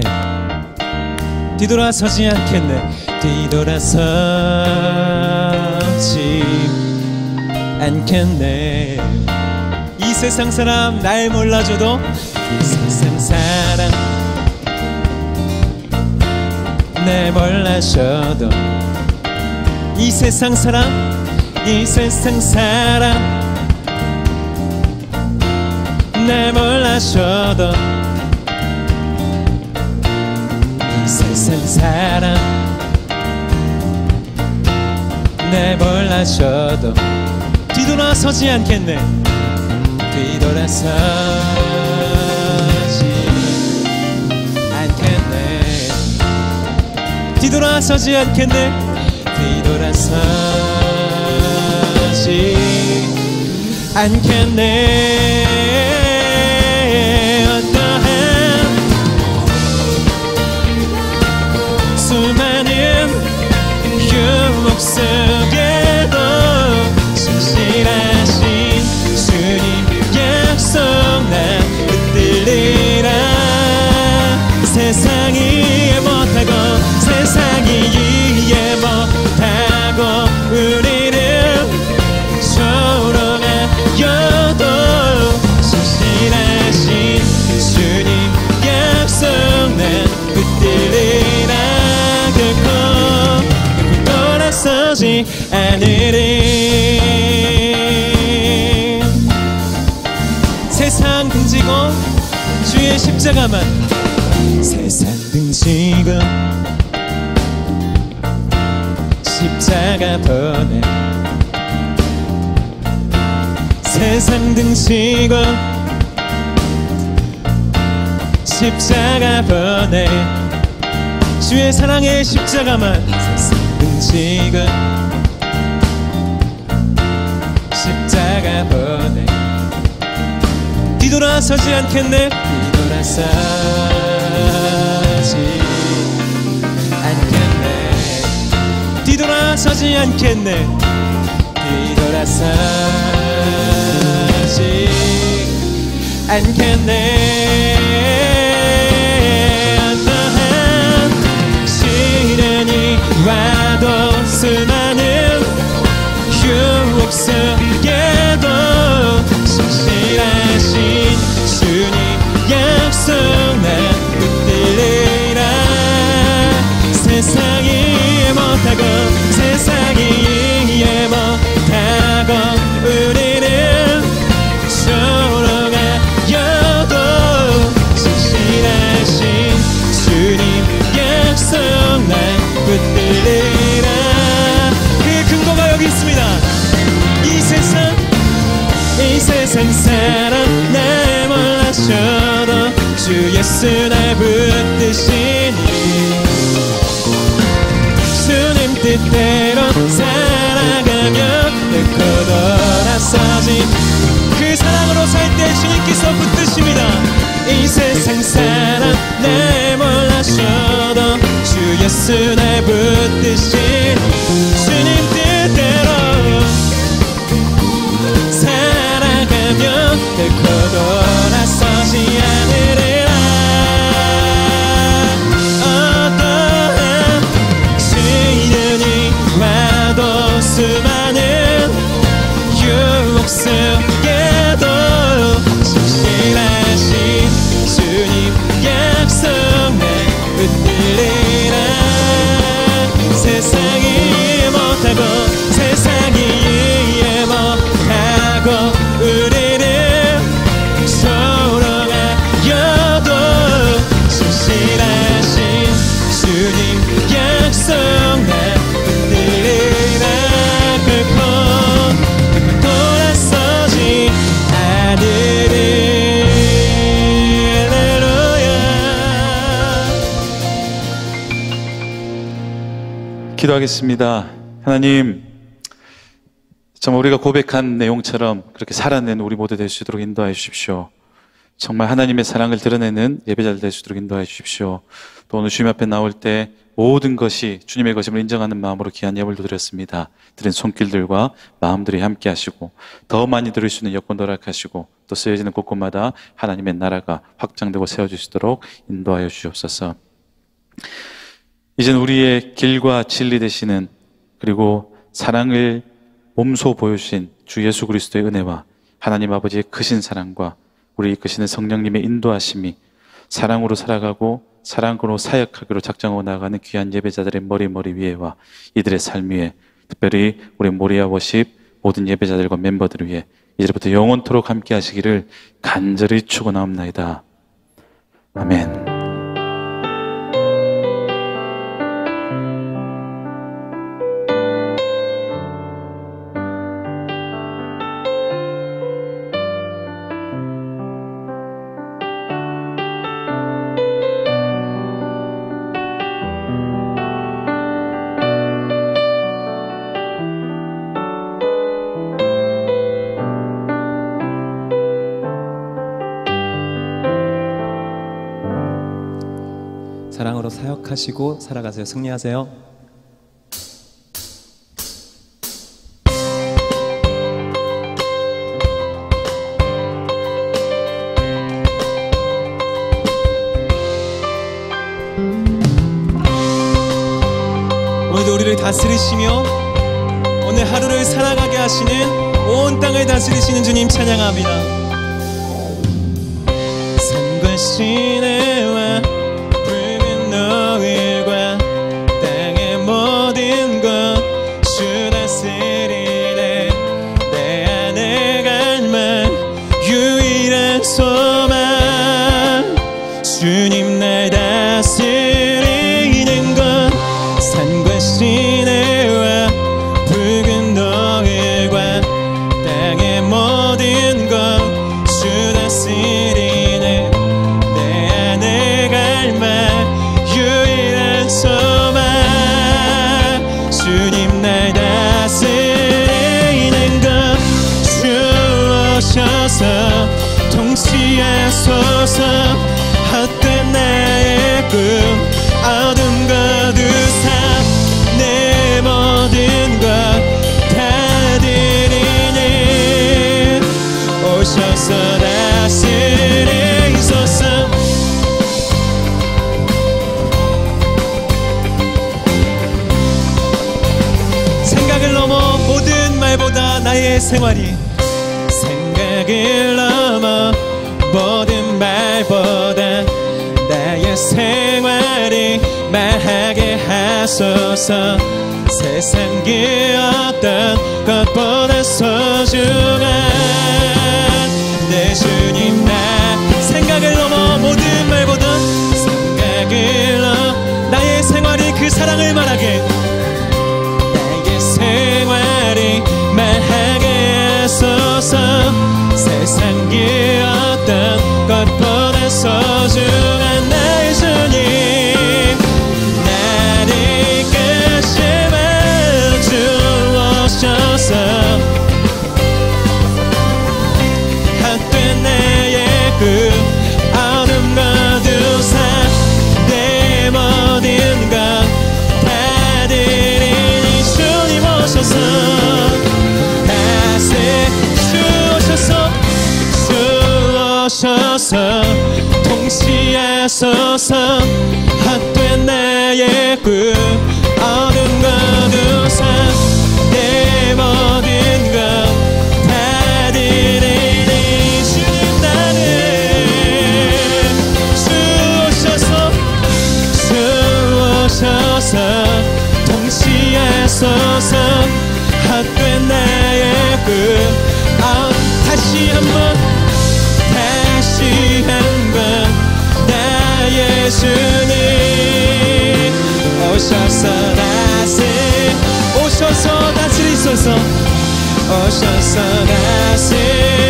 뒤돌아서지 않겠네 뒤돌아서지 않겠네 이 세상 사람 날 몰라줘도 이 세상 사람 날 몰라줘도 이 세상 사람 이 세상 사람 날 몰라줘도 이 세상 사람 날 몰라줘도 뒤돌아서지 않겠네 뒤돌아서지 않겠네 뒤돌아서지 않겠네 뒤돌아서지 않겠네 어떠한 수많은 유혹 속에도 신실하신 주님 약속 난 붙들리라 세상이 이해 못하고 세상이 이해 못하고 우리를 조롱하여도 신실하신 주님 약속 난 붙들리라 결코 결코 돌아서지 않으리 세상 등지고 주의 십자가만 세상 등지고 십자가 보내 세상 등지고 십자가 보내 주의 사랑의 십자가만 세상 등지고 십자가 보내 뒤돌아서지 않겠네 뒤돌아서지 않겠네 뒤돌아서지 않겠네 뒤돌아서지 않겠네 어떠한 시련이 와도 수많은 유혹 속에도 신실하신 주님 약속 난 붙들리라 세상이 이해 못하고 세상이 이해 못하고 세상 사람 날 몰라줘도 주 예수 날 붙드시니 주님 뜻대로 살아가며 늙고 돌아서지 그 사랑으로 살 때 주님께서 붙드십니다. 이 세상 사람 날 몰라줘도 주 예수 날 붙드시니 주님 뜻대로 살아가며 늙고 돌아서지 않으리라. 어떠한 시련이 와도 수많은 유혹 속에도 신실하신 주님 약속 날 붙들리라. 세상이 못하고 세상이 이해 못하고 우리는 소롱하여도 신실하신 주님 약속 날 붙들리라. 결코 돌아서지 않으리. 기도하겠습니다. 하나님, 정말 우리가 고백한 내용처럼 그렇게 살아내는 우리 모두 될 수 있도록 인도하여 주십시오. 정말 하나님의 사랑을 드러내는 예배자들 될 수 있도록 인도하여 주십시오. 또 오늘 주님 앞에 나올 때 모든 것이 주님의 것임을 인정하는 마음으로 귀한 예물도 드렸습니다. 드린 손길들과 마음들이 함께 하시고 더 많이 드릴 수 있는 여건도 허락하시고 또 쓰여지는 곳곳마다 하나님의 나라가 확장되고 세워주시도록 인도하여 주시옵소서. 이젠 우리의 길과 진리 되시는 그리고 사랑을 몸소 보여주신 주 예수 그리스도의 은혜와 하나님 아버지의 크신 사랑과 우리 이끄시는 성령님의 인도하심이 사랑으로 살아가고 사랑으로 사역하기로 작정하고 나아가는 귀한 예배자들의 머리 머리 위에와 이들의 삶 위에 특별히 우리 모리아 워십 모든 예배자들과 멤버들을 위해 이제부터 영원토록 함께 하시기를 간절히 축원하옵나이다. 아멘. 사랑으로 사역하시고 살아가세요. 승리하세요. 오늘도 우리를 다스리시며 오늘 하루를 살아가게 하시는 온 땅을 다스리시는 주님 찬양합니다. 산과 시내와 붉은 노을과 땅의 모든 것 주 다스리네. 내 안에 갈망 유일한 소망 주님 날 다스리는 것. 산과 시내와 붉은 노을과 땅의 모든 것 주 다스리네. 내 안에 갈망 유일한 소망 주님 날 다스리는 것. 주 오셔서 통치하소서. 헛된 나의 꿈 어둠 거두사 내 모든 것 다 드리니 오셔서 다스리소서. 생각을 넘어 모든 말보다 나의 생활이 생각을 넘어 모든 말보다 나의 생활이 말하게 하소서. 세상 그 어떤 것보다 소중한 내 주님 나. 생각을 넘어 모든 말보다 생각을 넘어 나의 생활이 그 사랑을 말하게. 나의 생활이 말하게 하소서. 세상 무엇보다 소중한 나의 주님 나를 이끄시며 주옵소서 헛된 나의 그 어둠 거두사 내 모든 것 다 드리니 주님 오셔서 다시 주오셔서 주오셔서 통치하소서 헛된 나의 그 어둠 거두사 내 모든 것 다 드리니 주님 나를 주오셔서 주오셔서 통치하소서 헛된 나의 그 아, 다시 한번 다시 한번 나의 주님 오셔서 다시 오셔서 다스리소서 오셔서 다시